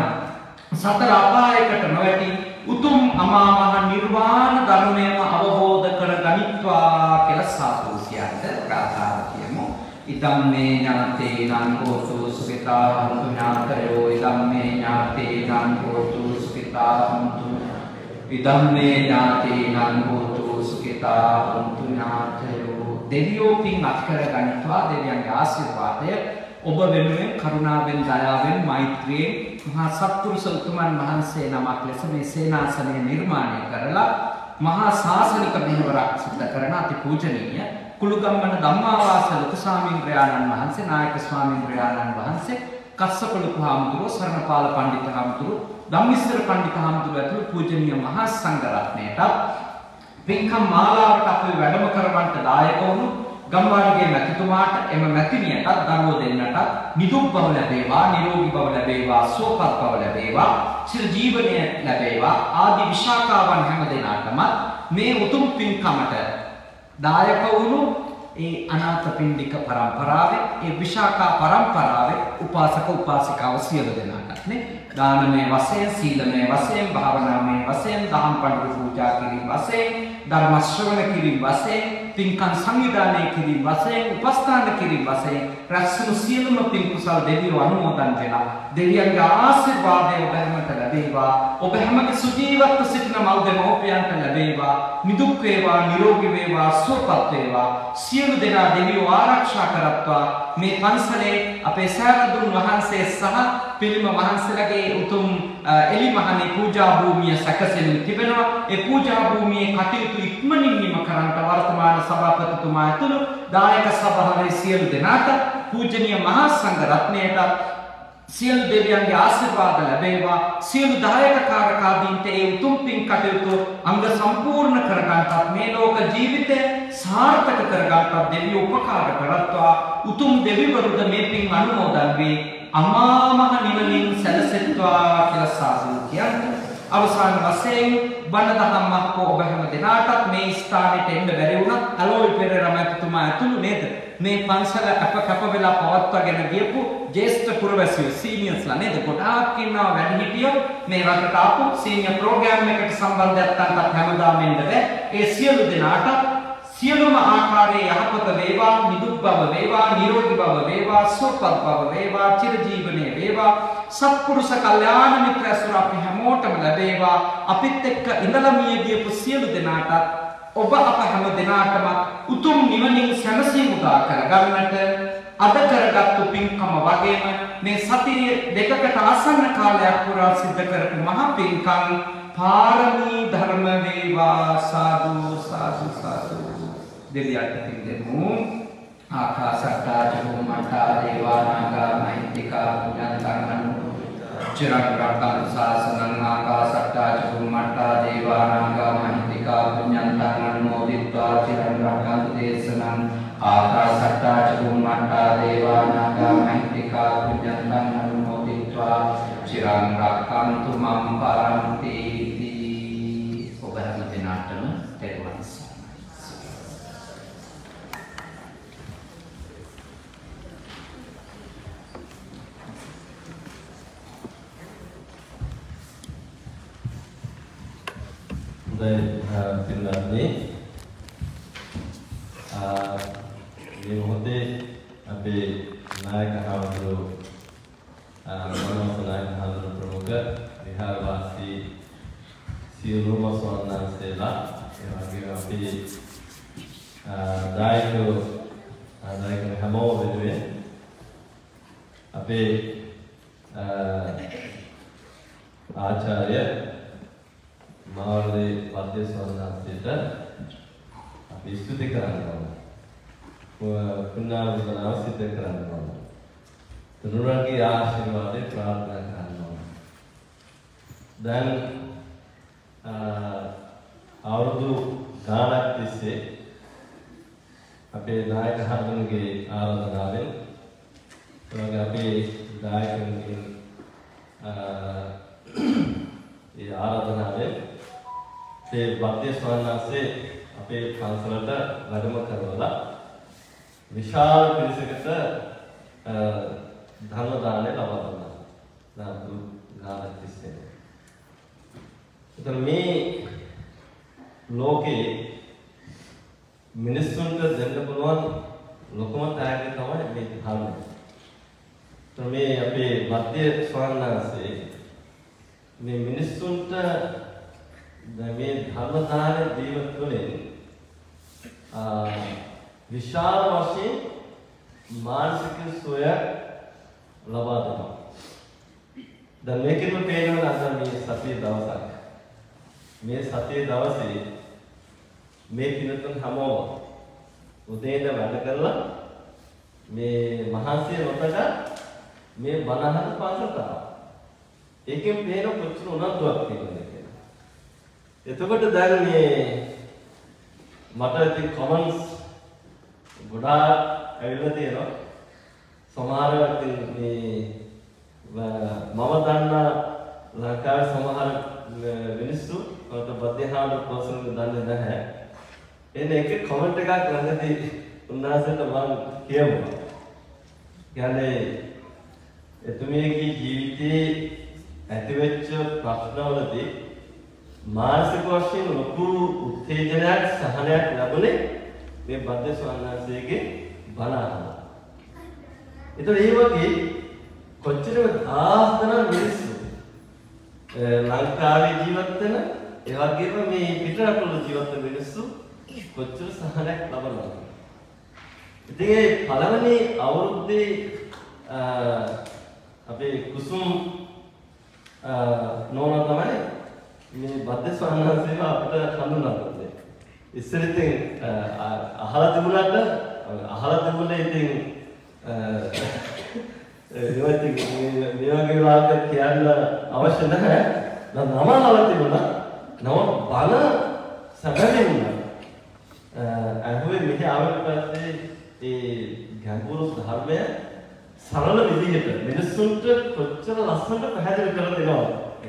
සතර අපායකට නොවැටි උතුම් අමා මහ නිර්වාණ ධර්මයම අවබෝධ කර ගනිත්වා කියලා සාදු කියන්න ප්‍රාර්ථනා කරමු. ඉදම්මේ ඥාතේනං හෝතු සුඛිතා හොන්තු ඥාතයෝ ඉදම්මේ ඥාතේනං හෝතු සුඛිතා හොන්තු ඉදම්මේ ඥාතේනං හෝතු සුඛිතා හොන්තු ඥාතයෝ. දෙවියෝ පින් අත්කර ගනිත්වා. දෙවියන්ගේ ආශිර්වාදය ඔබ වෙනුවෙන් කරුණාවෙන් දයාවෙන් මෛත්‍රියෙන් මහා සත්පුරුෂ උතුමන් වහන්සේ නමක් ලෙස මේ සේනාසනය නිර්මාණය කරලා මහා ශාසනික මෙහෙවරක් සිදු කරන අති පූජනීය කුළුගම්මන ධම්මාවාස ලොකු ස්වාමීන් වහන්සේ, නායක ස්වාමීන් වහන්සේ, කස්සප ලොකු හාමුදුරුවෝ, සරණපාල පඬිතු හාමුදුරුවෝ, ධම්මිස්සර පඬිතු හාමුදුරුවෝ ඇතුළු පූජනීය මහා සංඝරත්නයට පින්කම් මාලාවට අපි වැඩම කරවන්නට දායක වුණු ගම්වාරිගේ මැතිතුමාට, එම මැතිණියටත් දරුවෝ දෙන්නට නිදුක් බව ලැබේවා, නිරෝගී බව ලැබේවා, සුවපත් බව ලැබේවා, චිර ජීවනය ලැබේවා ආදී විශාකාවන් හැම දෙනාටම මේ උතුම් පින්කමට දායක වුණු ඒ අනාථපිණ්ඩික පරම්පරාවේ, ඒ විශාකා පරම්පරාවේ උපාසක උපාසිකාව සියලු දෙනාටත් නේ දානමය වශයෙන්, සීලමය වශයෙන්, භාවනාමය වශයෙන්, දහම් පඬුරු පූජා කිරීම වශයෙන්, ධර්ම ශ්‍රවණ කිරීම වශයෙන්, පින්කම් සංවිධානය කිරීම වශයෙන්, උපස්ථාන කිරීම වශයෙන් රැස්වුණු සියලුම පින් කුසල් දෙවියෝ අනුමෝදන් වෙලා දෙවියන්ගේ ආශිර්වාදය ඔබ හැමට ලැබේවා. ඔබ හැමගේ සුජීවත්ව සිටින මව් දෙමව්පියන්ට ලැබේවා. නිදුක් වේවා, නිරෝගී වේවා, සුවපත් වේවා. සියලු දෙනා දෙවියෝ ආරක්ෂා කරත්වා. මේ පන්සලේ අපේ සෑරදුන් වහන්සේ සහ පිළිම වහන්සේලාගේ උතුම් එලිමහනේ පූජා භූමිය සැකසෙමින් තිබෙනවා. ඒ පූජා භූමියේ කටයුතු ඉක්මනින් නිම කරන්නට වර්තමාන සභාපතිතුමා ඇතුළු දායක සභාවේ සියලු දෙනාට, පූජනීය මහා සංඝ රත්නයට සියලු දෙවියන්ගේ ආශිර්වාද ලැබේවා. සියලු දායක කාරකාදීන්ට ඒ උතුම් පින් කටයුතු අංග සම්පූර්ණ කරගන්නත්, මේ ලෝක ජීවිතය සාර්ථක කරගන්නත් දෙවියෝ උපකාර කරත්වා. උතුම් දෙවිවරුද මේ පින් අනුමෝදන් වේ අමා මහ නිවනින් සැලසෙත්වා කියලා සාදු කියන්නේ. අවසාන වශයෙන් බණ දහම්ක් ඔබ හැම දෙනාටත් මේ ස්ථානෙට එන්න බැරි වුණත් අලෝයි පෙරේරා මැතිතුමා ඇතුළු නේද මේ පන්සල අප කැප වෙලා පවත්වාගෙන ගියපු ජ්‍යෙෂ්ඨ පුරවැසියෝ, සීනියර්ස්ලා නේද ගොඩාක් ඉන්නවා. වැඩිහිටියෝ මේ රටට ආපු සීනියර් ප්‍රෝග්‍රෑම් එකට සම්බන්ධයක් තත්ත්වයක් හැමදාම එන්න බෑ. ඒ සියලු දෙනාට සියලුම ආකාරයේ යහපත වේවා, නිදුක් බව වේවා, නිරෝගී බව වේවා, සුවපත් බව වේවා, චිර ජීවනයේ වේවා. සත්පුරුෂ කල්යාණ මිත්‍ර ඇසුර අපි හැමෝටම ලැබේවා. අපිත් එක්ක ඉඳලා මිය ගියපු සියලු දෙනාට ඔබ අප හැම දෙනාටම සැනසීම උදා කරගන්නට අද කරගත්තු පින්කම වගේම මේ සතිය දෙකකට ආසන්න කාලයක් පුරා සිද්ධ කරපු මහා පින්කම් පාරමී ධර්ම වේවා සාදු සාදු සාදු දෙවියන්ට පින් දෙමු ආකාශට්ටා චුම්මට්ටා දේවානාගා මහිත්‍තිකා පුඤ්ඤන්තං චිරංග්‍රක්ඛන් ශාසනං ආකාශට්ටා චුම්මට්ටා දේවානාගා මහිත්‍තිකා පුඤ්ඤන්තං අනුමෝදිत्वा චිරංග්‍රක්ඛන් දේශනං ආකාශට්ටා චුම්මට්ටා දේවානාගා මහිත්‍තිකා පුඤ්ඤන්තං අනුමෝදිत्वा චිරංග්‍රක්ඛන්තු මම් පරන්ති ඔබ හැම දිනකටම තෙරුවන් පින්නන්නේ මේ මොහොතේ අපේ නායක හඳුරු මනෝස නායක හඳුරු ප්‍රමුඛ විහාරවාසී සියලුම ස්වාමීන්වහන්සේලා ඒ වගේම අපේ දායකයෝ දායක හැමෝම වෙනුවෙන් අපේ ආචාර්ය මාවලේ වද්‍ය ස්වාමීන්වහන්සේට අපි ස්තුති කරනවා. පුණ්‍යානුමෝදනාව සිදු කරනවා. තුනුරන්ගේ ආශිර්වාදේ ප්‍රාර්ථනා කරනවා. දැන් අවුරුදු ගානක් තිස්සේ අපේ නායක හඳුන්ගේ ආරාධනාවෙන් එවගේ අපේ දායකයන්ගෙන් ඒ ආරාධනාවෙන් ඒ වද්‍ය ස්වාමීන්වහන්සේ අපේ පන්සලට වැඩම කරවලා විශාල පිරිසකට ධර්ම දානය ලබා දුන්නා. නාතු ගානක් තිස්සේ. එතන මේ ලෝකේ මිනිස්සුන්ට දෙන්න පුළුවන් ලොකුම ත්‍යාගය තමයි මේ ධර්මය. එතන මේ අපේ වද්‍ය ස්වාමීන්වහන්සේ මේ මිනිස්සුන්ට මේ ධර්ම දානය දීම තුළින් විශාල වශයෙන් මානසික සුවය ලබා දෙනවා. දැන් මේකෙම පේනවා අද මේ සතිය දවසක්. මේ සතිය දවසේ මේ පිනතුන් හැමෝම උදේට වැඩ කරලා මේ මහන්සිය නොතක මේ බණහන පාසලට ආවා. ඒකෙන් පේන කොච්චර උනන්දුවක් තියෙනවද කියලා. එතකොට දැන් මේ මට ඉතින් කමෙන්ට්ස් ගොඩාක් ඇවිල්ලා තියෙනවා. සමහර මේ මම දන්න ලංකාවේ සමහර මිනිස්සු මට බද්දහාන පර්සනල් දන්නේ නැහැ. එන්න එක කමෙන්ට් එකක් ළඟදී උන්වහන්සේට මම කියමුවා. කියන්නේ එතුමියගේ ජීවිතේ ඇතිවෙච්ච ප්‍රශ්නවලදී මානසික වශයෙන් ලොකු උත්තේජනයක් සහනයක් ලැබුණේ මේ බද්ද ස්වාමීන්වහන්සේගේ බණ අහලා. ඒතකොට ඒ වගේ කොච්චර දහස් ගණන් මිනිස්සු ලංකාවේ ජීවත් වෙන ඒ වගේම මේ පිටරටවල ජීවත් වෙන මිනිස්සු කොච්චර සහනයක් ලබනවද? ඉතින් ඒ පළවෙනි අවුරුද්දේ අපේ කුසුම් නෝනා තමයි මේ බද්ද ස්වාමීන්වහන්සේව අපිට හඳුන්වා දුන්නේ. ඉස්සර ඉතින් අහලා තිබුණාට අහලා තිබුණේ ඉතින් ඒවත් මේ වගේ වාක්‍ය කියන්න අවශ්‍ය නැහැ. නම අහලා තිබුණා. නම බල සැබෑම වුණා. අහුවේ මෙහි ආවට පස්සේ ඒ ගැඹුරු ධර්මය සරල විදිහට මිනිස්සුන්ට කොච්චර ලස්සනට පැහැදිලි කරලා දෙනවා.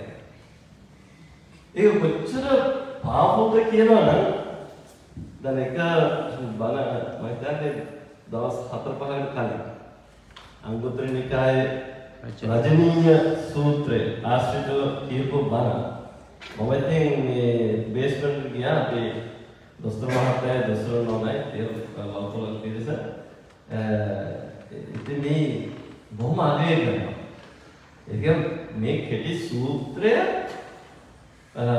ඒක කොච්චර පාපොද කියනවා නම් දැන් එක බල මම හිතන්නේ දවස් හතර පහකට කලින් අංගුත්තර නිකායේ රජනීය සූත්‍රය ආශ්‍රිතව කියපු බණ මම ඉතින් මේ බේස්මන්ට් ගියා අපේ දොස්තර මහත්තයා දොස්තර නෝනයි ඒ ලෝකල් පිරිස ඉතින් මේ බොහොම අගය කරනවා. ඒක මේ කෙටි සූත්‍රය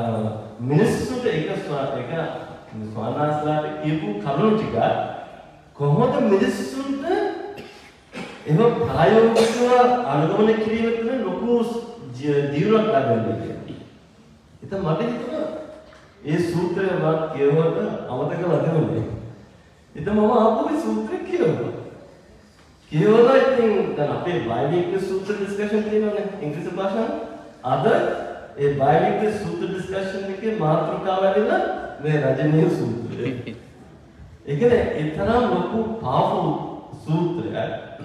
මිනිස්සුන්ට එක එක ස්වාමීන්වහන්සේලාට කියපු කරුණු ටික කොහොමද මිනිස්සුන්ට එහෙම ප්‍රායෝගිකව අනුගමනය කිරීම තුළ ලොකු දියුණුවක් ලබන්නේ කියලා. ඉතින් මට හිතුණා ඒ සූත්‍රය මම කියවුවට අමතක කරලා දෙන්නේ. ඉතින් මම ආපහු මේ සූත්‍රය කියවුවා. කියවලා ඉතින් දැන් අපේ බයිබල් සූත්‍ර ඩිස්කෂන් තියෙනවානේ ඉංග්‍රීසි භාෂාවෙන්. අද ඒ බයිබල් සූත්‍ර ඩිස්කෂන් එකේ මාතෘකාව ඇවිල්ලා මේ රජනීය සූත්‍රය. ඒ කියන්නේ ඒ තරම් ලොකු පාවුල් සූත්‍රයක්.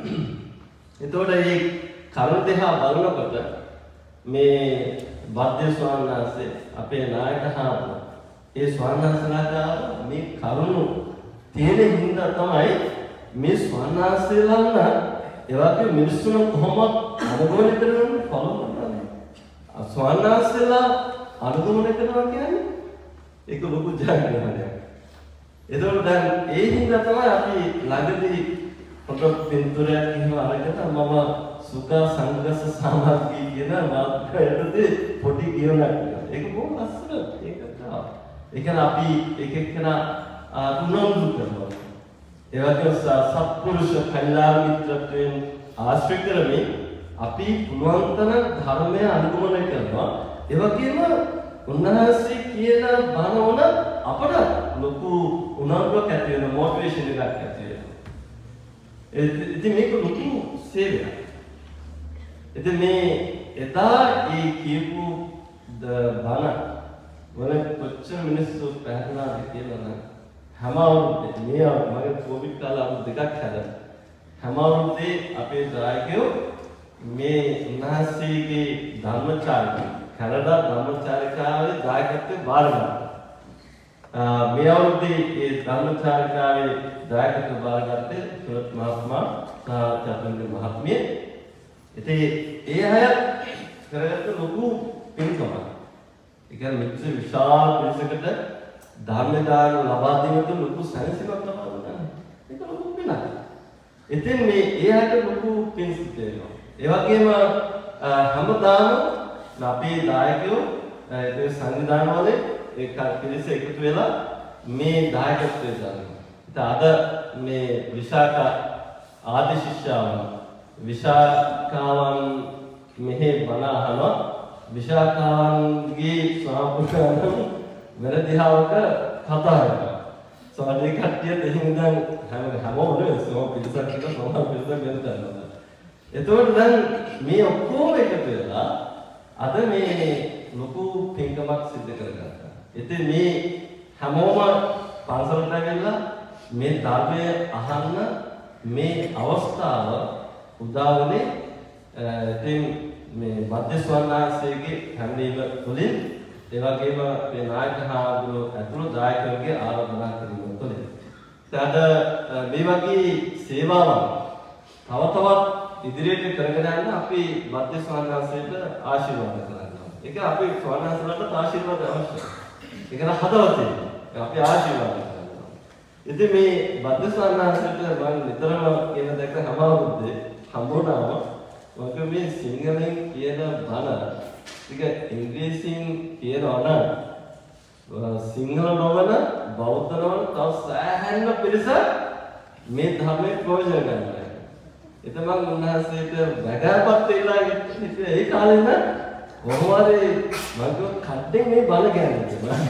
එතකොට මේ කරුණ දෙහා බලනකොට මේ වද්‍ය ස්වාමීන් වහන්සේ අපේ නායක හාමුදුරුවෝ ඒ ස්වාමීන් වහන්සේලාට මේ කරුණ තියෙන හින්දා තමයි මේ ස්වාමීන් වහන්සේලා ඒ වගේ මිනිස්සුන් කොහොමද අනුගමනය කරන්නේ ෆලෝ කරන්නේ. ස්වාමීන් වහන්සේලා අනුගමනය කරනවා කියන්නේ ඒක ලොකු ජයග්‍රහණයක්. එතකොට දැන් ඒ හින්දා තමයි අපි ළඟදී පොත පින්තූරයක් එහෙම අරගෙන මම සුඛ සංගස සමාධි කියන මාතෘකාවේදී පොඩි කියනක් ඒක බොහොම ලස්සන ඒක තමයි. ඒ කියන්නේ අපි එක එකනා උනන්දු කරනවා. ඒ වගේම සත්පුරුෂ කල්යාණ මිත්‍රත්වයෙන් ආශ්‍රය කරමින් අපි පුළුවන් තරම් ධර්මය අනුගමනය කරනවා. ඒ වගේම උන්වහන්සේ කියන බණ උන අපට ලොකු උනන්දුවක් ඇති වෙන මොටිවේෂන් එකක් ඇති වෙනවා. ඉතින් මේක ලොකු සේවයක්. ඉතින් මේ එදා ඒ කියපු බණ වල කොච්චර මිනිස්සු පැහැදිලාද කියලා නම් හැම අවුරුද්දේ මේ මගේ කොවිඩ් කාලේ අවුරුදු දෙකක් හැදලා හැම අවුරුද්දේ අපේ දායකයෝ මේ උන්වහන්සේගේ ධර්මචාරිකාව කැනඩා ධර්මචාරිකාවේ දායකත්වයෙන් බාර ගන්නවා. මේ අවුරුද්දේ ඒ ධර්මචාරිකාවේ දායකත්වයෙන් බාරගත්තේ සුරත් මහත්මයා සහ චතුන්ද මහත්මිය. ඉතින් ඒ අය කරගත්ත ලොකු පින්කමක්. ඒ කියන්නේ මෙච්චර විශාල පිරිසකට ධර්ම දාන ලබා දීමට ලොකු සැලසීමක් ලබා දුන්නා. ඒක ලොකු පිනක්. ඉතින් මේ ඒ අයට ලොකු පින් සිද්ධ වෙනවා. ඒ වගේම හැමදාම අපේ දායකයෝ ඒ සංවිධාන වල ඒ පිරිස එකතු වෙලා මේ දායකත්වය දානවා. ඉතින් අද මේ විශාඛ ආදි ශිෂ්‍යාවන් විශාඛාවන් මෙහි බණ අහනවා. විශාඛාවන්ගේ ස්වාපුරුෂයන් වෙන දිහාවක කතා කරනවා. සෝඩේ කට්ටිය දෙහින් දැන් හැම හැමෝම නෙවෙයි සෝ පිටසක් කියලා සමහර පිටසක් වෙන කරනවා. එතකොට දැන් මේ ඔක්කොම එකතු වෙලා අද මේ ලොකු පින්කමක් සිදු කරගත්තා. ඉතින් මේ හැමෝම පන්සලට ඇවිල්ලා මේ ධර්මය අහන්න මේ අවස්ථාව උදා වුණේ ඉතින් මේ මධ්‍ය ස්වර්ණාංශයේ හැමදේම තුලින් ඒ වගේම මේ නායක හාමුදුරුවෝ ඇතුළු දායකයන්ගේ ආරාධනා කිරීම තුලින්. ඊට මේ වගේ සේවාවන් තව තවත් ඉදිරියට කරගෙන යන්න අපි මධ්‍ය ස්වර්ණාංශයට ආශිර්වාද කරනවා. ඒක අපි ස්වර්ණාංශවලට ආශිර්වාද අවශ්‍යයි. ඒක න හදවතේ අපි ආශිර්වාද කරනවා. ඉතින් මේ මධ්‍ය ස්වර්ණාංශයට මම නිතරම කියන දෙක හැමෝටම හම්බුනාම මම මේ සිංහලෙන් කියන බණ ටික ඉංග්‍රීසියෙන් කියනවා නම් සිංහල නොවන බෞද්ධ නොවන තව සෑහෙන පිරිස මේ ධර්මයේ ප්‍රයෝජන ගන්නවා. එතන මම උන්වහන්සේට වැගාපත් වෙලා ඉන්නේ ඒ කාලේ නම් කොහොමද මම කඩෙන් මේ බණ කියන්නේ.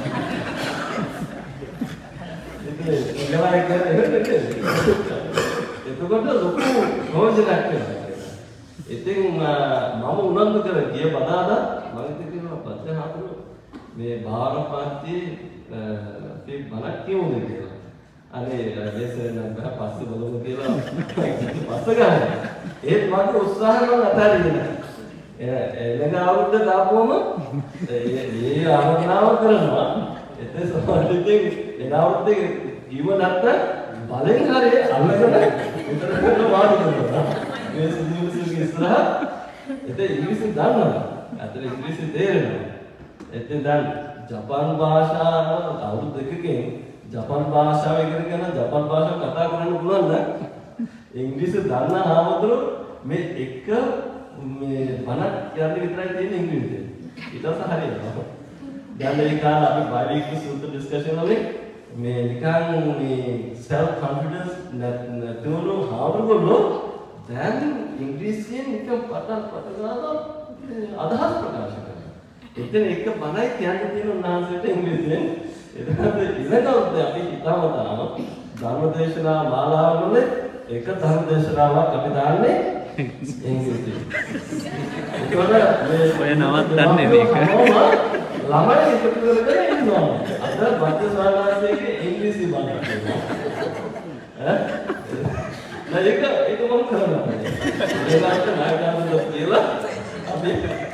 ඉතින් ඉලවයි කියන්නේ එතකොට ලොකු ප්‍රයෝජනයක් වෙනවා. ඉතින් මම උනන්දු කර ගිය බදාදා මම හිතනවා පස්සේ හතුරු මේ භාවනාපන්තියේ අපි බණක් කියමුද කියලා. අනේ රජේසෙන් නම් පස්සේ බලමු කියලා පස්ස ගන්න. ඒත් මම උත්සාහ කරන අතරින් එළඟ අවුරුද්ද දාපුවම මේ ආරාධනාව කරනවා. එතේ සමහරවිට එන අවුරුද්දේ ජීව නැත්නම් බලෙන් හරිය අල්ලගෙන විතර කරලා වාඩි කරනවා. මේ සිදුවීම් ඉස්සරහ එතේ ඉංග්‍රීසි දන්නවා. අතන ඉංග්‍රීසි තේරෙනවා. එතෙන් දැන් ජපාන් භාෂාව අවුරුදු දෙකකින් ජපාන් භාෂාව ඉගෙන ගන්න ජපාන් භාෂාව කතා කරන්න පුළුවන් නම් ඉංග්‍රීසි දන්න ආවතුරු මේ එක මේ බණක් කියන්නේ විතරයි තියෙන ඉංග්‍රීසියෙන්. ඊට පස්සේ හරියනවා. දැන් මේ කාලේ අපි බයිබල් සූත්‍ර ඩිස්කෂන් වලදී මේ නිකන් මේ self confidence නැතුණු හාමුදුරුවෝ දැන් ඉංග්‍රීසියෙන් නිකන් පටන් පටන් අදහස් ප්‍රකාශ කරනවා. එතන එක බණයි කියන්න තියෙන උන්වහන්සේට ඉංග්‍රීසියෙන්. එතනද ඉලකවද අපි හිතාමතාම ධර්මදේශනා මාලාවල එක ධර්මදේශනාවක් අපි දාන්නේ ඉංග්‍රීසියෙන්. ඒකවල මේ ඔය නවත්තන්නේ මේක. ළමයි එකතු කරගෙන ඉන්නවා. අද බද්ද සාරාංශයේ ඉංග්‍රීසි බණ කියනවා. ඈ? නෑ ඒක ඒක මම කරනවා. ඒකට නායකයන්ට කියලා අපි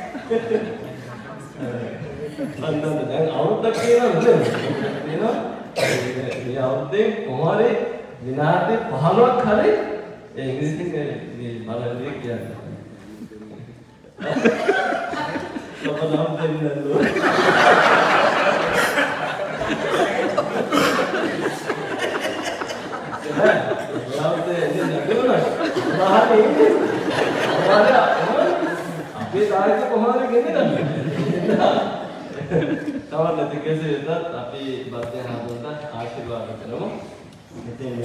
අන්දම දැන් අවුරුද්දක් කියලා නේද? එනවා. මේ අවුරුද්දේ කොහොමද විනාඩි පහළොවක් හරි ඒ ඉංග්‍රීසියෙන් මේ බලන්නේ කියන්නේ. Kapag demin nalo. Laut ini nagano na. Bahan ini. Wala. Abi tayo ko kumari ganyan. Tawag natin kasi ito, tapi bate hapon ta ආශිර්වාද කරමු. ඉතින්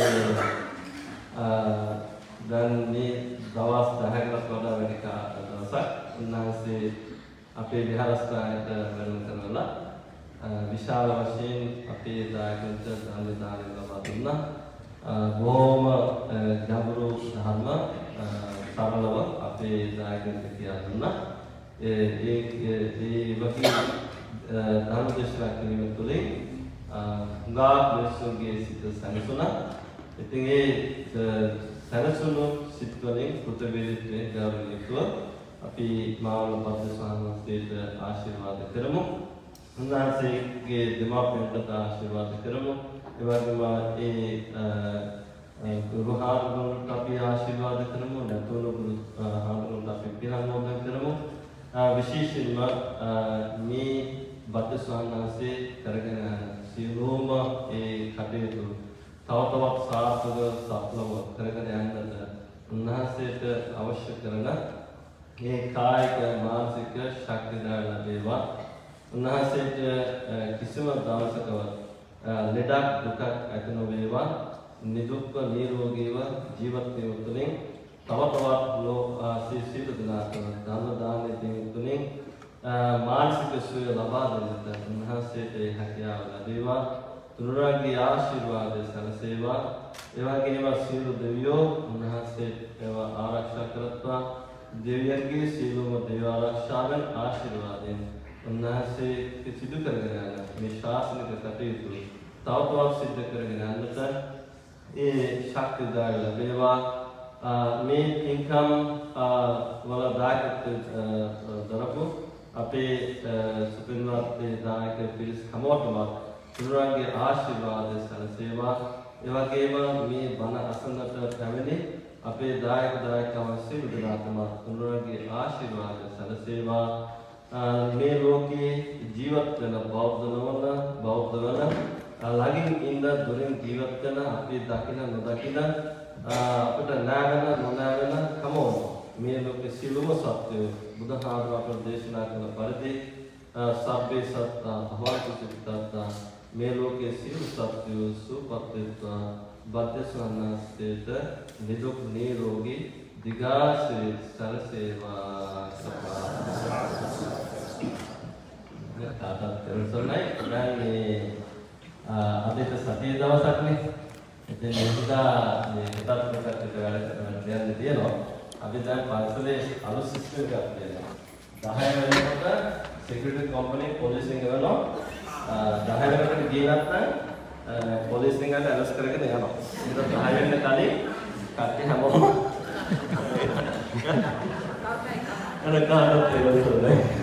දැන් මේ දවස් දහයකට වඩා වැඩි දවසක් උන්වහන්සේ අපේ විහාරස්ථානයට වැඩම කරලා විශාල වශයෙන් අපේ දායකයන්ට ධර්ම දානය ලබා දුන්නා. බොහොම ගැඹුරු ධර්ම සරලව අපේ දායකයන්ට කියලා දුන්නා. ඒ ඒ ඒ වගේ ධර්ම දේශනා කිරීම තුළින් හුඟා මිනිස්සුන්ගේ සිත සැනසුණා. ඉතින් ඒ සැනසුණු සිත් වලින් කෘතවේදීත්වයෙන් ගෞරවණීයව අපි මාවල පද්ම සාහනසේට ආශිර්වාද කරමු. උන්වහන්සේගේ දෙමාපියන්ට ආශිර්වාද කරමු. ඒ වගේම ඒ ගුරුහාමුදුරුවන්ට අපි ආශිර්වාද කරමු. නැතුණු ගුරුහාමුදුරුවන්ට අපි පිළිගන්නෝදන් කරමු. විශේෂයෙන්ම මේ බද්ද සාහනසේ කරගෙන යන සියලුම ඒ කටයුතු තව තවත් සාර්ථක සඵලව කරගෙන යන්නට උන්වහන්සේට අවශ්‍ය කරන මේ කායික මානසික ශක්තිය ලැබේවා. උන්වහන්සේට කිසිම දවසක ලෙඩක් දුකක් ඇති නොවේවා. නිදුක්ව නිරෝගීව ජීවත් වීම තුළින් තව තවත් ලෝ සීල දනාත දාන දානයේ තුළින් මානසික සුවය ලබා දෙන්නට උන්වහන්සේට හැකියාව ලැබේවා. තුනුරාගේ ආශිර්වාදය සැලසේවා. ඒ වගේම සියලු දෙවියෝ උන්වහන්සේව ආරක්ෂා කරත්වා. දෙවියන්ගේ සියලුම දේව ආරක්ෂාවෙන් ආශිර්වාදයෙන් උන්වහන්සේ සිදු කරගෙන යන මේ ශාසනික කටයුතු තව තවත් සිදු කරගෙන යන්නට ඒ ශක්තිය ලැබේවා. මේ ඉන්කම් වල දායකත්ව දරපු අපේ සුපින්වත් දායක පිරිස් හැමෝටම තුනුරාගේ ආශිර්වාදය සැලසේවා. ඒ වගේම මේ බණ අසන්නට පැමිණි අපේ දායක දායකයන් සියලු දෙනාටම තුනුරාගේ ආශිර්වාදය සැලසේවා. මේ ලෝකේ ජීවත් වෙන බෞද්ධ නොවන බෞද්ධ වන ළඟින් ඉන්න දුරින් ජීවත් වෙන අපි දකින නොදකින අපිට නැගෙන නොනැගෙන හැමෝම මේ ලෝකේ සියලුම සත්‍යය බුදුහාමුදුරුවෝ අපට දේශනා කළ පරිදි සබ්බේ සත්තා භවතු චිත්තා මේ ලෝකයේ සියලු සත්‍යය සුවපත් වෙත්වා. බද්ද සාහනසේට නිදුක් නිරෝගී දිගාසිරි සැලසේවා. තාතත් කරසොල්ලයි දැන් මේ අදට සතිය දවසක්නේ. ඉතින් මේකදා මේ හිතත් මොකක්ද වැඩ කරන්න දෙයක් තියෙනවා. අපි දැන් පන්සලේ අලුත් සිස්ටම් එකක් තියෙනවා. දහය වෙනකොට සිකියුරිටි කම්පැනි පොලිසියෙන් ගවනවා. දහය වෙනකොට ගියේ නැත්නම් පොලිසියෙන් ගන්න ඇරස් කරගෙන යනවා. ඒක දහය වෙන්න කලින් කට්ටිය හැමෝම අර කාටද ඒක